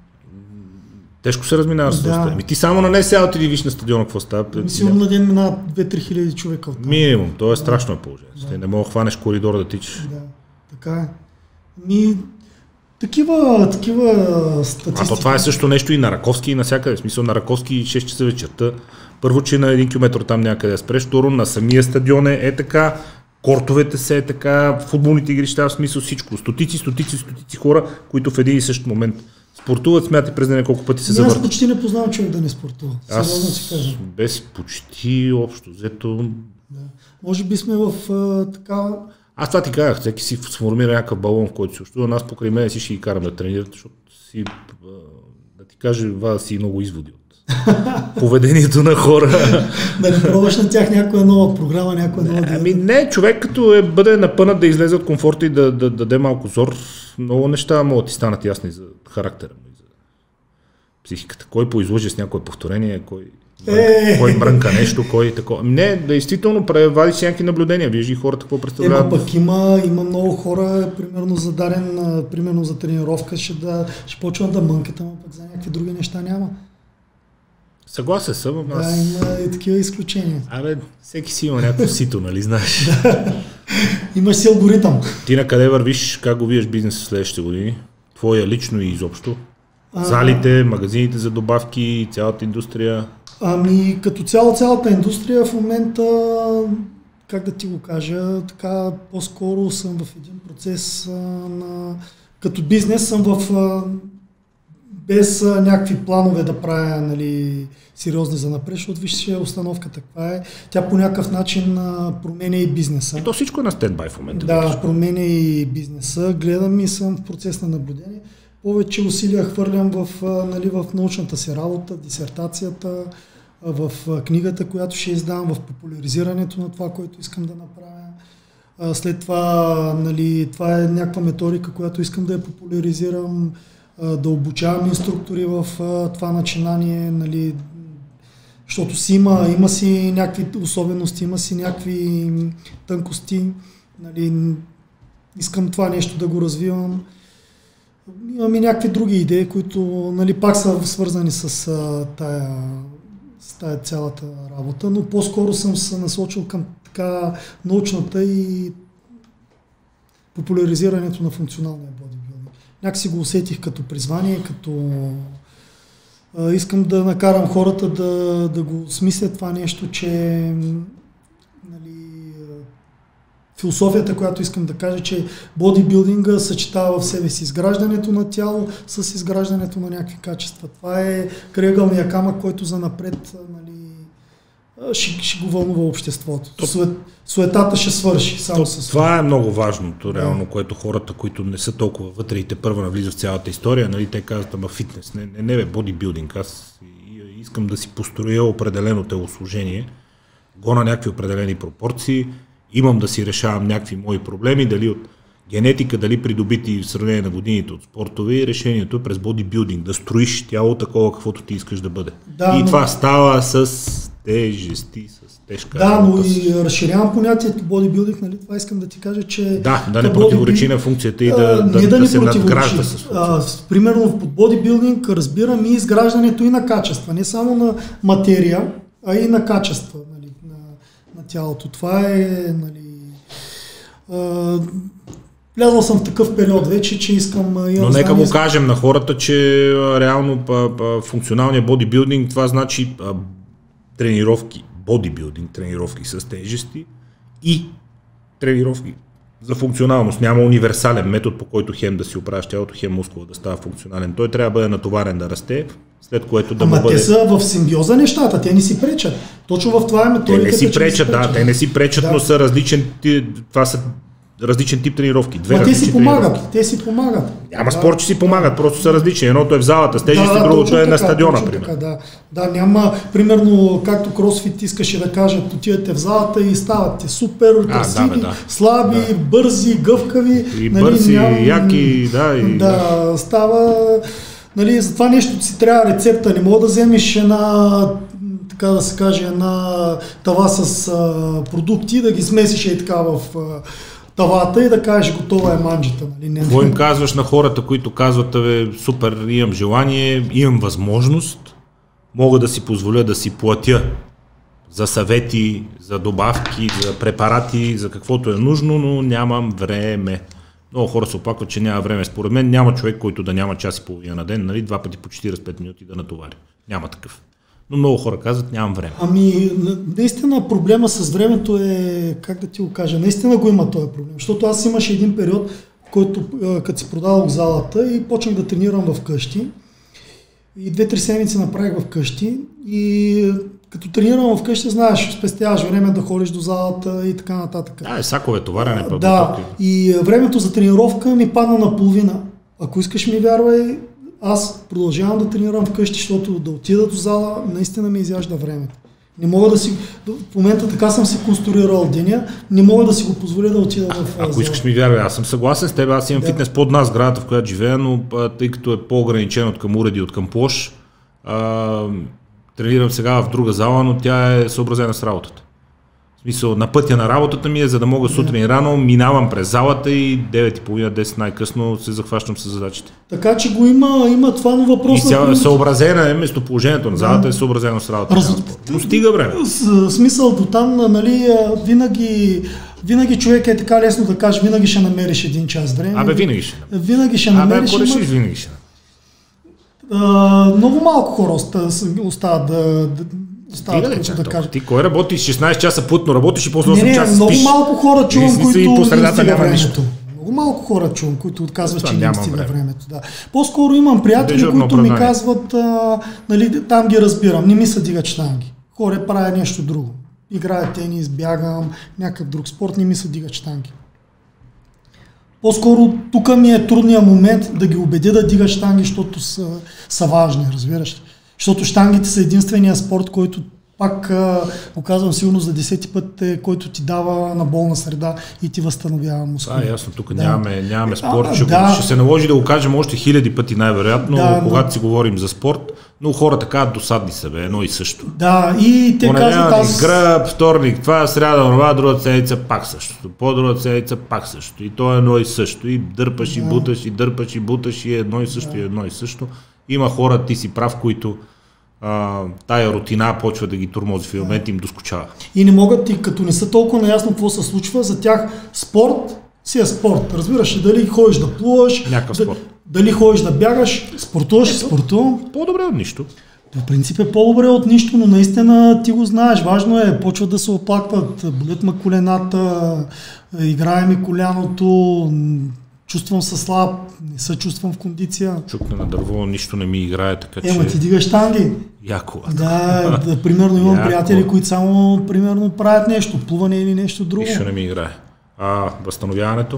Тежко се разминава с това. Да. Ти само на НСА отиди виж на стадиона какво става. Мисля, на ден минава две-три хиляди човека от там. Минимум, то е страшно положение. Да. Не мога да хванеш коридора да тичаш. Да, така е. Ми, такива, такива статистики. А то това е също нещо и на Раковски и навсякъде. В смисъл на Раковски шест часа вечерта. Първо, че на един километр там някъде спреш, второ на самия стадион е, е така. Кортовете се е така, футболните игрища, в смисъл всичко. Стотици, стотици, стотици хора, които в един и същ момент спортуват, смятай през деня колко пъти се завъртат. Аз почти не познавам човек да не спортува. Аз си кажа. Без почти общо взето. Да. Може би сме в а, така... Аз това ти казах, всеки си сформира някакъв балон, в който се общува. Нас покрай мен си ще ги карам да тренират, защото си, да ти кажа, вада си много изводи от поведението на хора. Да не пробваш на тях някоя нова програма, някоя нова диета. Ами не, човек като е, бъде напънат да излезе от комфорта и да, да, да даде малко зор, много неща могат да ти станат ясни за характера му и за психиката. Кой поизлъже с някое повторение, кой, е, кой брънка нещо, кой такова. Не, действително, вадиш си някакви наблюдения, виждаш и хората какво представляват. Ема пък има, има много хора, примерно за дарен, примерно за тренировка, ще, да, ще почват да мънкат, ама пък за някакви други неща няма. Съгласен съм, ама аз... Да, има и такива изключения. Абе, всеки си има някакво сито, нали знаеш? Имаш си алгоритъм. Ти на къде вървиш, как го виждаш бизнес в следващите години? Твоя лично и изобщо? А... Залите, магазините за добавки, цялата индустрия? Ами, като цяло, цялата индустрия в момента, как да ти го кажа, така по-скоро съм в един процес а, на... Като бизнес съм в... А, без а, някакви планове да правя, нали, сериозни за напред, защото вижте установката каква е. Тя по някакъв начин а, променя и бизнеса. И то всичко е на стендбай в момента. Да, променя и бизнеса. Гледам и съм в процес на наблюдение. Повече усилия хвърлям в, а, нали, в научната си работа, дисертацията, а, в а, книгата, която ще издам, в популяризирането на това, което искам да направя. А, след това, нали, това е някаква методика, която искам да я популяризирам, да обучавам инструктори в а, това начинание, нали, защото си има, има си някакви особености, има си някакви тънкости, нали, искам това нещо да го развивам. Имам и някакви други идеи, които, нали, пак са свързани с, а, тая, с тая цялата работа, но по-скоро съм се насочил към така научната и популяризирането на функционалния бодибилдинг. Някак си го усетих като призвание, като а, искам да накарам хората да, да го смислят това нещо, че, нали, философията, която искам да кажа, че бодибилдинга съчетава в себе си изграждането на тяло с изграждането на някакви качества. Това е крайъгълния камък, който занапред, нали, ще, ще го вълнува обществото. Сует, суетата ще свърши. Само То, с... Това е много важното, реално, да. Което хората, които не са толкова вътре и те първа навлизат в цялата история, нали, те казват, ама фитнес, не, не, не бе, бодибилдинг, аз искам да си построя определено телосложение, го на някакви определени пропорции, имам да си решавам някакви мои проблеми, дали от генетика, дали придобити в сравнение на годините от спортове, и решението е през бодибилдинг, да строиш тяло такова, каквото ти искаш да бъде. Да, и но... това става с тежести, с тежка Да, работа. Но и разширявам понятието бодибилдинг, нали? Това искам да ти кажа, че... Да, да не противоречи на функцията и да, а, да, да, да се надгражда с функцията. Примерно под бодибилдинг разбирам и изграждането и на качества, не само на материя, а и на качества, нали? на, на тялото. Това е... Нали, а, влязъл съм в такъв период вече, че искам... Но нека знание... го кажем на хората, че реално функционалният бодибилдинг, това значи а, тренировки, бодибилдинг, тренировки с тежести и тренировки за функционалност. Няма универсален метод, по който хем да си оправяш тялото, хем мускула да става функционален. Той трябва да бъде натоварен да расте, след което да Ама му бъде... те са в симбиоза нещата, те не си пречат. Точно в това е методиката. Те не си пречат, да, те не си пречат, да. Но са различен, това са различен тип тренировки. Две те си помагат, те си помагат. Няма да. Спор, че си помагат, просто са различни. Едното е в залата с тежести, да, другото е така, на стадиона, примерно. Така, да. да, няма, примерно, както кросфит искаше да кажат, отивате в залата и ставате супер, красиви, да, да. слаби, да. бързи, гъвкави. И нали, бързи, няма, яки, да. И, да, да, става... Нали, за това нещо си трябва рецепта, не мога да вземеш една, така да се каже, една тава с а, продукти, да ги смесиш и така в... А, тавата и да кажеш готова е манджата. Нали? Какво им казваш на хората, които казват, бе, супер, имам желание, имам възможност, мога да си позволя да си платя за съвети, за добавки, за препарати, за каквото е нужно, но нямам време. Много хора се оплакват, че няма време. Според мен няма човек, който да няма час и половина на ден, нали? Два пъти по четирийсет и пет минути да натовари. Няма такъв. Но много хора казват, нямам време. Ами, наистина проблема с времето е, как да ти го кажа, наистина го има този проблем. Защото аз имаше един период, в който като си продавах залата и почнах да тренирам вкъщи. И две-три седмици направих вкъщи и като тренирам вкъщи, знаеш, спестяваш време да ходиш до залата и така нататък. Да, сакове товарене. А, да, и времето за тренировка ми падна на половина. Ако искаш ми вярвай, аз продължавам да тренирам вкъщи, защото да отида до зала наистина ми изяжда времето. Не мога да си... В момента така съм си конструирал деня, не мога да си го позволя да отида в зала. Ако искаш ми вярвай, аз съм съгласен с теб, аз имам да. фитнес под нас, градата, в която живея, но тъй като е по-ограничен от към уреди, от към площ, а, тренирам сега в друга зала, но тя е съобразена с работата. В смисъл, на пътя на работата ми е, за да мога сутрин и рано, минавам през залата и девет и половина десет най-късно се захващам с задачите. Така че го има, има това, но въпрос... И цяло, съобразена е, местоположението на залата е съобразено с работата. Раз... Но стига време. С, смисъл до там, нали, винаги, винаги човек е така лесно да каже, винаги ще намериш един час време. Абе, винаги ще. Винаги ще намериш. Абе, ако решиш, винаги ще. Uh, много малко хора остават да... да Става, да, да кажа. Ти кой работиш шестнайсет часа плътно работиш и после осем часа спиш? Много малко хора чувам, които не стига времето. Много малко хора чувам, които отказват, че не стига времето. Да. По-скоро имам приятели, Дежурно които ми казват, а, нали, там ги разбирам, не ми се дигат щанги. Хора правя нещо друго. Играя тенис, бягам, някакъв друг спорт, не ми се дигат щанги. По-скоро тук ми е трудният момент да ги убедя да дигат щанги, защото са, са важни, разбираш. Защото щангите са единствения спорт, който пак го казвам сигурно за десети път, е, който ти дава на болна среда и ти възстановява мускули. Да, ясно, тук да. нямаме, нямаме спорт. А, ще, да. ще се наложи да го кажем още хиляди пъти най-вероятно, да, когато но... си говорим за спорт, но хората казват досадни са, бе, едно и също. Да, и те казват аз... Гръб, вторник, това, сряда, нова, друга седмица пак също. По-друга седмица пак също. И то е едно и също. И дърпаш, да. и буташ, и дърпаш, и буташ, и едно и също, да. и едно и също. Има хора, ти си прав, които а, тая рутина почва да ги турмози в момент и им доскучава. И не могат, и като не са толкова наясно какво се случва, за тях спорт си е спорт. Разбираш ли, дали ходиш да плуваш, да, дали ходиш да бягаш, спортуваш, Ето, спортувам. По-добре от нищо. В принцип е по-добре от нищо, но наистина ти го знаеш. Важно е, почват да се оплакват, болят ме колената, играе ми коляното, чувствам се слаб, не се чувствам в кондиция. Чукна на дърво, нищо не ми играе, така че... Ема ти дигаш танги. Яко. Да, да, примерно имам Яко. приятели, които само примерно правят нещо, плуване или нещо друго. Нищо не ми играе. А възстановяването?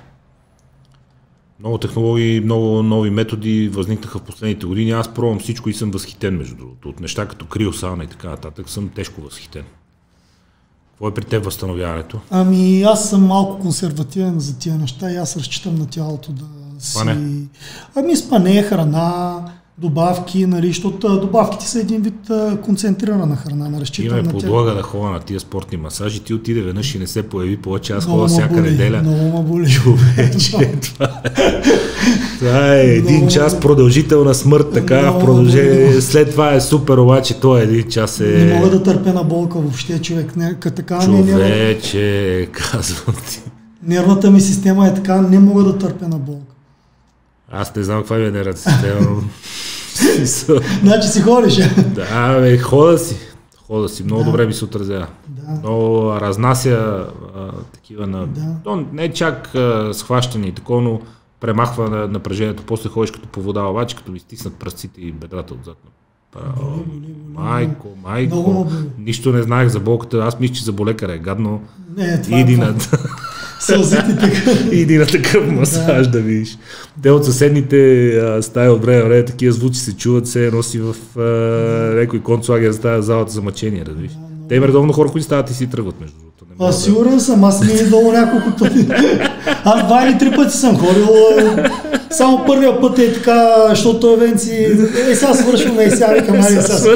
Много технологии, много нови методи възникнаха в последните години. Аз пробвам всичко и съм възхитен, между другото. От неща като криосауна и така нататък съм тежко възхитен. Какво е при теб възстановяването? Ами аз съм малко консервативен за тия неща и аз разчитам на тялото да си... Спане? Ами спане, храна, добавки, нали, защото добавките са един вид концентрирана храна, не разчитам Има на подлага да ходя на тия спортни масажи, ти отиде веднъж и не се появи повече, аз много ходя всяка боли, неделя. Много ма боли. Човече, това е, това е един Много час продължителна смърт, така, много в продължение, боли. след това е супер, обаче той един час е... Не мога да търпя на болка въобще, човек. Не, така, не, не, Човече, казвам ти. нервната ми система е така, не мога да търпя на болка. Аз не знам каква ми е нервната система, но... Значи си ходиш. Да, бе, хода си. Хода си, много Да. добре ми се отразява. Да. Много разнася а, такива на... Да. То не чак а, схващане и такова, но премахва на напрежението. После ходиш като по вода, обаче като ми стиснат пръстите и бедрата отзад. Право, майко, майко, Много ме боли. нищо не знаех за болката. Аз мисля, че за болекара е гадно. Не, това Иди е на, сълзите така. иди на такъв масаж да видиш. Те от съседните а, стаи от време време такива звуци се чуват, се носи в а, някой концлагер става залата за мъчение, разбираш. Те има редовно хора, които стават и си тръгват между другото. Не мога А, да- сигурен съм, аз ми е долу няколко пъти. Аз два или три пъти съм ходил. а, Само първия път е така, защото Венци, е сега свършваме и сега викам, айде сега.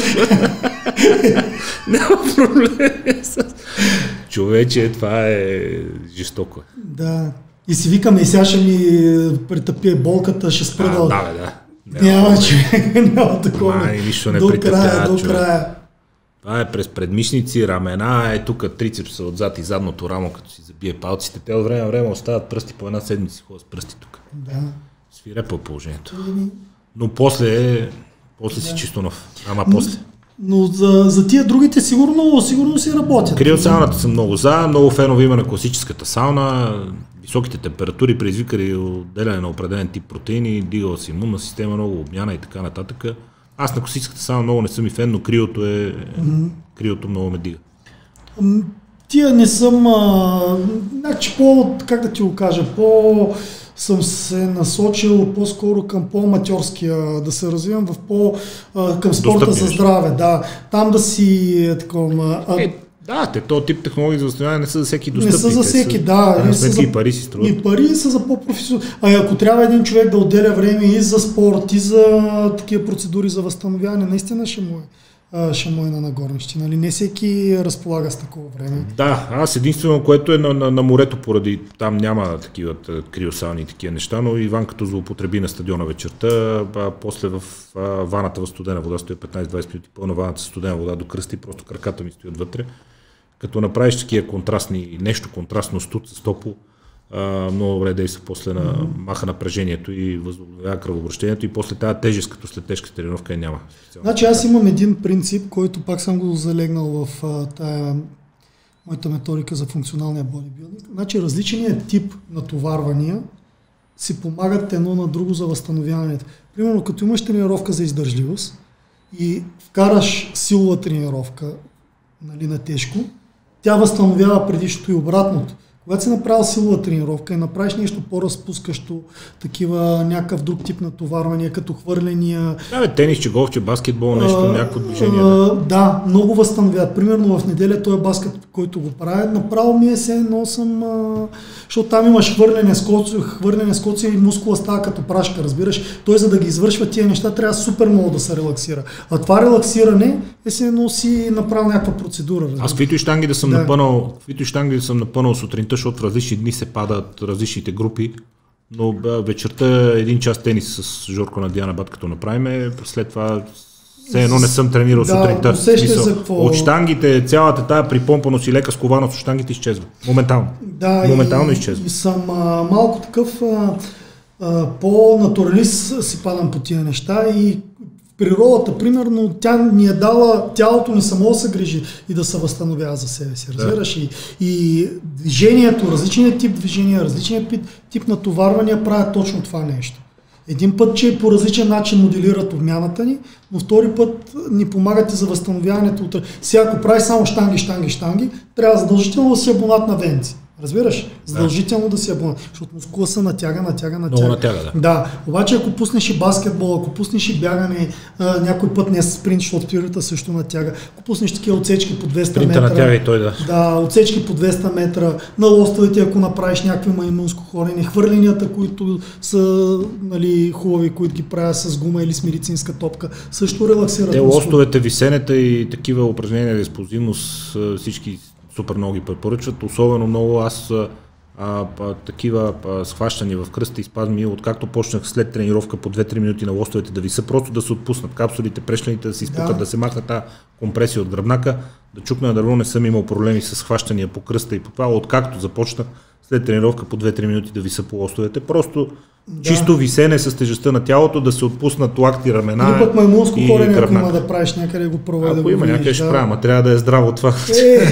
Няма проблем. Човече, това е жестоко. Да. И си викаме, и сега ще ми претъпи болката, ще спра А, да... да, бе, да. Няма, проблем. човек, няма такова. Май, нищо не До притъпява, края, до човек. края. Това е през предмишници, рамена, е тук трицепса отзад и задното рамо, като си забие палците. Те от време на време остават пръсти по една седмица си ходят с пръсти тук. Да. Свирепа положението. Но после, после си чисто нов. Ама после. Но за, за тия другите сигурно, сигурно си работят. Криосауната съм много за, много фенове има на класическата сауна. Високите температури предизвикали отделяне на определен тип протеини, дигала си имунна система, много обмяна и така нататък. Аз на класическата сауна много не съм и фен, но криото е... Mm-hmm. Криото много ме дига. М, Тия не съм, а, значи по, как да ти го кажа, по съм се насочил по-скоро към по-аматьорския, да се развивам в по, а, към спорта Достъпни за неща. здраве, да. Там да си е, такова. А, Е, да, те този тип технологии за възстановяване не са за всеки не достъпни. са за Те всеки, са- да. крайна не са сметка за- и пари си струват. И пари са за по-професионално. А и ако трябва един човек да отделя време и за спорт, и за такива процедури за възстановяване, наистина ще му е, а, ще му е на нагорнище. Нали? Не всеки разполага с такова време. Да, аз единствено, което е на, на, на морето, поради там няма такива т- криосауни и такива неща, но Иван като злоупотреби на стадиона вечерта, а после в а, ваната в студена вода стои петнайсет-двайсет минути пълна ваната с студена вода до кръста и просто краката ми стоят вътре. Като направиш такива контрастни, нещо контрастно студ с топло, а, много добре действа после на маха напрежението и възобновява кръвообращението и после тази тежест, като след тежка тренировка няма. Значи аз имам един принцип, който пак съм го залегнал в а, тая моята методика за функционалния бодибилдинг. Значи различният тип натоварвания си помагат едно на друго за възстановяването. Примерно като имаш тренировка за издържливост и вкараш силова тренировка, нали, на тежко, тя възстановява предишното и обратното. Когато си направил силова тренировка и направиш нещо по-разпускащо, такива някакъв друг тип натоварвания, като хвърления. Да, бе, тенис, че голф, че баскетбол, нещо, а, някакво движение. а, Да. да, много възстановяват. Примерно в неделя този баскет, който го правя, направо ми е се едно съм, а, защото там имаш хвърляне, скоци, хвърляне, скоци и мускула става като прашка, разбираш. Той за да ги извършва тия неща трябва супер много да се релаксира. А това релаксиране е се едно си направил някаква процедура. Аз каквито и щанги да съм Да. напънал, каквито и щанги да съм напънал сутринта, защото в различни дни се падат различните групи, но бе, вечерта един час тенис с Жорко на Диана Бат, като направим, след това все едно не съм тренирал Да, сутринта. усещаш Смисъл, за какво- от щангите, цялата тая припомпаност и лека скованост от щангите изчезва. Моментално. Да, Моментално и, изчезва. и съм а, малко такъв а, а, по-натуралист си падам по тия неща и природата, примерно, тя ни е дала тялото ни само да се грижи и да се възстановява за себе си, разбираш? Да. И, и движението, различният тип движения, различният тип, тип натоварвания правят точно това нещо. Един път, че по различен начин моделират обмяната ни, но втори път ни помагат и за възстановяването. Сега, ако прави само щанги, щанги, щанги, трябва задължително да си абонат на венци. Разбираш? Задължително да, да си абонат, защото мускула се натяга, натяга, натяга. Много натяга, да. Да, обаче ако пуснеш и баскетбол, ако пуснеш и бягане, а, някой път не спринт, защото спирата също натяга, ако пуснеш такива отсечки по двеста Спринта метра. натяга и той, да. Да, отсечки по двеста метра, на лостовете, ако направиш някакви маймунско хорене, хвърленията, които са, нали, хубави, които ги правят с гума или с медицинска топка, също релаксират. Те лостовете, висенета и такива упражнения за експозивност, всички супер много ги препоръчват, особено много аз а, а, такива а, схващания в кръста и спазми, откакто почнах след тренировка по две-три минути на лостовете да виса, просто да се отпуснат капсулите, прешлените да се изпукат, да, да се махна тази компресия от гръбнака, да чукна на дърво, не съм имал проблеми с хващания по кръста и по това, откакто започнах след тренировка по две-три минути да виса по лостовете, просто да. Чисто висене с тежестта на тялото, да се отпуснат лакти, ramена. Или пък маймунско хорене, ако има да правиш някъде, го пробвай да го видиш. Ако има някъде ще правя, ама трябва да е здраво това. Е,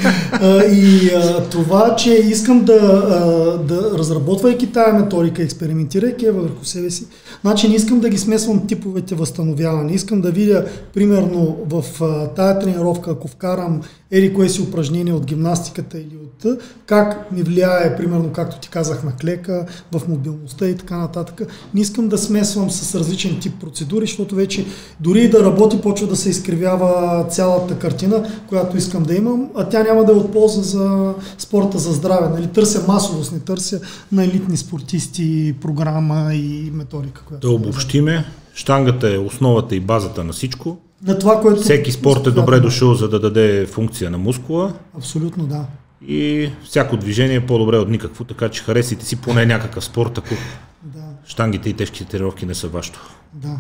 а, и а, това, че искам да, а, да разработвайки тая методика, експериментирайки я върху себе си, значи не искам да ги смесвам типовете възстановяване. Искам да видя, примерно, в а, тая тренировка, ако вкарам ери кое си упражнение от гимнастиката или от как ми влияе, примерно, както ти казах, на клека, в мобилността и така нататък. Не искам да смесвам с различен тип процедури, защото вече дори и да работи, почва да се изкривява цялата картина, която искам да имам, а тя няма да е от полза за спорта за здраве. Нали? Търся масовост, не търся на елитни спортисти програма и методика. Която да обобщиме, щангата е основата и базата на всичко. На това, което... Всеки спорт е добре дошъл, за да даде функция на мускула. Абсолютно, да. И всяко движение е по-добре от никакво, така че харесайте си поне някакъв спорт, ако да. Щангите и тежките тренировки не са вашето. Да.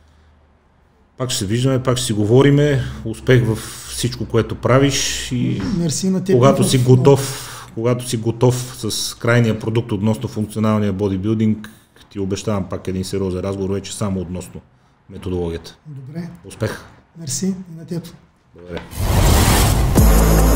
Пак ще се виждаме, пак ще си говориме. Успех в всичко, което правиш и мерси на теб, когато си готов, когато си готов с крайния продукт относно функционалния бодибилдинг, ти обещавам пак един сериозен разговор вече само относно методологията. Добре. Успех. Мерси и на теб. Добре.